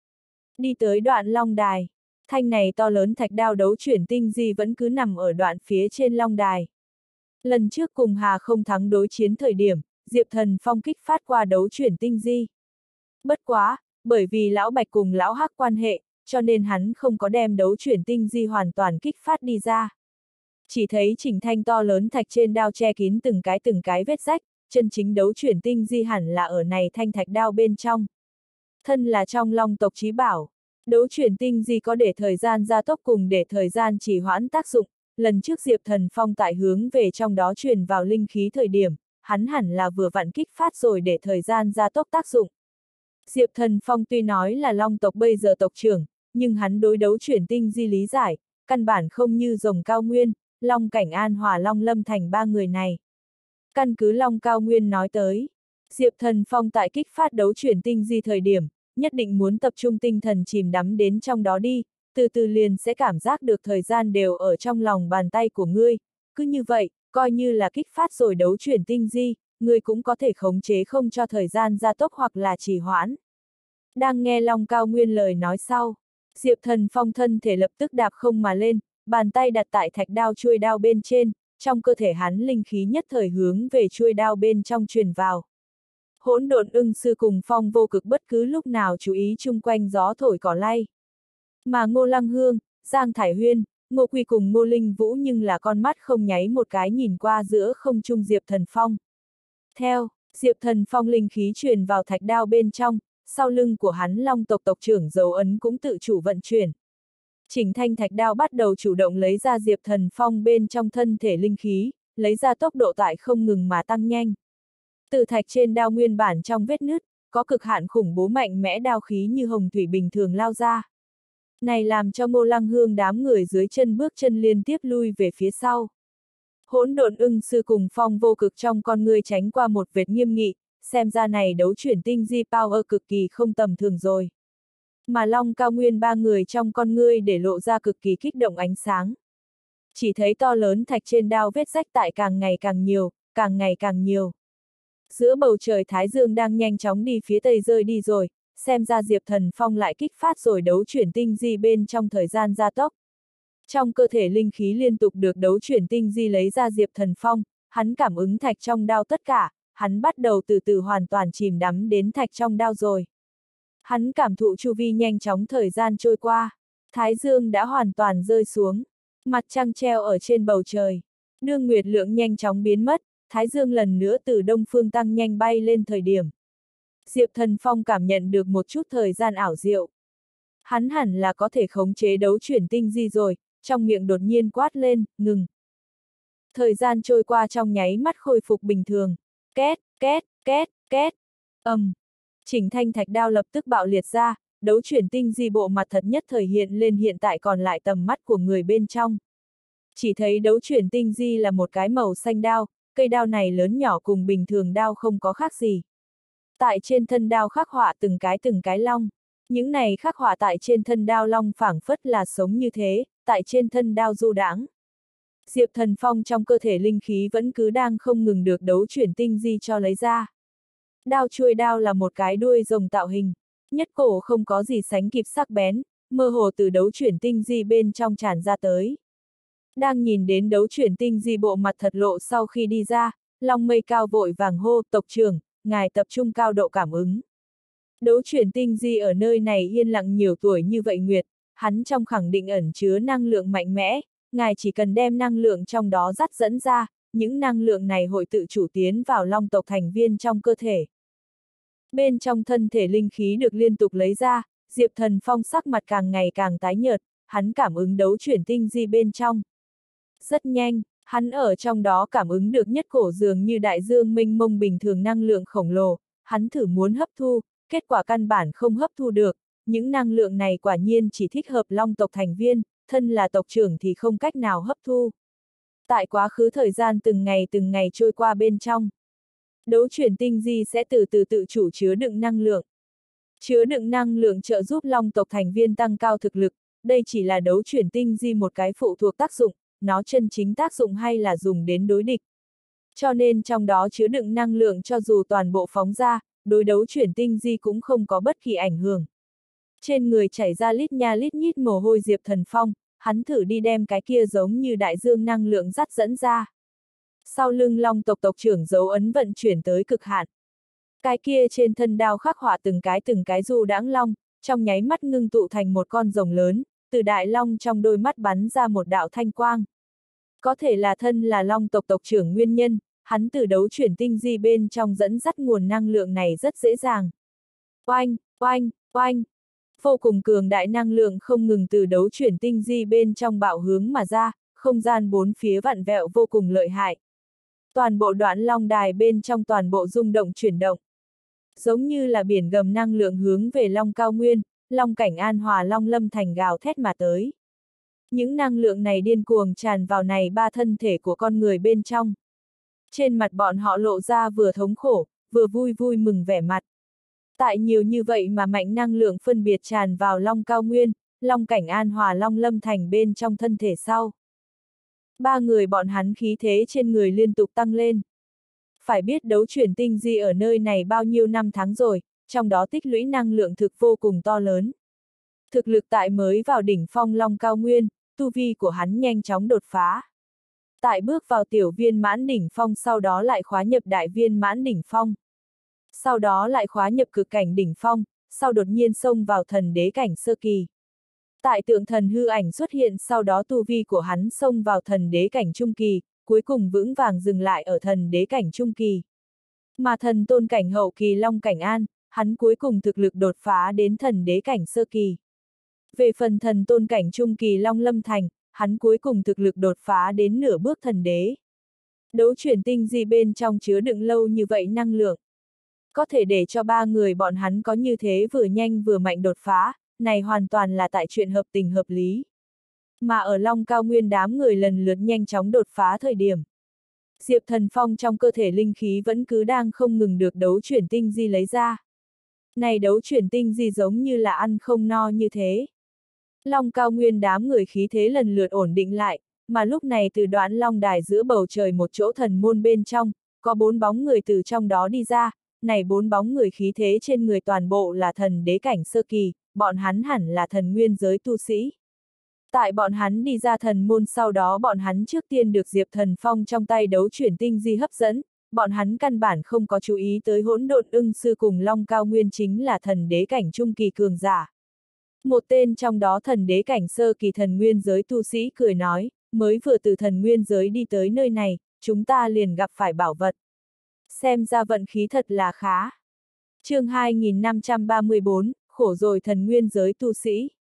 Đi tới đoạn Long Đài, thanh này to lớn thạch đao đấu chuyển tinh di vẫn cứ nằm ở đoạn phía trên Long Đài. Lần trước cùng Hà không thắng đối chiến thời điểm, Diệp Thần Phong kích phát qua đấu chuyển tinh di. Bất quá, bởi vì lão Bạch cùng lão Hắc quan hệ, cho nên hắn không có đem đấu chuyển tinh di hoàn toàn kích phát đi ra. Chỉ thấy chỉnh thanh to lớn thạch trên đao che kín từng cái từng cái vết rách, chân chính đấu chuyển tinh di hẳn là ở này thanh thạch đao bên trong. Thân là trong Long tộc chí bảo, đấu chuyển tinh di có để thời gian gia tốc cùng để thời gian trì hoãn tác dụng, lần trước Diệp Thần Phong tại hướng về trong đó truyền vào linh khí thời điểm, hắn hẳn là vừa vặn kích phát rồi để thời gian gia tốc tác dụng. Diệp Thần Phong tuy nói là Long tộc bây giờ tộc trưởng, nhưng hắn đối đấu chuyển tinh di lý giải, căn bản không như Rồng Cao Nguyên, Long Cảnh An Hòa Long Lâm Thành ba người này. Căn cứ Long Cao Nguyên nói tới, Diệp Thần Phong tại kích phát đấu chuyển tinh di thời điểm, nhất định muốn tập trung tinh thần chìm đắm đến trong đó đi, từ từ liền sẽ cảm giác được thời gian đều ở trong lòng bàn tay của ngươi, cứ như vậy, coi như là kích phát rồi đấu chuyển tinh di, ngươi cũng có thể khống chế không cho thời gian gia tốc hoặc là trì hoãn. Đang nghe Long Cao Nguyên lời nói sau, Diệp Thần Phong thân thể lập tức đạp không mà lên, bàn tay đặt tại thạch đao chuôi đao bên trên, trong cơ thể hắn linh khí nhất thời hướng về chuôi đao bên trong truyền vào. Hỗn Độn Ưng Sư cùng Phong Vô Cực bất cứ lúc nào chú ý chung quanh gió thổi cỏ lay. Mà Ngô Lăng Hương, Giang Thải Huyên, Ngô Quy cùng Ngô Linh Vũ nhưng là con mắt không nháy một cái nhìn qua giữa không trung Diệp Thần Phong. Theo, Diệp Thần Phong linh khí truyền vào thạch đao bên trong, sau lưng của hắn Long tộc tộc trưởng dấu ấn cũng tự chủ vận chuyển. Chỉnh Thanh thạch đao bắt đầu chủ động lấy ra Diệp Thần Phong bên trong thân thể linh khí, lấy ra tốc độ tại không ngừng mà tăng nhanh. Từ thạch trên đao nguyên bản trong vết nứt, có cực hạn khủng bố mạnh mẽ đao khí như hồng thủy bình thường lao ra. Này làm cho Ngô Lăng Hương đám người dưới chân bước chân liên tiếp lui về phía sau. Hỗn độn ưng sư cùng Phong vô cực trong con ngươi tránh qua một vệt nghiêm nghị, xem ra này đấu chuyển tinh di power cực kỳ không tầm thường rồi. Mà Long Cao Nguyên ba người trong con ngươi để lộ ra cực kỳ kích động ánh sáng. Chỉ thấy to lớn thạch trên đao vết rách tại càng ngày càng nhiều, càng ngày càng nhiều. Giữa bầu trời Thái Dương đang nhanh chóng đi phía tây rơi đi rồi, xem ra Diệp Thần Phong lại kích phát rồi đấu chuyển tinh di bên trong thời gian gia tốc. Trong cơ thể linh khí liên tục được đấu chuyển tinh di lấy ra Diệp Thần Phong, hắn cảm ứng thạch trong đao tất cả, hắn bắt đầu từ từ hoàn toàn chìm đắm đến thạch trong đao rồi. Hắn cảm thụ chu vi nhanh chóng thời gian trôi qua, Thái Dương đã hoàn toàn rơi xuống, mặt trăng treo ở trên bầu trời, đương nguyệt lượng nhanh chóng biến mất, Thái Dương lần nữa từ đông phương tăng nhanh bay lên thời điểm. Diệp Thần Phong cảm nhận được một chút thời gian ảo diệu. Hắn hẳn là có thể khống chế đấu chuyển tinh di rồi, trong miệng đột nhiên quát lên, ngừng. Thời gian trôi qua trong nháy mắt khôi phục bình thường. Két, két, két, két, ầm. Um. Chỉnh Thanh thạch đao lập tức bạo liệt ra, đấu chuyển tinh di bộ mặt thật nhất thời hiện lên hiện tại còn lại tầm mắt của người bên trong. Chỉ thấy đấu chuyển tinh di là một cái màu xanh đao, cây đao này lớn nhỏ cùng bình thường đao không có khác gì. Tại trên thân đao khắc họa từng cái từng cái long. Những này khắc họa tại trên thân đao long phảng phất là sống như thế, tại trên thân đao du đãng. Diệp Thần Phong trong cơ thể linh khí vẫn cứ đang không ngừng được đấu chuyển tinh di cho lấy ra. Đao chuôi đao là một cái đuôi rồng tạo hình, nhất cổ không có gì sánh kịp sắc bén, mơ hồ từ đấu chuyển tinh di bên trong tràn ra tới. Đang nhìn đến đấu chuyển tinh di bộ mặt thật lộ sau khi đi ra, Long Mây Cao vội vàng hô, tộc trưởng, ngài tập trung cao độ cảm ứng. Đấu chuyển tinh di ở nơi này yên lặng nhiều tuổi như vậy nguyệt, hắn trong khẳng định ẩn chứa năng lượng mạnh mẽ, ngài chỉ cần đem năng lượng trong đó dắt dẫn ra, những năng lượng này hội tự chủ tiến vào long tộc thành viên trong cơ thể. Bên trong thân thể linh khí được liên tục lấy ra, Diệp Thần Phong sắc mặt càng ngày càng tái nhợt, hắn cảm ứng đấu chuyển tinh di bên trong. Rất nhanh, hắn ở trong đó cảm ứng được nhất cổ dường như đại dương mênh mông bình thường năng lượng khổng lồ, hắn thử muốn hấp thu, kết quả căn bản không hấp thu được, những năng lượng này quả nhiên chỉ thích hợp long tộc thành viên, thân là tộc trưởng thì không cách nào hấp thu. Tại quá khứ thời gian từng ngày từng ngày trôi qua bên trong, đấu chuyển tinh di sẽ từ từ tự chủ chứa đựng năng lượng. Chứa đựng năng lượng trợ giúp long tộc thành viên tăng cao thực lực, đây chỉ là đấu chuyển tinh di một cái phụ thuộc tác dụng, nó chân chính tác dụng hay là dùng đến đối địch. Cho nên trong đó chứa đựng năng lượng cho dù toàn bộ phóng ra, đối đấu chuyển tinh di cũng không có bất kỳ ảnh hưởng. Trên người chảy ra lít nha lít nhít mồ hôi Diệp Thần Phong, hắn thử đi đem cái kia giống như đại dương năng lượng dắt dẫn ra. Sau lưng long tộc tộc trưởng dấu ấn vận chuyển tới cực hạn. Cái kia trên thân đao khắc họa từng cái từng cái du đãng long, trong nháy mắt ngưng tụ thành một con rồng lớn, từ đại long trong đôi mắt bắn ra một đạo thanh quang. Có thể là thân là long tộc tộc trưởng nguyên nhân, hắn từ đấu chuyển tinh di bên trong dẫn dắt nguồn năng lượng này rất dễ dàng. Oanh, oanh, oanh. Vô cùng cường đại năng lượng không ngừng từ đấu chuyển tinh di bên trong bạo hướng mà ra, không gian bốn phía vặn vẹo vô cùng lợi hại. Toàn bộ đoạn long đài bên trong toàn bộ rung động chuyển động. Giống như là biển gầm năng lượng hướng về Long Cao Nguyên, Long Cảnh An Hòa Long Lâm Thành gào thét mà tới. Những năng lượng này điên cuồng tràn vào này ba thân thể của con người bên trong. Trên mặt bọn họ lộ ra vừa thống khổ, vừa vui vui mừng vẻ mặt. Tại nhiều như vậy mà mạnh năng lượng phân biệt tràn vào Long Cao Nguyên, Long Cảnh An Hòa Long Lâm Thành bên trong thân thể sau. Ba người bọn hắn khí thế trên người liên tục tăng lên. Phải biết đấu chuyển tinh di ở nơi này bao nhiêu năm tháng rồi, trong đó tích lũy năng lượng thực vô cùng to lớn. Thực lực tại mới vào đỉnh phong Long Cao Nguyên, tu vi của hắn nhanh chóng đột phá. Tại bước vào tiểu viên mãn đỉnh phong sau đó lại khóa nhập đại viên mãn đỉnh phong. Sau đó lại khóa nhập cực cảnh đỉnh phong, sau đột nhiên xông vào thần đế cảnh sơ kỳ. Tại tượng thần hư ảnh xuất hiện sau đó tu vi của hắn xông vào thần đế cảnh trung kỳ, cuối cùng vững vàng dừng lại ở thần đế cảnh trung kỳ. Mà thần tôn cảnh hậu kỳ Long Cảnh An, hắn cuối cùng thực lực đột phá đến thần đế cảnh sơ kỳ. Về phần thần tôn cảnh trung kỳ Long Lâm Thành, hắn cuối cùng thực lực đột phá đến nửa bước thần đế. Đấu chuyển tinh di bên trong chứa đựng lâu như vậy năng lượng. Có thể để cho ba người bọn hắn có như thế vừa nhanh vừa mạnh đột phá, này hoàn toàn là tại chuyện hợp tình hợp lý. Mà ở Long Cao Nguyên đám người lần lượt nhanh chóng đột phá thời điểm. Diệp Thần Phong trong cơ thể linh khí vẫn cứ đang không ngừng được đấu chuyển tinh di lấy ra. Này đấu chuyển tinh di giống như là ăn không no như thế. Long Cao Nguyên đám người khí thế lần lượt ổn định lại, mà lúc này từ đoạn long đài giữa bầu trời một chỗ thần môn bên trong, có bốn bóng người từ trong đó đi ra, này bốn bóng người khí thế trên người toàn bộ là thần đế cảnh sơ kỳ, bọn hắn hẳn là thần nguyên giới tu sĩ. Tại bọn hắn đi ra thần môn sau đó bọn hắn trước tiên được Diệp Thần Phong trong tay đấu chuyển tinh di hấp dẫn, bọn hắn căn bản không có chú ý tới hỗn độn ưng sư cùng Long Cao Nguyên chính là thần đế cảnh trung kỳ cường giả. Một tên trong đó thần đế cảnh sơ kỳ thần nguyên giới tu sĩ cười nói, mới vừa từ thần nguyên giới đi tới nơi này, chúng ta liền gặp phải bảo vật. Xem ra vận khí thật là khá. Chương hai nghìn năm trăm ba mươi bốn, khổ rồi thần nguyên giới tu sĩ.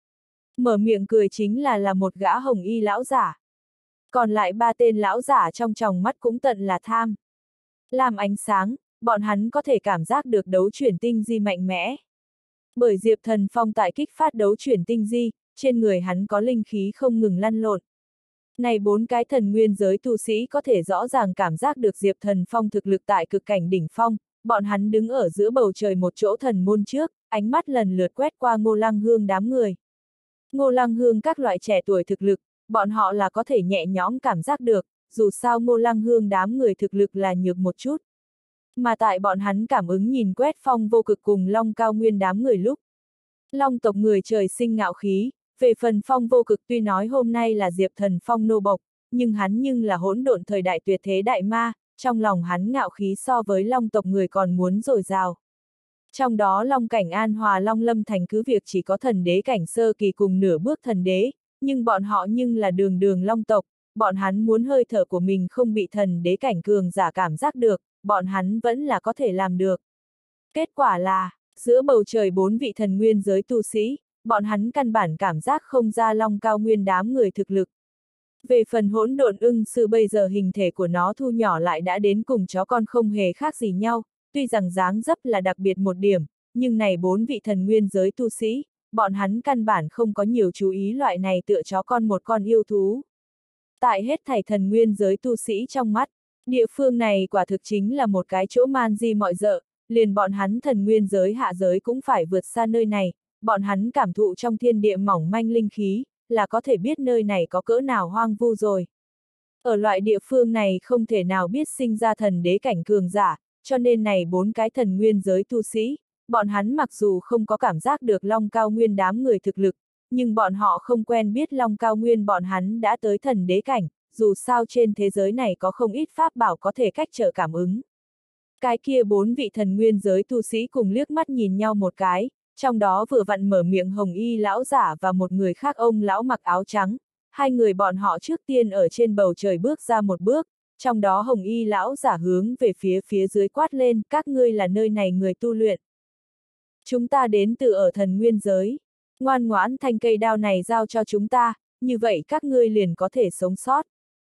Mở miệng cười chính là là một gã hồng y lão giả. Còn lại ba tên lão giả trong tròng mắt cũng tận là tham. Làm ánh sáng, bọn hắn có thể cảm giác được đấu chuyển tinh di mạnh mẽ. Bởi Diệp Thần Phong tại kích phát đấu chuyển tinh di, trên người hắn có linh khí không ngừng lăn lộn. Này bốn cái thần nguyên giới tu sĩ có thể rõ ràng cảm giác được Diệp Thần Phong thực lực tại cực cảnh đỉnh phong, bọn hắn đứng ở giữa bầu trời một chỗ thần môn trước, ánh mắt lần lượt quét qua Ngô Lăng Hương đám người. Ngô Lăng Hương các loại trẻ tuổi thực lực, bọn họ là có thể nhẹ nhõm cảm giác được, dù sao Ngô Lăng Hương đám người thực lực là nhược một chút. Mà tại bọn hắn cảm ứng nhìn quét Phong Vô Cực cùng Long Cao Nguyên đám người lúc. Long tộc người trời sinh ngạo khí, về phần Phong Vô Cực tuy nói hôm nay là Diệp Thần Phong nô bộc, nhưng hắn nhưng là hỗn độn thời đại tuyệt thế đại ma, trong lòng hắn ngạo khí so với Long tộc người còn muốn dồi dào. Trong đó Long cảnh An Hòa Long Lâm Thành cứ việc chỉ có thần đế cảnh sơ kỳ cùng nửa bước thần đế, nhưng bọn họ nhưng là đường đường Long tộc, bọn hắn muốn hơi thở của mình không bị thần đế cảnh cường giả cảm giác được, bọn hắn vẫn là có thể làm được. Kết quả là, giữa bầu trời bốn vị thần nguyên giới tu sĩ, bọn hắn căn bản cảm giác không ra Long Cao Nguyên đám người thực lực. Về phần hỗn độn ưng sư bây giờ hình thể của nó thu nhỏ lại đã đến cùng chó con không hề khác gì nhau, tuy rằng dáng dấp là đặc biệt một điểm, nhưng này bốn vị thần nguyên giới tu sĩ, bọn hắn căn bản không có nhiều chú ý loại này tựa chó con một con yêu thú. Tại hết thảy thần nguyên giới tu sĩ trong mắt, địa phương này quả thực chính là một cái chỗ man di mọi dợ, liền bọn hắn thần nguyên giới hạ giới cũng phải vượt xa nơi này, bọn hắn cảm thụ trong thiên địa mỏng manh linh khí, là có thể biết nơi này có cỡ nào hoang vu rồi. Ở loại địa phương này không thể nào biết sinh ra thần đế cảnh cường giả, cho nên này bốn cái thần nguyên giới tu sĩ, bọn hắn mặc dù không có cảm giác được Long Cao Nguyên đám người thực lực, nhưng bọn họ không quen biết Long Cao Nguyên bọn hắn đã tới thần đế cảnh, dù sao trên thế giới này có không ít pháp bảo có thể cách trở cảm ứng. Cái kia bốn vị thần nguyên giới tu sĩ cùng liếc mắt nhìn nhau một cái, trong đó vừa vặn mở miệng hồng y lão giả và một người khác ông lão mặc áo trắng, hai người bọn họ trước tiên ở trên bầu trời bước ra một bước, trong đó hồng y lão giả hướng về phía phía dưới quát lên, các ngươi là nơi này người tu luyện. Chúng ta đến từ ở thần nguyên giới, ngoan ngoãn thanh cây đao này giao cho chúng ta, như vậy các ngươi liền có thể sống sót.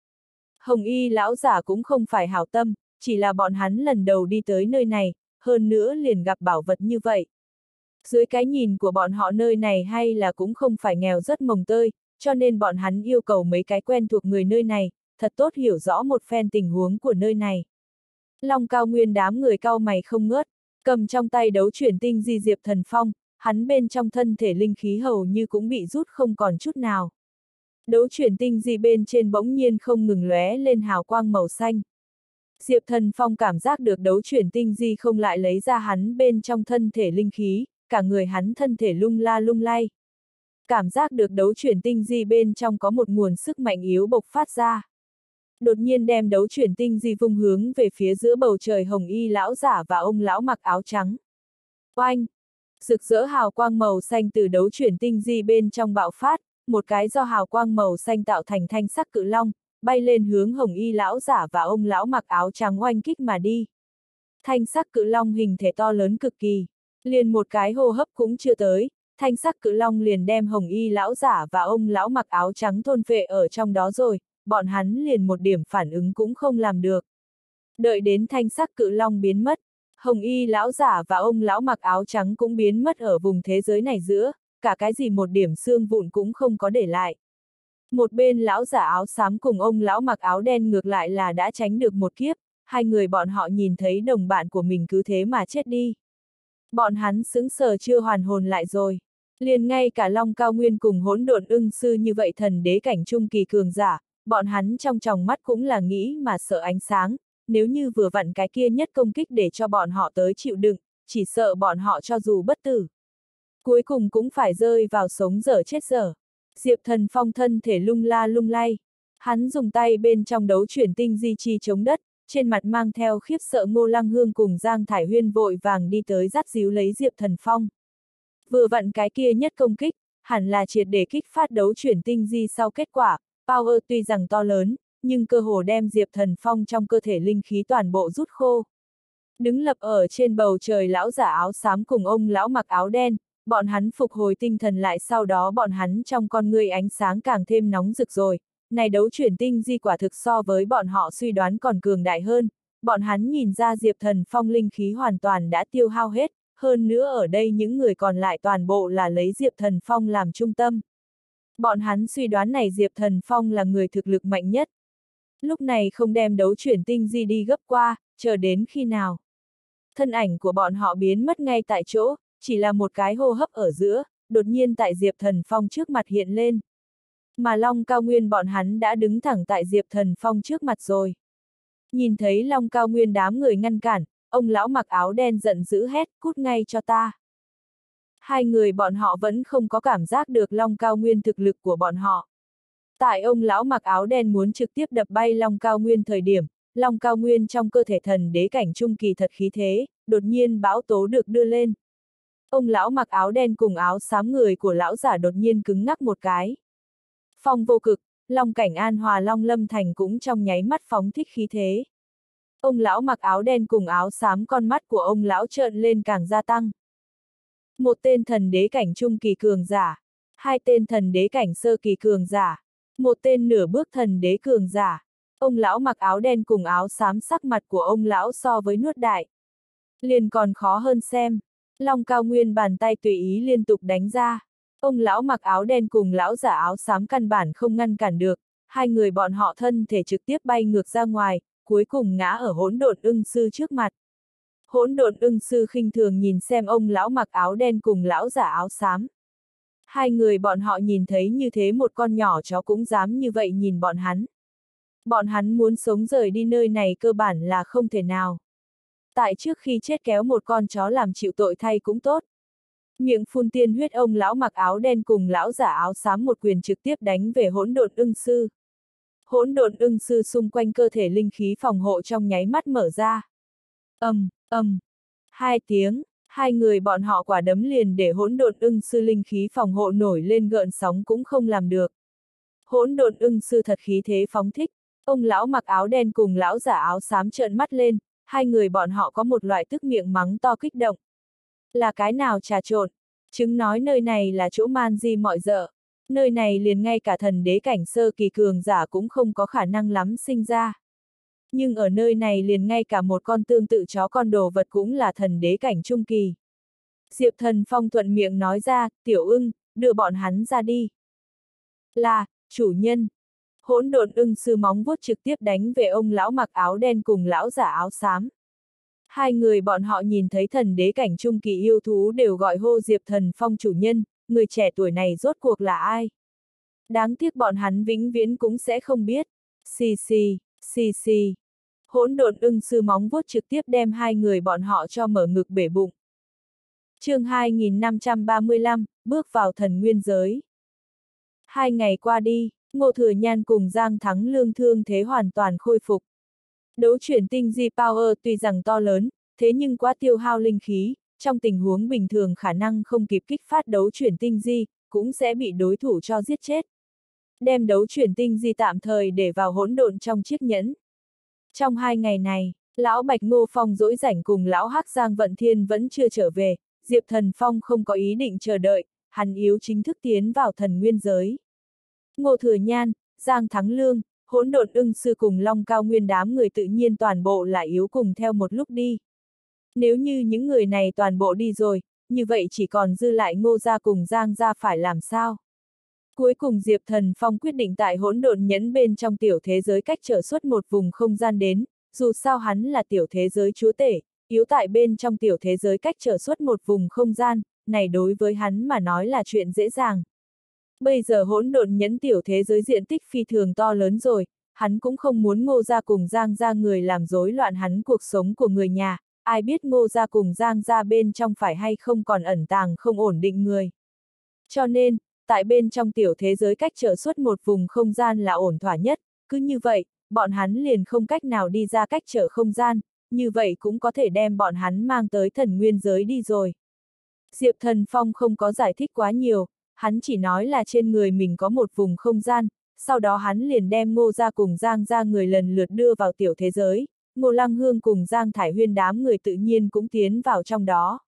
Hồng y lão giả cũng không phải hảo tâm, chỉ là bọn hắn lần đầu đi tới nơi này, hơn nữa liền gặp bảo vật như vậy. Dưới cái nhìn của bọn họ nơi này hay là cũng không phải nghèo rất mồng tơi, cho nên bọn hắn yêu cầu mấy cái quen thuộc người nơi này, thật tốt hiểu rõ một phen tình huống của nơi này. Long Cao Nguyên đám người cau mày không ngớt, cầm trong tay đấu chuyển tinh di Diệp Thần Phong, hắn bên trong thân thể linh khí hầu như cũng bị rút không còn chút nào. Đấu chuyển tinh di bên trên bỗng nhiên không ngừng lóe lên hào quang màu xanh. Diệp Thần Phong cảm giác được đấu chuyển tinh di không lại lấy ra hắn bên trong thân thể linh khí, cả người hắn thân thể lung la lung lay. Cảm giác được đấu chuyển tinh di bên trong có một nguồn sức mạnh yếu bộc phát ra. Đột nhiên đem đấu chuyển tinh di vung hướng về phía giữa bầu trời hồng y lão giả và ông lão mặc áo trắng. Oanh! Rực rỡ hào quang màu xanh từ đấu chuyển tinh di bên trong bạo phát, một cái do hào quang màu xanh tạo thành thanh sắc cự long, bay lên hướng hồng y lão giả và ông lão mặc áo trắng oanh kích mà đi. Thanh sắc cự long hình thể to lớn cực kỳ, liền một cái hô hấp cũng chưa tới, thanh sắc cự long liền đem hồng y lão giả và ông lão mặc áo trắng thôn phệ ở trong đó rồi, bọn hắn liền một điểm phản ứng cũng không làm được. Đợi đến thanh sắc cự long biến mất, hồng y lão giả và ông lão mặc áo trắng cũng biến mất ở vùng thế giới này giữa, cả cái gì một điểm xương vụn cũng không có để lại. Một bên lão giả áo xám cùng ông lão mặc áo đen ngược lại là đã tránh được một kiếp, hai người bọn họ nhìn thấy đồng bạn của mình cứ thế mà chết đi. Bọn hắn sững sờ chưa hoàn hồn lại rồi. Liền ngay cả Long Cao Nguyên cùng hỗn độn ưng sư như vậy thần đế cảnh trung kỳ cường giả, bọn hắn trong tròng mắt cũng là nghĩ mà sợ ánh sáng, nếu như vừa vặn cái kia nhất công kích để cho bọn họ tới chịu đựng, chỉ sợ bọn họ cho dù bất tử. Cuối cùng cũng phải rơi vào sống dở chết dở. Diệp Thần Phong thân thể lung la lung lay. Hắn dùng tay bên trong đấu chuyển tinh di chi chống đất, trên mặt mang theo khiếp sợ Ngô Lăng Hương cùng Giang Thải Huyên vội vàng đi tới dắt díu lấy Diệp Thần Phong. Vừa vặn cái kia nhất công kích, hẳn là triệt để kích phát đấu chuyển tinh di sau kết quả, power tuy rằng to lớn, nhưng cơ hồ đem Diệp Thần Phong trong cơ thể linh khí toàn bộ rút khô. Đứng lập ở trên bầu trời lão giả áo xám cùng ông lão mặc áo đen, bọn hắn phục hồi tinh thần lại sau đó bọn hắn trong con ngươi ánh sáng càng thêm nóng rực rồi, này đấu chuyển tinh di quả thực so với bọn họ suy đoán còn cường đại hơn, bọn hắn nhìn ra Diệp Thần Phong linh khí hoàn toàn đã tiêu hao hết, hơn nữa ở đây những người còn lại toàn bộ là lấy Diệp Thần Phong làm trung tâm. Bọn hắn suy đoán này Diệp Thần Phong là người thực lực mạnh nhất. Lúc này không đem đấu chuyển tinh di đi gấp qua, chờ đến khi nào. Thân ảnh của bọn họ biến mất ngay tại chỗ, chỉ là một cái hô hấp ở giữa, đột nhiên tại Diệp Thần Phong trước mặt hiện lên. Mà Long Cao Nguyên bọn hắn đã đứng thẳng tại Diệp Thần Phong trước mặt rồi. Nhìn thấy Long Cao Nguyên đám người ngăn cản, ông lão mặc áo đen giận dữ hét, cút ngay cho ta. Hai người bọn họ vẫn không có cảm giác được Long Cao Nguyên thực lực của bọn họ. Tại ông lão mặc áo đen muốn trực tiếp đập bay Long Cao Nguyên thời điểm, Long Cao Nguyên trong cơ thể thần đế cảnh trung kỳ thật khí thế, đột nhiên bão tố được đưa lên. Ông lão mặc áo đen cùng áo xám người của lão giả đột nhiên cứng ngắc một cái. Phong vô cực, Long cảnh An Hòa Long Lâm Thành cũng trong nháy mắt phóng thích khí thế. Ông lão mặc áo đen cùng áo xám con mắt của ông lão trợn lên càng gia tăng. Một tên thần đế cảnh trung kỳ cường giả, hai tên thần đế cảnh sơ kỳ cường giả, một tên nửa bước thần đế cường giả. Ông lão mặc áo đen cùng áo xám sắc mặt của ông lão so với nuốt đại. Liền còn khó hơn xem. Long Cao Nguyên bàn tay tùy ý liên tục đánh ra. Ông lão mặc áo đen cùng lão giả áo xám căn bản không ngăn cản được, hai người bọn họ thân thể trực tiếp bay ngược ra ngoài, cuối cùng ngã ở hỗn độn ưng sư trước mặt. Hỗn độn ưng sư khinh thường nhìn xem ông lão mặc áo đen cùng lão giả áo xám. Hai người bọn họ nhìn thấy như thế một con nhỏ chó cũng dám như vậy nhìn bọn hắn. Bọn hắn muốn sống rời đi nơi này cơ bản là không thể nào. Tại trước khi chết kéo một con chó làm chịu tội thay cũng tốt. Miệng phun tiên huyết ông lão mặc áo đen cùng lão giả áo xám một quyền trực tiếp đánh về hỗn độn ưng sư. Hỗn độn ưng sư xung quanh cơ thể linh khí phòng hộ trong nháy mắt mở ra. Ầm, ầm, hai tiếng, hai người bọn họ quả đấm liền để hỗn độn ưng sư linh khí phòng hộ nổi lên gợn sóng cũng không làm được. Hỗn độn ưng sư thật khí thế phóng thích, ông lão mặc áo đen cùng lão giả áo xám trợn mắt lên, hai người bọn họ có một loại tức miệng mắng to kích động. Là cái nào trà trộn, chứng nói nơi này là chỗ man di mọi dợ, nơi này liền ngay cả thần đế cảnh sơ kỳ cường giả cũng không có khả năng lắm sinh ra. Nhưng ở nơi này liền ngay cả một con tương tự chó con đồ vật cũng là thần đế cảnh trung kỳ. Diệp Thần Phong thuận miệng nói ra, tiểu ưng, đưa bọn hắn ra đi. Là, chủ nhân. Hỗn độn ưng sư móng vuốt trực tiếp đánh về ông lão mặc áo đen cùng lão giả áo xám. Hai người bọn họ nhìn thấy thần đế cảnh trung kỳ yêu thú đều gọi hô Diệp Thần Phong chủ nhân, người trẻ tuổi này rốt cuộc là ai? Đáng tiếc bọn hắn vĩnh viễn cũng sẽ không biết. Xì xì, xì xì. Hỗn độn ưng sư móng vuốt trực tiếp đem hai người bọn họ cho mở ngực bể bụng. Chương hai nghìn năm trăm ba mươi lăm, bước vào thần nguyên giới. Hai ngày qua đi, Ngô Thừa Nhan cùng Giang Thắng Lương thương thế hoàn toàn khôi phục. Đấu chuyển tinh di power tuy rằng to lớn, thế nhưng quá tiêu hao linh khí, trong tình huống bình thường khả năng không kịp kích phát đấu chuyển tinh di, cũng sẽ bị đối thủ cho giết chết. Đem đấu chuyển tinh di tạm thời để vào hỗn độn trong chiếc nhẫn. Trong hai ngày này, lão Bạch Ngô Phong dỗi rảnh cùng lão Hắc Giang Vận Thiên vẫn chưa trở về, Diệp Thần Phong không có ý định chờ đợi, hắn yếu chính thức tiến vào thần nguyên giới. Ngô Thừa Nhan, Giang Thắng Lương, Hỗn Độn Ưng Sư cùng Long Cao Nguyên đám người tự nhiên toàn bộ là yếu cùng theo một lúc đi. Nếu như những người này toàn bộ đi rồi, như vậy chỉ còn dư lại Ngô gia cùng Giang gia phải làm sao? Cuối cùng Diệp Thần Phong quyết định tại hỗn độn nhẫn bên trong tiểu thế giới cách trở xuất một vùng không gian đến, dù sao hắn là tiểu thế giới chúa tể, yếu tại bên trong tiểu thế giới cách trở xuất một vùng không gian, này đối với hắn mà nói là chuyện dễ dàng. Bây giờ hỗn độn nhẫn tiểu thế giới diện tích phi thường to lớn rồi, hắn cũng không muốn Ngô gia cùng Giang gia người làm rối loạn hắn cuộc sống của người nhà, ai biết Ngô gia cùng Giang gia bên trong phải hay không còn ẩn tàng không ổn định người. Cho nên, tại bên trong tiểu thế giới cách trở xuất một vùng không gian là ổn thỏa nhất, cứ như vậy, bọn hắn liền không cách nào đi ra cách trở không gian, như vậy cũng có thể đem bọn hắn mang tới thần nguyên giới đi rồi. Diệp Thần Phong không có giải thích quá nhiều, hắn chỉ nói là trên người mình có một vùng không gian, sau đó hắn liền đem Ngô gia cùng Giang gia người lần lượt đưa vào tiểu thế giới, Ngô Lăng Hương cùng Giang Thải Huyên đám người tự nhiên cũng tiến vào trong đó.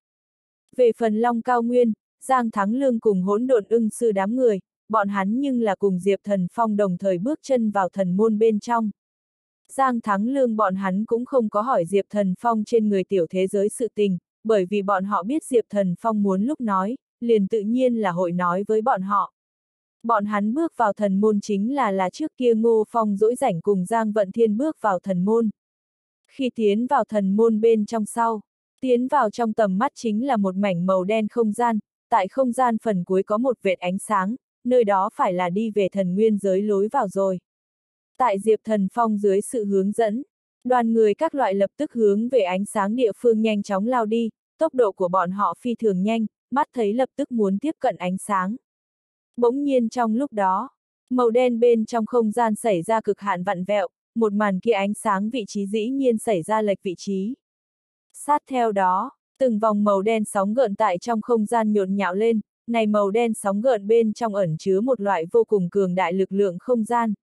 Về phần Long Cao Nguyên, Giang Thắng Lương cùng Hỗn Độn Ưng Sư đám người, bọn hắn nhưng là cùng Diệp Thần Phong đồng thời bước chân vào thần môn bên trong. Giang Thắng Lương bọn hắn cũng không có hỏi Diệp Thần Phong trên người tiểu thế giới sự tình, bởi vì bọn họ biết Diệp Thần Phong muốn lúc nói, liền tự nhiên là hội nói với bọn họ. Bọn hắn bước vào thần môn chính là là trước kia Ngô Phong dỗi rảnh cùng Giang Vận Thiên bước vào thần môn. Khi tiến vào thần môn bên trong sau, tiến vào trong tầm mắt chính là một mảnh màu đen không gian, tại không gian phần cuối có một vệt ánh sáng, nơi đó phải là đi về thần nguyên giới lối vào rồi. Tại Diệp Thần Phong dưới sự hướng dẫn, đoàn người các loại lập tức hướng về ánh sáng địa phương nhanh chóng lao đi, tốc độ của bọn họ phi thường nhanh, mắt thấy lập tức muốn tiếp cận ánh sáng. Bỗng nhiên trong lúc đó, màu đen bên trong không gian xảy ra cực hạn vặn vẹo, một màn kia ánh sáng vị trí dĩ nhiên xảy ra lệch vị trí. Sát theo đó, từng vòng màu đen sóng gợn tại trong không gian nhộn nhạo lên, này màu đen sóng gợn bên trong ẩn chứa một loại vô cùng cường đại lực lượng không gian.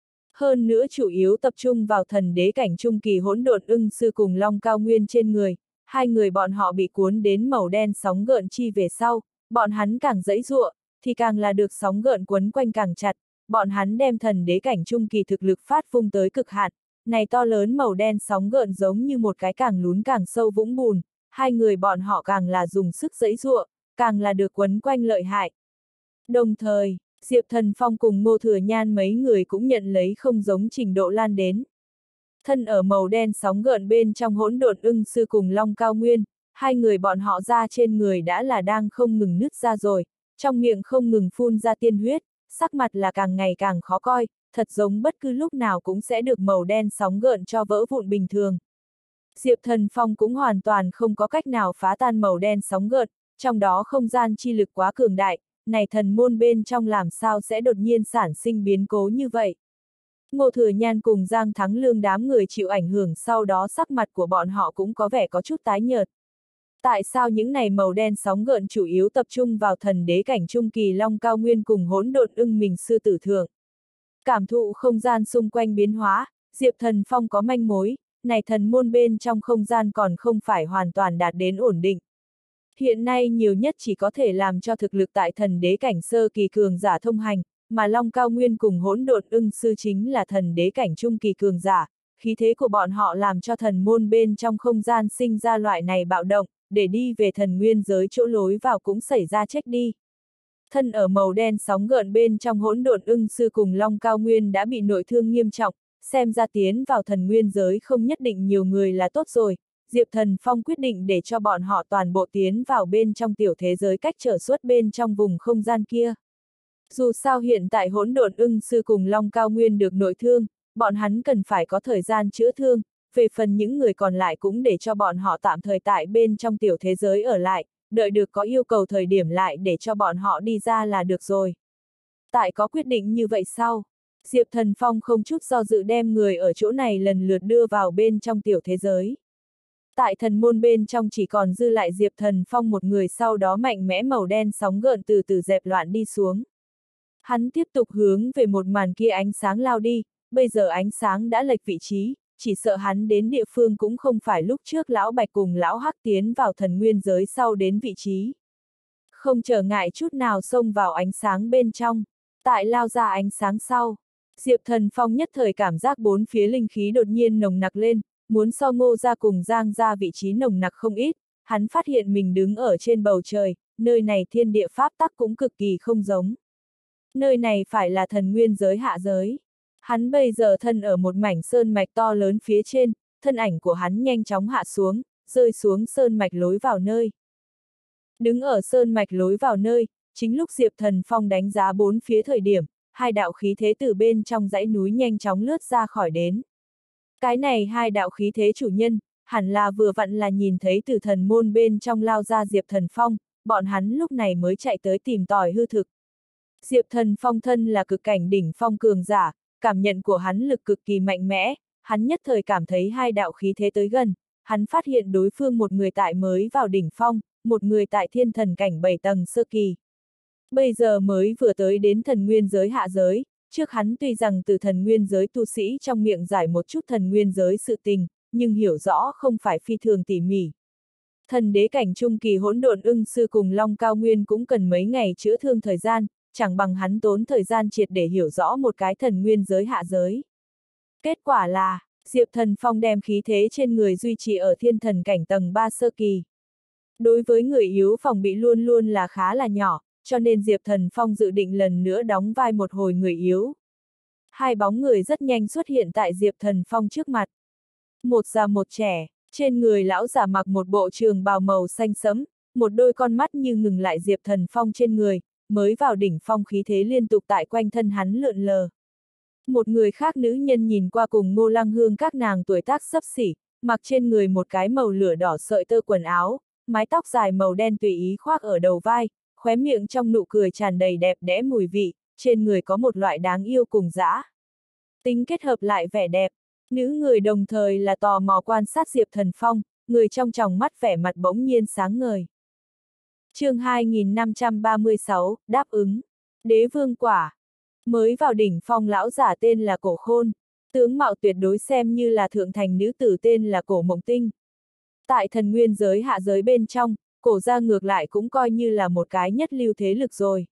Hơn nữa chủ yếu tập trung vào thần đế cảnh trung kỳ Hỗn Độn Ưng Sư cùng Long Cao Nguyên trên người, hai người bọn họ bị cuốn đến màu đen sóng gợn chi về sau, bọn hắn càng giãy giụa, thì càng là được sóng gợn quấn quanh càng chặt, bọn hắn đem thần đế cảnh trung kỳ thực lực phát vung tới cực hạn, này to lớn màu đen sóng gợn giống như một cái càng lún càng sâu vũng bùn, hai người bọn họ càng là dùng sức giãy giụa, càng là được quấn quanh lợi hại. Đồng thời, Diệp Thần Phong cùng Ngô Thừa Nhan mấy người cũng nhận lấy không giống trình độ lan đến. Thân ở màu đen sóng gợn bên trong Hỗn Độn Ưng Sư cùng Long Cao Nguyên, hai người bọn họ ra trên người đã là đang không ngừng nứt ra rồi, trong miệng không ngừng phun ra tiên huyết, sắc mặt là càng ngày càng khó coi, thật giống bất cứ lúc nào cũng sẽ được màu đen sóng gợn cho vỡ vụn bình thường. Diệp Thần Phong cũng hoàn toàn không có cách nào phá tan màu đen sóng gợn, trong đó không gian chi lực quá cường đại, này thần môn bên trong làm sao sẽ đột nhiên sản sinh biến cố như vậy. Ngô Thừa Nhan cùng Giang Thắng Lương đám người chịu ảnh hưởng sau đó sắc mặt của bọn họ cũng có vẻ có chút tái nhợt. Tại sao những này màu đen sóng gợn chủ yếu tập trung vào thần đế cảnh trung kỳ Long Cao Nguyên cùng Hỗn Độn Ưng mình sư tử thượng? Cảm thụ không gian xung quanh biến hóa, Diệp Thần Phong có manh mối, này thần môn bên trong không gian còn không phải hoàn toàn đạt đến ổn định. Hiện nay nhiều nhất chỉ có thể làm cho thực lực tại thần đế cảnh sơ kỳ cường giả thông hành, mà Long Cao Nguyên cùng Hỗn Độn Ưng sư chính là thần đế cảnh trung kỳ cường giả, khí thế của bọn họ làm cho thần môn bên trong không gian sinh ra loại này bạo động, để đi về thần nguyên giới chỗ lối vào cũng xảy ra chết đi. Thân ở màu đen sóng gợn bên trong Hỗn Độn Ưng sư cùng Long Cao Nguyên đã bị nội thương nghiêm trọng, xem ra tiến vào thần nguyên giới không nhất định nhiều người là tốt rồi. Diệp Thần Phong quyết định để cho bọn họ toàn bộ tiến vào bên trong tiểu thế giới cách trở xuất bên trong vùng không gian kia. Dù sao hiện tại Hỗn Độn Ưng sư cùng Long Cao Nguyên được nội thương, bọn hắn cần phải có thời gian chữa thương, về phần những người còn lại cũng để cho bọn họ tạm thời tại bên trong tiểu thế giới ở lại, đợi được có yêu cầu thời điểm lại để cho bọn họ đi ra là được rồi. Tại có quyết định như vậy sau, Diệp Thần Phong không chút do dự đem người ở chỗ này lần lượt đưa vào bên trong tiểu thế giới. Tại thần môn bên trong chỉ còn dư lại Diệp Thần Phong một người, sau đó mạnh mẽ màu đen sóng gợn từ từ dẹp loạn đi xuống. Hắn tiếp tục hướng về một màn kia ánh sáng lao đi, bây giờ ánh sáng đã lệch vị trí, chỉ sợ hắn đến địa phương cũng không phải lúc trước Lão Bạch cùng Lão Hắc tiến vào thần nguyên giới sau đến vị trí. không trở ngại chút nào xông vào ánh sáng bên trong. Tại lao ra ánh sáng sau, Diệp Thần Phong nhất thời cảm giác bốn phía linh khí đột nhiên nồng nặc lên, muốn so Ngô gia cùng Giang gia vị trí nồng nặc không ít, hắn phát hiện mình đứng ở trên bầu trời, nơi này thiên địa pháp tắc cũng cực kỳ không giống. Nơi này phải là thần nguyên giới hạ giới. Hắn bây giờ thân ở một mảnh sơn mạch to lớn phía trên, thân ảnh của hắn nhanh chóng hạ xuống, rơi xuống sơn mạch lối vào nơi. Đứng ở sơn mạch lối vào nơi, chính lúc Diệp Thần Phong đánh giá bốn phía thời điểm, hai đạo khí thế từ bên trong dãy núi nhanh chóng lướt ra khỏi đến. Cái này hai đạo khí thế chủ nhân, hẳn là vừa vặn là nhìn thấy từ thần môn bên trong lao ra Diệp Thần Phong, bọn hắn lúc này mới chạy tới tìm tòi hư thực. Diệp Thần Phong thân là cực cảnh đỉnh phong cường giả, cảm nhận của hắn lực cực kỳ mạnh mẽ, hắn nhất thời cảm thấy hai đạo khí thế tới gần, hắn phát hiện đối phương một người tại mới vào đỉnh phong, một người tại thiên thần cảnh bảy tầng sơ kỳ. Bây giờ mới vừa tới đến thần nguyên giới hạ giới, trước hắn tuy rằng từ thần nguyên giới tu sĩ trong miệng giải một chút thần nguyên giới sự tình, nhưng hiểu rõ không phải phi thường tỉ mỉ. Thần đế cảnh trung kỳ hỗn độn ưng sư cùng Long Cao Nguyên cũng cần mấy ngày chữa thương thời gian, chẳng bằng hắn tốn thời gian triệt để hiểu rõ một cái thần nguyên giới hạ giới. Kết quả là, Diệp Thần Phong đem khí thế trên người duy trì ở thiên thần cảnh tầng ba sơ kỳ. Đối với người yếu phòng bị luôn luôn là khá là nhỏ, cho nên Diệp Thần Phong dự định lần nữa đóng vai một hồi người yếu. Hai bóng người rất nhanh xuất hiện tại Diệp Thần Phong trước mặt. Một già một trẻ, trên người lão giả mặc một bộ trường bào màu xanh sẫm, một đôi con mắt như ngừng lại Diệp Thần Phong trên người, mới vào đỉnh phong khí thế liên tục tại quanh thân hắn lượn lờ. Một người khác nữ nhân nhìn qua cùng Ngô Lăng Hương các nàng tuổi tác xấp xỉ, mặc trên người một cái màu lửa đỏ sợi tơ quần áo, mái tóc dài màu đen tùy ý khoác ở đầu vai, khóe miệng trong nụ cười tràn đầy đẹp đẽ mùi vị, trên người có một loại đáng yêu cùng dã tính kết hợp lại vẻ đẹp. Nữ người đồng thời là tò mò quan sát Diệp Thần Phong, người trong tròng mắt vẻ mặt bỗng nhiên sáng ngời. Chương hai nghìn năm trăm ba mươi sáu, đáp ứng. Đế vương quả. Mới vào đỉnh phong lão giả tên là Cổ Khôn, tướng mạo tuyệt đối xem như là thượng thành nữ tử tên là Cổ Mộng Tinh. Tại thần nguyên giới hạ giới bên trong, Cổ gia ngược lại cũng coi như là một cái nhất lưu thế lực rồi.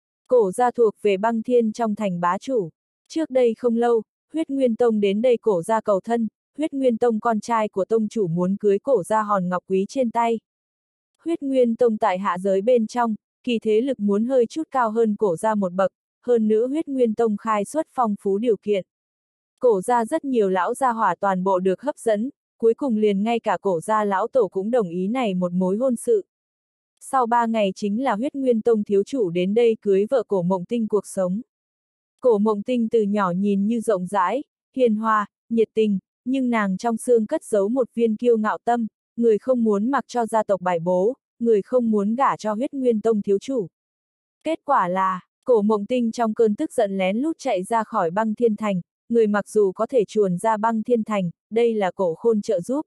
Cổ gia thuộc về băng thiên trong thành bá chủ. Trước đây không lâu, Huyết Nguyên Tông đến đây Cổ gia cầu thân, Huyết Nguyên Tông con trai của tông chủ muốn cưới Cổ gia hòn ngọc quý trên tay. Huyết Nguyên Tông tại hạ giới bên trong, kỳ thế lực muốn hơi chút cao hơn Cổ gia một bậc, hơn nữa Huyết Nguyên Tông khai xuất phong phú điều kiện. Cổ gia rất nhiều lão gia hỏa toàn bộ được hấp dẫn, cuối cùng liền ngay cả Cổ gia lão tổ cũng đồng ý này một mối hôn sự. Sau ba ngày chính là Huyết Nguyên Tông thiếu chủ đến đây cưới vợ Cổ Mộng Tinh cuộc sống. Cổ Mộng Tinh từ nhỏ nhìn như rộng rãi, hiền hòa, nhiệt tình, nhưng nàng trong xương cất giấu một viên kiêu ngạo tâm, người không muốn mặc cho gia tộc bài bố, người không muốn gả cho Huyết Nguyên Tông thiếu chủ. Kết quả là, Cổ Mộng Tinh trong cơn tức giận lén lút chạy ra khỏi băng thiên thành, người mặc dù có thể chuồn ra băng thiên thành, đây là Cổ Khôn trợ giúp.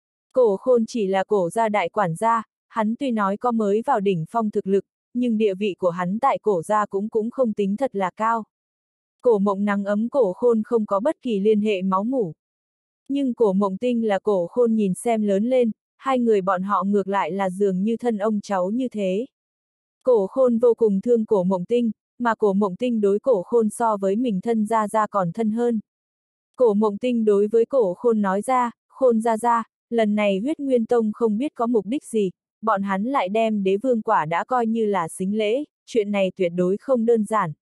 Cổ Khôn chỉ là Cổ gia đại quản gia, hắn tuy nói có mới vào đỉnh phong thực lực, nhưng địa vị của hắn tại Cổ gia cũng cũng không tính thật là cao. Cổ Mộng nắng ấm Cổ Khôn không có bất kỳ liên hệ máu mủ. Nhưng Cổ Mộng Tinh là Cổ Khôn nhìn xem lớn lên, hai người bọn họ ngược lại là dường như thân ông cháu như thế. Cổ Khôn vô cùng thương Cổ Mộng Tinh, mà Cổ Mộng Tinh đối Cổ Khôn so với mình thân gia gia còn thân hơn. Cổ Mộng Tinh đối với Cổ Khôn nói ra, Khôn gia gia, lần này Huyết Nguyên Tông không biết có mục đích gì, bọn hắn lại đem đế vương quả đã coi như là sính lễ, chuyện này tuyệt đối không đơn giản.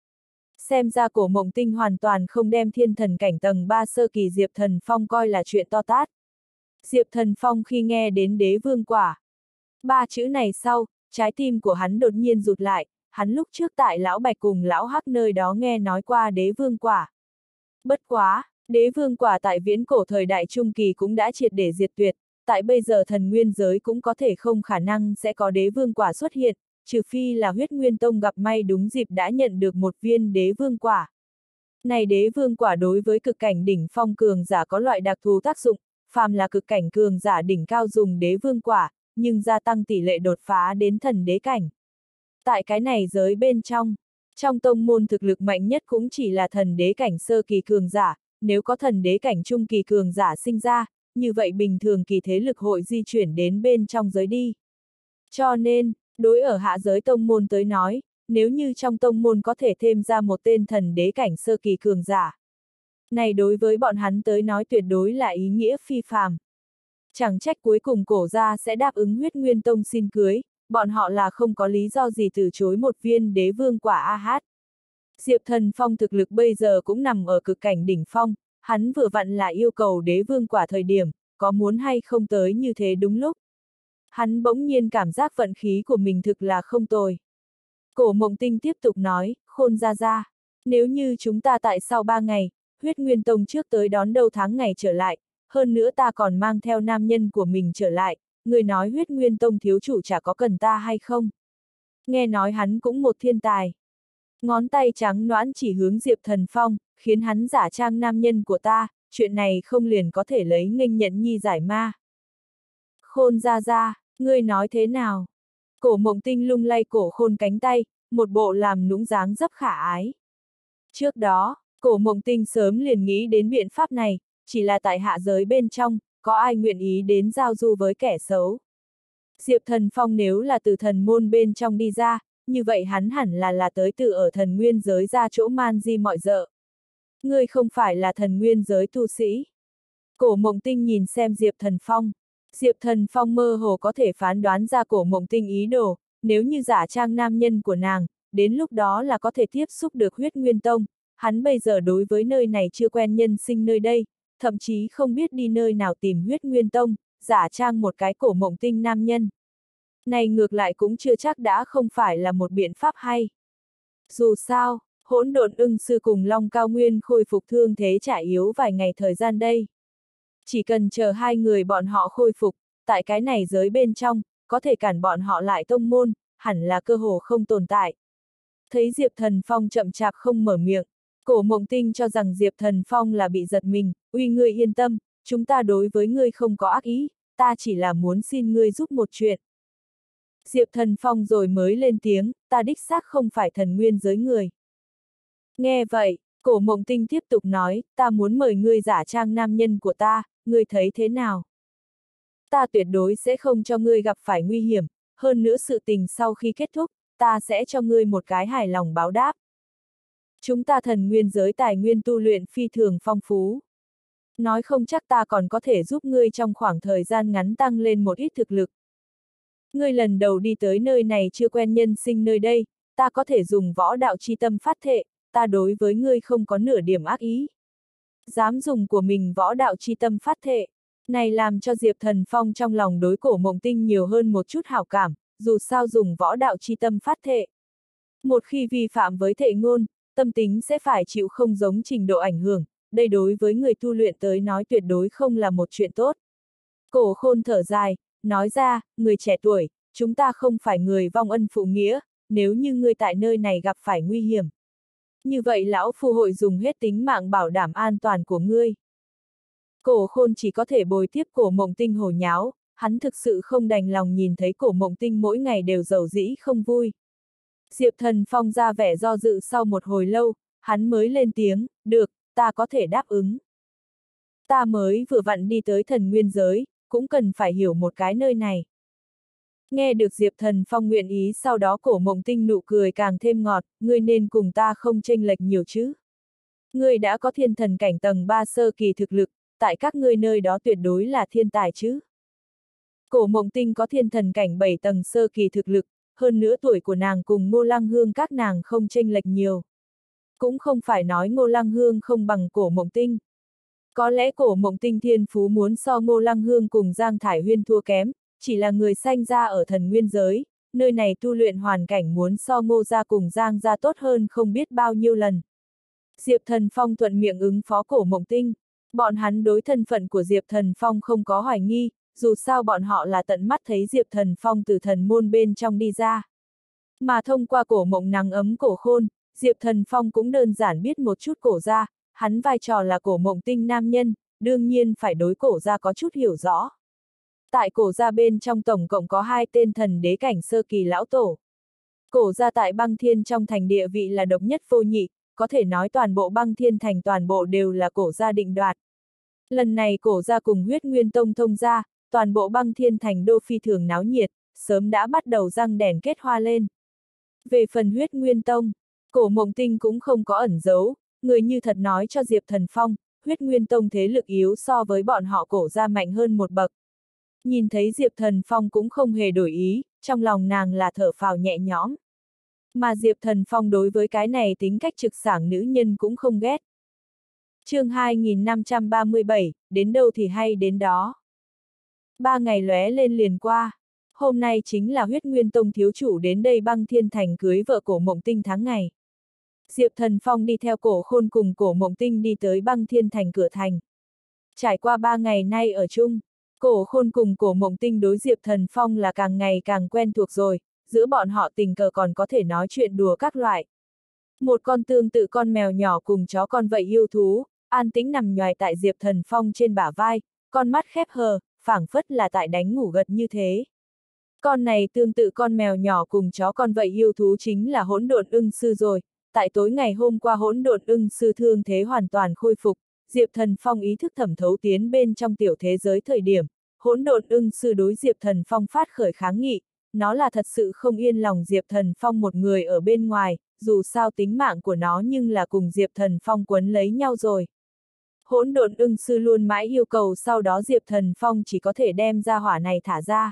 Xem ra Cổ Mộng Tinh hoàn toàn không đem thiên thần cảnh tầng ba sơ kỳ Diệp Thần Phong coi là chuyện to tát. Diệp Thần Phong khi nghe đến đế vương quả, ba chữ này sau, trái tim của hắn đột nhiên rụt lại, hắn lúc trước tại Lão Bạch cùng Lão Hắc nơi đó nghe nói qua đế vương quả. Bất quá, đế vương quả tại viễn cổ thời đại trung kỳ cũng đã triệt để diệt tuyệt, tại bây giờ thần nguyên giới cũng có thể không khả năng sẽ có đế vương quả xuất hiện, trừ phi là Huyết Nguyên Tông gặp may đúng dịp đã nhận được một viên đế vương quả. Này đế vương quả đối với cực cảnh đỉnh phong cường giả có loại đặc thù tác dụng, phàm là cực cảnh cường giả đỉnh cao dùng đế vương quả, nhưng gia tăng tỷ lệ đột phá đến thần đế cảnh. Tại cái này giới bên trong, trong tông môn thực lực mạnh nhất cũng chỉ là thần đế cảnh sơ kỳ cường giả, nếu có thần đế cảnh trung kỳ cường giả sinh ra, như vậy bình thường kỳ thế lực hội di chuyển đến bên trong giới đi. Cho nên, Đối ở hạ giới tông môn tới nói, nếu như trong tông môn có thể thêm ra một tên thần đế cảnh sơ kỳ cường giả. Này đối với bọn hắn tới nói tuyệt đối là ý nghĩa phi phàm. Chẳng trách cuối cùng cổ gia sẽ đáp ứng huyết nguyên tông xin cưới, bọn họ là không có lý do gì từ chối một viên đế vương quả a hát. Diệp Thần Phong thực lực bây giờ cũng nằm ở cực cảnh đỉnh phong, hắn vừa vặn là yêu cầu đế vương quả thời điểm, có muốn hay không tới như thế đúng lúc. Hắn bỗng nhiên cảm giác vận khí của mình thực là không tồi. Cổ Mộng Tinh tiếp tục nói, Khôn gia gia, nếu như chúng ta tại sau ba ngày, huyết nguyên tông trước tới đón đầu tháng ngày trở lại, hơn nữa ta còn mang theo nam nhân của mình trở lại, người nói huyết nguyên tông thiếu chủ chả có cần ta hay không? Nghe nói hắn cũng một thiên tài. Ngón tay trắng nõn chỉ hướng Diệp Thần Phong, khiến hắn giả trang nam nhân của ta, chuyện này không liền có thể lấy nghênh nhận nhi giải ma. Khôn gia gia, ngươi nói thế nào? Cổ Mộng Tinh lung lay cổ Khôn cánh tay, một bộ làm nũng dáng dấp khả ái. Trước đó, Cổ Mộng Tinh sớm liền nghĩ đến biện pháp này, chỉ là tại hạ giới bên trong, có ai nguyện ý đến giao du với kẻ xấu. Diệp Thần Phong nếu là từ thần môn bên trong đi ra, như vậy hắn hẳn là là tới từ ở thần nguyên giới ra chỗ man di mọi dợ. Ngươi không phải là thần nguyên giới tu sĩ. Cổ Mộng Tinh nhìn xem Diệp Thần Phong. Diệp Thần Phong mơ hồ có thể phán đoán ra Cổ Mộng Tinh ý đồ, nếu như giả trang nam nhân của nàng, đến lúc đó là có thể tiếp xúc được huyết nguyên tông. Hắn bây giờ đối với nơi này chưa quen nhân sinh nơi đây, thậm chí không biết đi nơi nào tìm huyết nguyên tông, giả trang một cái Cổ Mộng Tinh nam nhân. Này ngược lại cũng chưa chắc đã không phải là một biện pháp hay. Dù sao, hỗn độn ưng sư cùng Long Cao Nguyên khôi phục thương thế trả yếu vài ngày thời gian đây. Chỉ cần chờ hai người bọn họ khôi phục, tại cái này giới bên trong, có thể cản bọn họ lại tông môn, hẳn là cơ hồ không tồn tại. Thấy Diệp Thần Phong chậm chạp không mở miệng, Cổ Mộng Tinh cho rằng Diệp Thần Phong là bị giật mình, uy ngươi yên tâm, chúng ta đối với ngươi không có ác ý, ta chỉ là muốn xin ngươi giúp một chuyện. Diệp Thần Phong rồi mới lên tiếng, ta đích xác không phải thần nguyên giới người. Nghe vậy, Cổ Mộng Tinh tiếp tục nói, ta muốn mời ngươi giả trang nam nhân của ta, ngươi thấy thế nào? Ta tuyệt đối sẽ không cho ngươi gặp phải nguy hiểm, hơn nữa sự tình sau khi kết thúc, ta sẽ cho ngươi một cái hài lòng báo đáp. Chúng ta thần nguyên giới tài nguyên tu luyện phi thường phong phú. Nói không chắc ta còn có thể giúp ngươi trong khoảng thời gian ngắn tăng lên một ít thực lực. Ngươi lần đầu đi tới nơi này chưa quen nhân sinh nơi đây, ta có thể dùng võ đạo chi tâm phát thệ, ta đối với ngươi không có nửa điểm ác ý. Dám dùng của mình võ đạo chi tâm phát thệ, này làm cho Diệp Thần Phong trong lòng đối Cổ Mộng Tinh nhiều hơn một chút hảo cảm, dù sao dùng võ đạo chi tâm phát thệ. Một khi vi phạm với thệ ngôn, tâm tính sẽ phải chịu không giống trình độ ảnh hưởng, đây đối với người tu luyện tới nói tuyệt đối không là một chuyện tốt. Cổ Khôn thở dài, nói ra, người trẻ tuổi, chúng ta không phải người vong ân phụ nghĩa, nếu như ngươi tại nơi này gặp phải nguy hiểm. Như vậy lão phu hội dùng hết tính mạng bảo đảm an toàn của ngươi. Cổ Khôn chỉ có thể bồi tiếp Cổ Mộng Tinh hồ nháo, hắn thực sự không đành lòng nhìn thấy Cổ Mộng Tinh mỗi ngày đều giàu dĩ không vui. Diệp Thần Phong ra vẻ do dự sau một hồi lâu, hắn mới lên tiếng, được, ta có thể đáp ứng. Ta mới vừa vặn đi tới thần nguyên giới, cũng cần phải hiểu một cái nơi này. Nghe được Diệp Thần Phong nguyện ý sau đó Cổ Mộng Tinh nụ cười càng thêm ngọt, ngươi nên cùng ta không chênh lệch nhiều chứ. Ngươi đã có thiên thần cảnh tầng ba sơ kỳ thực lực, tại các ngươi nơi đó tuyệt đối là thiên tài chứ. Cổ Mộng Tinh có thiên thần cảnh bảy tầng sơ kỳ thực lực, hơn nữa tuổi của nàng cùng Ngô Lăng Hương các nàng không chênh lệch nhiều. Cũng không phải nói Ngô Lăng Hương không bằng Cổ Mộng Tinh. Có lẽ Cổ Mộng Tinh thiên phú muốn so Ngô Lăng Hương cùng Giang Thải Huyên thua kém, chỉ là người sanh ra ở thần nguyên giới, nơi này tu luyện hoàn cảnh muốn so Ngô gia cùng Giang gia tốt hơn không biết bao nhiêu lần. Diệp Thần Phong thuận miệng ứng phó Cổ Mộng Tinh, bọn hắn đối thân phận của Diệp Thần Phong không có hoài nghi, dù sao bọn họ là tận mắt thấy Diệp Thần Phong từ thần môn bên trong đi ra. Mà thông qua Cổ Mộng nắng ấm Cổ Khôn, Diệp Thần Phong cũng đơn giản biết một chút Cổ gia, hắn vai trò là Cổ Mộng Tinh nam nhân, đương nhiên phải đối Cổ gia có chút hiểu rõ. Tại Cổ gia bên trong tổng cộng có hai tên thần đế cảnh sơ kỳ lão tổ. Cổ gia tại Băng Thiên trong thành địa vị là độc nhất vô nhị, có thể nói toàn bộ Băng Thiên thành toàn bộ đều là Cổ gia định đoạt. Lần này Cổ gia cùng huyết nguyên tông thông gia, toàn bộ Băng Thiên thành đô phi thường náo nhiệt, sớm đã bắt đầu răng đèn kết hoa lên. Về phần Huyết Nguyên Tông, Cổ Mộng Tinh cũng không có ẩn giấu, người như thật nói cho Diệp Thần Phong, Huyết Nguyên Tông thế lực yếu so với bọn họ Cổ gia mạnh hơn một bậc. Nhìn thấy Diệp Thần Phong cũng không hề đổi ý, trong lòng nàng là thở phào nhẹ nhõm. Mà Diệp Thần Phong đối với cái này tính cách trực sảng nữ nhân cũng không ghét. chương hai nghìn năm trăm ba mươi bảy, đến đâu thì hay đến đó. Ba ngày lóe lên liền qua. Hôm nay chính là Huyết Nguyên Tông thiếu chủ đến đây Băng Thiên Thành cưới vợ Cổ Mộng Tinh tháng ngày. Diệp Thần Phong đi theo Cổ Khôn cùng Cổ Mộng Tinh đi tới Băng Thiên Thành cửa thành. Trải qua ba ngày nay ở chung, Cổ Khôn cùng Cổ Mộng Tinh đối Diệp Thần Phong là càng ngày càng quen thuộc rồi, giữa bọn họ tình cờ còn có thể nói chuyện đùa các loại. Một con tương tự con mèo nhỏ cùng chó con vậy yêu thú, an tĩnh nằm nhoài tại Diệp Thần Phong trên bả vai, con mắt khép hờ, phảng phất là tại đánh ngủ gật như thế. Con này tương tự con mèo nhỏ cùng chó con vậy yêu thú chính là Hỗn Độn Ưng Sư rồi, tại tối ngày hôm qua Hỗn Độn Ưng Sư thương thế hoàn toàn khôi phục, Diệp Thần Phong ý thức thẩm thấu tiến bên trong tiểu thế giới thời điểm, Hỗn Độn Ưng Sư đối Diệp Thần Phong phát khởi kháng nghị, nó là thật sự không yên lòng Diệp Thần Phong một người ở bên ngoài, dù sao tính mạng của nó nhưng là cùng Diệp Thần Phong quấn lấy nhau rồi. Hỗn Độn Ưng Sư luôn mãi yêu cầu sau đó Diệp Thần Phong chỉ có thể đem ra hỏa này thả ra.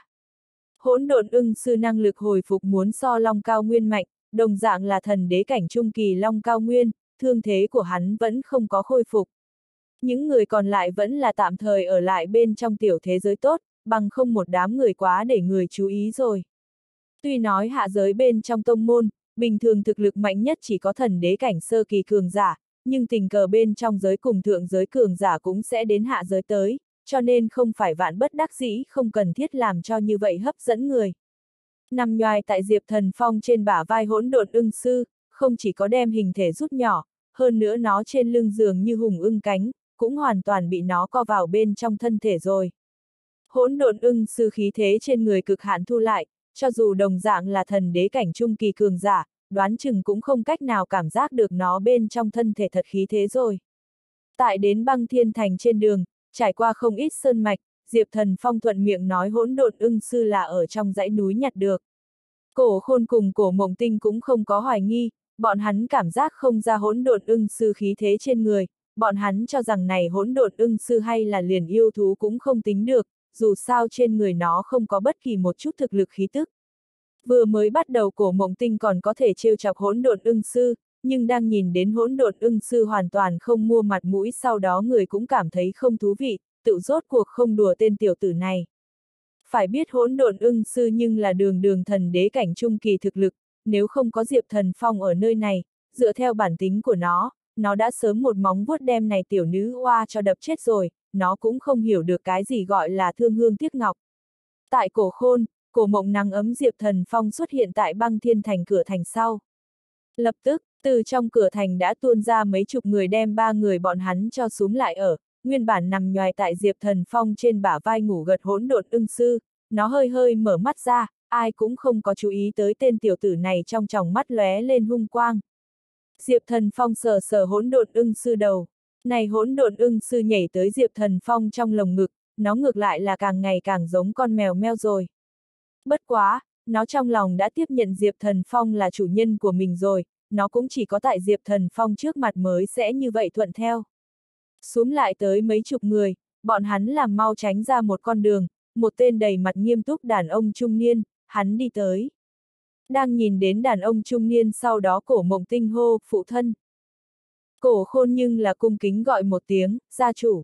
Hỗn Độn Ưng Sư năng lực hồi phục muốn so Long Cao Nguyên mạnh, đồng dạng là thần đế cảnh trung kỳ Long Cao Nguyên, thương thế của hắn vẫn không có khôi phục. Những người còn lại vẫn là tạm thời ở lại bên trong tiểu thế giới tốt, bằng không một đám người quá để người chú ý rồi. Tuy nói hạ giới bên trong tông môn, bình thường thực lực mạnh nhất chỉ có thần đế cảnh sơ kỳ cường giả, nhưng tình cờ bên trong giới cùng thượng giới cường giả cũng sẽ đến hạ giới tới, cho nên không phải vạn bất đắc dĩ không cần thiết làm cho như vậy hấp dẫn người. Nằm nhoài tại Diệp Thần Phong trên bả vai Hỗn Độn Ưng Sư, không chỉ có đem hình thể rút nhỏ, hơn nữa nó trên lưng giường như hùng ưng cánh, cũng hoàn toàn bị nó co vào bên trong thân thể rồi. Hỗn Độn Ưng Sư khí thế trên người cực hạn thu lại, cho dù đồng dạng là thần đế cảnh trung kỳ cường giả, đoán chừng cũng không cách nào cảm giác được nó bên trong thân thể thật khí thế rồi. Tại đến Băng Thiên Thành trên đường, trải qua không ít sơn mạch, Diệp Thần Phong thuận miệng nói Hỗn Độn Ưng Sư là ở trong dãy núi nhặt được. Cổ Khôn cùng Cổ Mộng Tinh cũng không có hoài nghi, bọn hắn cảm giác không ra Hỗn Độn Ưng Sư khí thế trên người, bọn hắn cho rằng này Hỗn Độn Ưng Sư hay là liền yêu thú cũng không tính được, dù sao trên người nó không có bất kỳ một chút thực lực khí tức. Vừa mới bắt đầu Cổ Mộng Tinh còn có thể trêu chọc Hỗn Độn Ưng Sư, nhưng đang nhìn đến Hỗn Độn Ưng Sư hoàn toàn không mua mặt mũi sau đó người cũng cảm thấy không thú vị, tự rốt cuộc không đùa tên tiểu tử này. Phải biết Hỗn Độn Ưng Sư nhưng là đường đường thần đế cảnh trung kỳ thực lực, nếu không có Diệp Thần Phong ở nơi này, dựa theo bản tính của nó, nó đã sớm một móng vuốt đem này tiểu nữ oa cho đập chết rồi, nó cũng không hiểu được cái gì gọi là thương hương tiếc ngọc. Tại Cổ Khôn, Cổ Mộng nắng ấm Diệp Thần Phong xuất hiện tại Băng Thiên Thành cửa thành sau. Lập tức, từ trong cửa thành đã tuôn ra mấy chục người đem ba người bọn hắn cho súm lại ở, nguyên bản nằm nhoài tại Diệp Thần Phong trên bả vai ngủ gật Hỗn Độn Ưng Sư, nó hơi hơi mở mắt ra, ai cũng không có chú ý tới tên tiểu tử này trong tròng mắt lóe lên hung quang. Diệp Thần Phong sờ sờ Hỗn Độn Ưng Sư đầu, này Hỗn Độn Ưng Sư nhảy tới Diệp Thần Phong trong lồng ngực, nó ngược lại là càng ngày càng giống con mèo meo rồi. Bất quá, nó trong lòng đã tiếp nhận Diệp Thần Phong là chủ nhân của mình rồi, nó cũng chỉ có tại Diệp Thần Phong trước mặt mới sẽ như vậy thuận theo. Súm lại tới mấy chục người, bọn hắn làm mau tránh ra một con đường, một tên đầy mặt nghiêm túc đàn ông trung niên, hắn đi tới. Đang nhìn đến đàn ông trung niên sau đó Cổ Mộng Tinh hô, phụ thân. Cổ Khôn nhưng là cung kính gọi một tiếng, gia chủ.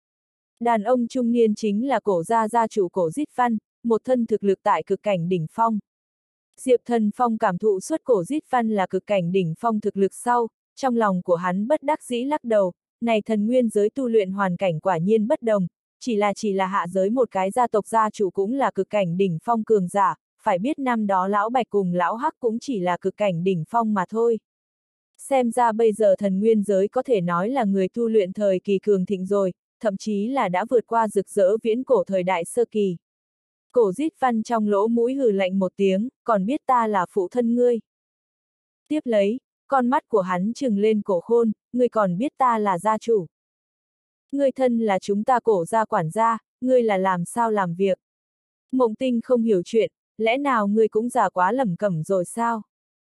Đàn ông trung niên chính là Cổ gia gia chủ Cổ Dít Văn, một thân thực lực tại cực cảnh đỉnh phong. Diệp Thần Phong cảm thụ suốt Cổ Dít Văn là cực cảnh đỉnh phong thực lực sau, trong lòng của hắn bất đắc dĩ lắc đầu, này thần nguyên giới tu luyện hoàn cảnh quả nhiên bất đồng, chỉ là chỉ là hạ giới một cái gia tộc gia chủ cũng là cực cảnh đỉnh phong cường giả, phải biết năm đó lão Bạch cùng lão Hắc cũng chỉ là cực cảnh đỉnh phong mà thôi. Xem ra bây giờ thần nguyên giới có thể nói là người tu luyện thời kỳ cường thịnh rồi, thậm chí là đã vượt qua rực rỡ viễn cổ thời đại sơ kỳ. Cổ Dít Văn trong lỗ mũi hừ lạnh một tiếng, còn biết ta là phụ thân ngươi. Tiếp lấy, con mắt của hắn trừng lên Cổ Khôn, ngươi còn biết ta là gia chủ. Ngươi thân là chúng ta Cổ gia quản gia, ngươi là làm sao làm việc. Mộng Tinh không hiểu chuyện, lẽ nào ngươi cũng già quá lẩm cẩm rồi sao?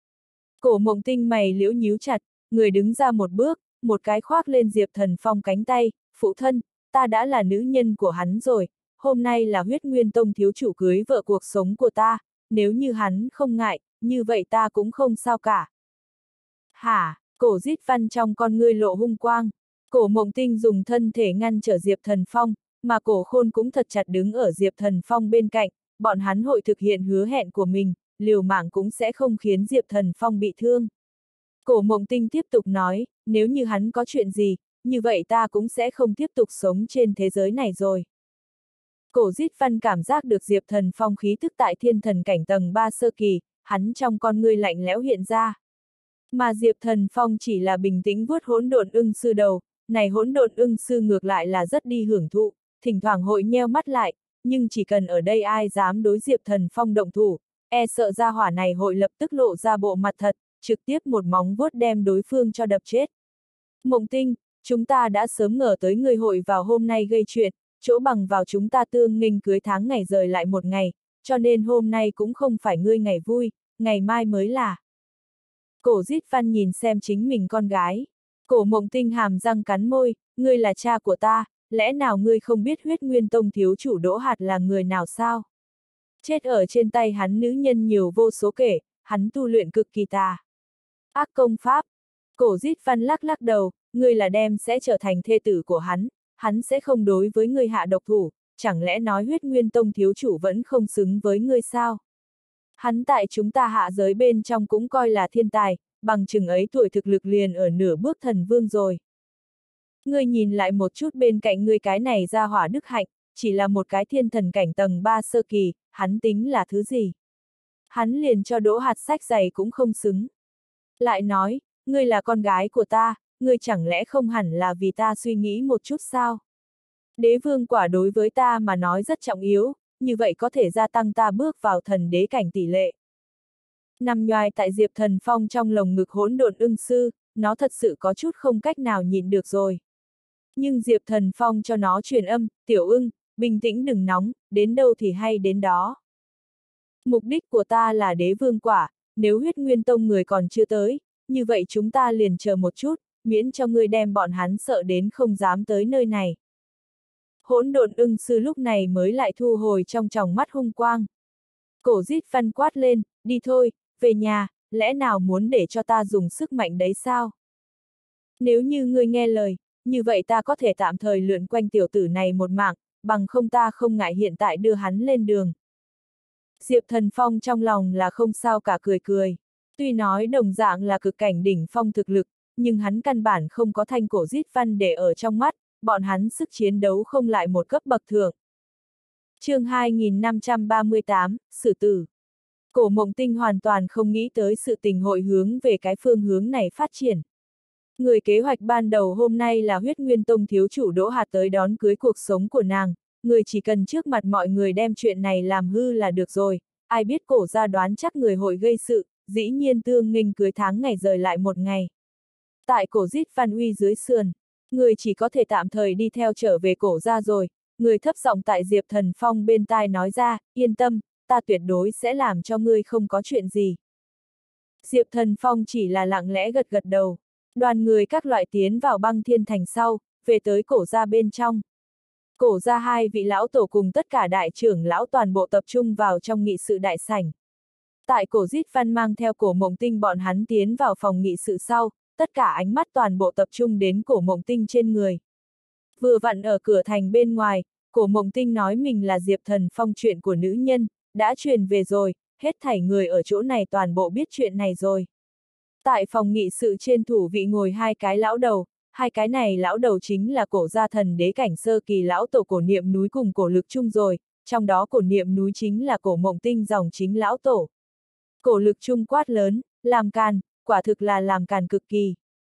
Cổ Mộng Tinh mày liễu nhíu chặt, người đứng ra một bước, một cái khoác lên Diệp Thần Phong cánh tay, phụ thân, ta đã là nữ nhân của hắn rồi, hôm nay là Huyết Nguyên Tông thiếu chủ cưới vợ cuộc sống của ta, nếu như hắn không ngại, như vậy ta cũng không sao cả. Hả, cổ Dít Văn trong con ngươi lộ hung quang, cổ Mộng Tinh dùng thân thể ngăn trở Diệp Thần Phong, mà cổ Khôn cũng thật chặt đứng ở Diệp Thần Phong bên cạnh, bọn hắn hội thực hiện hứa hẹn của mình, liều mạng cũng sẽ không khiến Diệp Thần Phong bị thương. Cổ Mộng Tinh tiếp tục nói, nếu như hắn có chuyện gì, như vậy ta cũng sẽ không tiếp tục sống trên thế giới này rồi. Cổ Dít Văn cảm giác được Diệp Thần Phong khí tức tại thiên thần cảnh tầng ba sơ kỳ, hắn trong con ngươi lạnh lẽo hiện ra. Mà Diệp Thần Phong chỉ là bình tĩnh vuốt hỗn độn ưng sư đầu, này hỗn độn ưng sư ngược lại là rất đi hưởng thụ, thỉnh thoảng hội nheo mắt lại, nhưng chỉ cần ở đây ai dám đối Diệp Thần Phong động thủ, e sợ ra hỏa này hội lập tức lộ ra bộ mặt thật, trực tiếp một móng vuốt đem đối phương cho đập chết. Mộng Tinh, chúng ta đã sớm ngờ tới người hội vào hôm nay gây chuyện, chỗ bằng vào chúng ta tương nghênh cưới tháng ngày rời lại một ngày, cho nên hôm nay cũng không phải ngươi ngày vui, ngày mai mới là. Cổ Dít Văn nhìn xem chính mình con gái. Cổ Mộng Tinh hàm răng cắn môi, ngươi là cha của ta, lẽ nào ngươi không biết Huyết Nguyên Tông thiếu chủ Đỗ Hạt là người nào sao? Chết ở trên tay hắn nữ nhân nhiều vô số kể, hắn tu luyện cực kỳ tà ác công pháp. Cổ Dít Văn lắc lắc đầu, ngươi là đem sẽ trở thành thê tử của hắn, hắn sẽ không đối với ngươi hạ độc thủ, chẳng lẽ nói Huyết Nguyên Tông thiếu chủ vẫn không xứng với ngươi sao? Hắn tại chúng ta hạ giới bên trong cũng coi là thiên tài, bằng chừng ấy tuổi thực lực liền ở nửa bước thần vương rồi. Ngươi nhìn lại một chút bên cạnh ngươi cái này ra hỏa đức hạnh, chỉ là một cái thiên thần cảnh tầng ba sơ kỳ, hắn tính là thứ gì? Hắn liền cho Đỗ Hạt sách giày cũng không xứng. Lại nói, ngươi là con gái của ta, ngươi chẳng lẽ không hẳn là vì ta suy nghĩ một chút sao? Đế vương quả đối với ta mà nói rất trọng yếu, như vậy có thể gia tăng ta bước vào thần đế cảnh tỷ lệ. Nằm nhoài tại Diệp Thần Phong trong lồng ngực hỗn độn ưng sư, nó thật sự có chút không cách nào nhịn được rồi. Nhưng Diệp Thần Phong cho nó truyền âm, tiểu ưng, bình tĩnh đừng nóng, đến đâu thì hay đến đó. Mục đích của ta là đế vương quả, nếu Huyết Nguyên Tông người còn chưa tới, như vậy chúng ta liền chờ một chút, miễn cho ngươi đem bọn hắn sợ đến không dám tới nơi này. Hỗn độn ưng sư lúc này mới lại thu hồi trong tròng mắt hung quang. Cổ Dít Văn quát lên, đi thôi, về nhà, lẽ nào muốn để cho ta dùng sức mạnh đấy sao? Nếu như ngươi nghe lời, như vậy ta có thể tạm thời lượn quanh tiểu tử này một mạng, bằng không ta không ngại hiện tại đưa hắn lên đường. Diệp Thần Phong trong lòng là không sao cả cười cười. Tuy nói đồng dạng là cực cảnh đỉnh phong thực lực, nhưng hắn căn bản không có thanh cổ Dít Văn để ở trong mắt, bọn hắn sức chiến đấu không lại một cấp bậc thượng. Chương hai nghìn năm trăm ba mươi tám, Sử tử. Cổ Mộng Tinh hoàn toàn không nghĩ tới sự tình hội hướng về cái phương hướng này phát triển. Người kế hoạch ban đầu hôm nay là Huyết Nguyên Tông thiếu chủ Đỗ Hạt tới đón cưới cuộc sống của nàng, người chỉ cần trước mặt mọi người đem chuyện này làm hư là được rồi, ai biết cổ ra đoán chắc người hội gây sự, dĩ nhiên tương nghênh cưới tháng ngày rời lại một ngày. Tại cổ Dít Văn uy dưới sườn, người chỉ có thể tạm thời đi theo trở về cổ ra rồi, người thấp giọng tại Diệp Thần Phong bên tai nói ra, yên tâm, ta tuyệt đối sẽ làm cho ngươi không có chuyện gì. Diệp Thần Phong chỉ là lặng lẽ gật gật đầu, đoàn người các loại tiến vào băng thiên thành sau, về tới cổ ra bên trong. Cổ ra hai vị lão tổ cùng tất cả đại trưởng lão toàn bộ tập trung vào trong nghị sự đại sảnh. Tại cổ Dít Văn mang theo cổ Mộng Tinh bọn hắn tiến vào phòng nghị sự sau, tất cả ánh mắt toàn bộ tập trung đến cổ Mộng Tinh trên người. Vừa vặn ở cửa thành bên ngoài, cổ Mộng Tinh nói mình là Diệp Thần Phong chuyện của nữ nhân, đã truyền về rồi, hết thảy người ở chỗ này toàn bộ biết chuyện này rồi. Tại phòng nghị sự trên thủ vị ngồi hai cái lão đầu, hai cái này lão đầu chính là cổ gia thần đế cảnh sơ kỳ lão tổ cổ Niệm Núi cùng cổ Lực Trung rồi, trong đó cổ Niệm Núi chính là cổ Mộng Tinh dòng chính lão tổ. Cổ Lực Trung quát lớn, làm càn, quả thực là làm càn cực kỳ.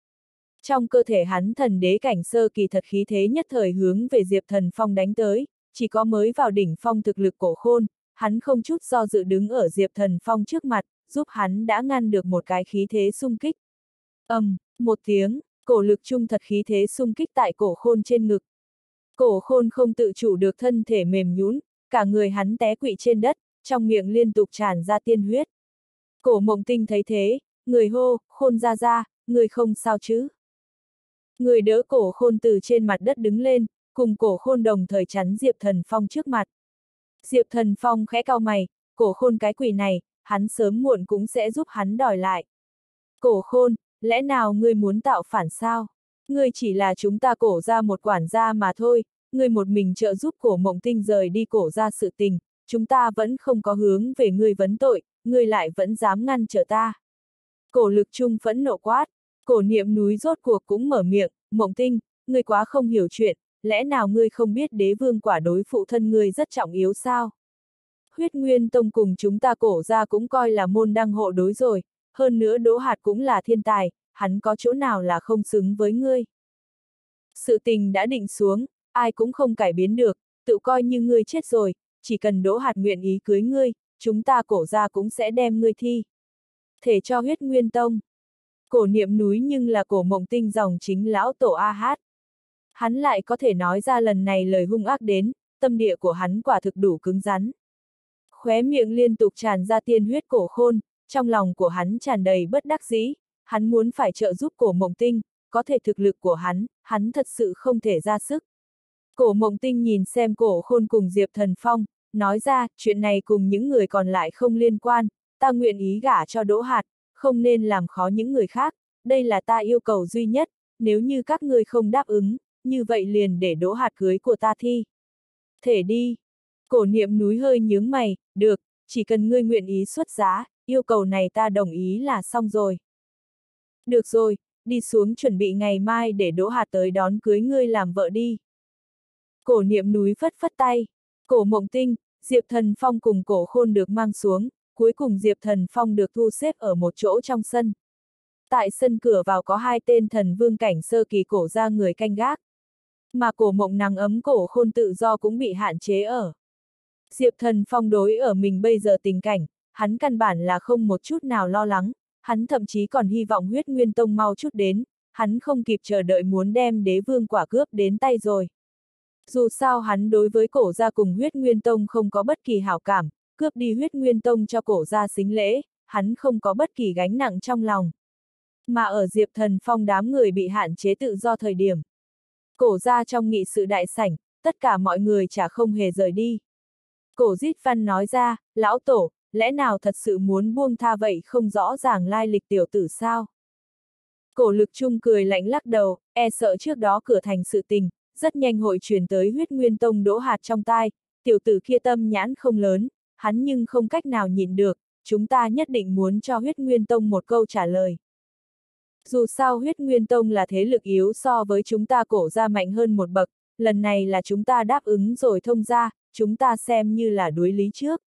Trong cơ thể hắn thần đế cảnh sơ kỳ thật khí thế nhất thời hướng về Diệp Thần Phong đánh tới, chỉ có mới vào đỉnh phong thực lực cổ Khôn, hắn không chút do dự đứng ở Diệp Thần Phong trước mặt, giúp hắn đã ngăn được một cái khí thế xung kích. ầm, um, một tiếng, cổ Lực Trung thật khí thế xung kích tại cổ Khôn trên ngực. Cổ Khôn không tự chủ được thân thể mềm nhũn, cả người hắn té quỵ trên đất, trong miệng liên tục tràn ra tiên huyết. Cổ Mộng Tinh thấy thế, người hô, Khôn ra ra, người không sao chứ? Người đỡ Cổ Khôn từ trên mặt đất đứng lên, cùng Cổ Khôn đồng thời chắn Diệp Thần Phong trước mặt. Diệp Thần Phong khẽ cau mày, Cổ Khôn cái quỷ này, hắn sớm muộn cũng sẽ giúp hắn đòi lại. Cổ Khôn, lẽ nào ngươi muốn tạo phản sao? Ngươi chỉ là chúng ta Cổ ra một quản gia mà thôi, ngươi một mình trợ giúp Cổ Mộng Tinh rời đi Cổ ra sự tình, chúng ta vẫn không có hướng về ngươi vấn tội, ngươi lại vẫn dám ngăn trở ta. Cổ Lực Trung phẫn nộ quát, Cổ Niệm Núi rốt cuộc cũng mở miệng, Mộng Tinh, ngươi quá không hiểu chuyện, lẽ nào ngươi không biết đế vương quả đối phụ thân ngươi rất trọng yếu sao? Huyết Nguyên Tông cùng chúng ta Cổ ra cũng coi là môn đăng hộ đối rồi, hơn nữa Đỗ Hạt cũng là thiên tài, hắn có chỗ nào là không xứng với ngươi. Sự tình đã định xuống, ai cũng không cải biến được, tự coi như ngươi chết rồi, chỉ cần Đỗ Hạt nguyện ý cưới ngươi, chúng ta Cổ ra cũng sẽ đem ngươi thi thể cho Huyết Nguyên Tông. Cổ Niệm Núi nhưng là Cổ Mộng Tinh dòng chính lão tổ A Hát. Hắn lại có thể nói ra lần này lời hung ác đến, tâm địa của hắn quả thực đủ cứng rắn. Khóe miệng liên tục tràn ra tiên huyết Cổ Khôn, trong lòng của hắn tràn đầy bất đắc dĩ, hắn muốn phải trợ giúp Cổ Mộng Tinh, có thể thực lực của hắn, hắn thật sự không thể ra sức. Cổ Mộng Tinh nhìn xem Cổ Khôn cùng Diệp Thần Phong, nói ra, chuyện này cùng những người còn lại không liên quan, ta nguyện ý gả cho Đỗ Hạt, không nên làm khó những người khác, đây là ta yêu cầu duy nhất, nếu như các ngươi không đáp ứng, như vậy liền để Đỗ Hạt cưới của ta thi thể đi. Cổ Niệm Núi hơi nhướng mày, được, chỉ cần ngươi nguyện ý xuất giá, yêu cầu này ta đồng ý là xong rồi. Được rồi, đi xuống chuẩn bị ngày mai để Đỗ Hạt tới đón cưới ngươi làm vợ đi. Cổ Niệm Núi phất phất tay, Cổ Mộng Tinh, Diệp Thần Phong cùng Cổ Khôn được mang xuống, cuối cùng Diệp Thần Phong được thu xếp ở một chỗ trong sân. Tại sân cửa vào có hai tên thần vương cảnh sơ kỳ Cổ ra người canh gác. Mà Cổ Mộng nắng ấm Cổ Khôn tự do cũng bị hạn chế ở. Diệp Thần Phong đối ở mình bây giờ tình cảnh, hắn căn bản là không một chút nào lo lắng, hắn thậm chí còn hy vọng Huyết Nguyên Tông mau chút đến, hắn không kịp chờ đợi muốn đem đế vương quả cướp đến tay rồi. Dù sao hắn đối với Cổ gia cùng Huyết Nguyên Tông không có bất kỳ hảo cảm, cướp đi Huyết Nguyên Tông cho Cổ gia sính lễ, hắn không có bất kỳ gánh nặng trong lòng. Mà ở Diệp Thần Phong đám người bị hạn chế tự do thời điểm, Cổ gia trong nghị sự đại sảnh, tất cả mọi người chả không hề rời đi. Cổ Dít Văn nói ra, lão tổ, lẽ nào thật sự muốn buông tha vậy không rõ ràng lai lịch tiểu tử sao? Cổ Lực Trung cười lạnh lắc đầu, e sợ trước đó cửa thành sự tình, rất nhanh hội truyền tới Huyết Nguyên Tông Đỗ Hạt trong tai, tiểu tử kia tâm nhãn không lớn, hắn nhưng không cách nào nhịn được, chúng ta nhất định muốn cho Huyết Nguyên Tông một câu trả lời. Dù sao Huyết Nguyên Tông là thế lực yếu so với chúng ta Cổ ra mạnh hơn một bậc, lần này là chúng ta đáp ứng rồi thông ra, chúng ta xem như là đối lý trước.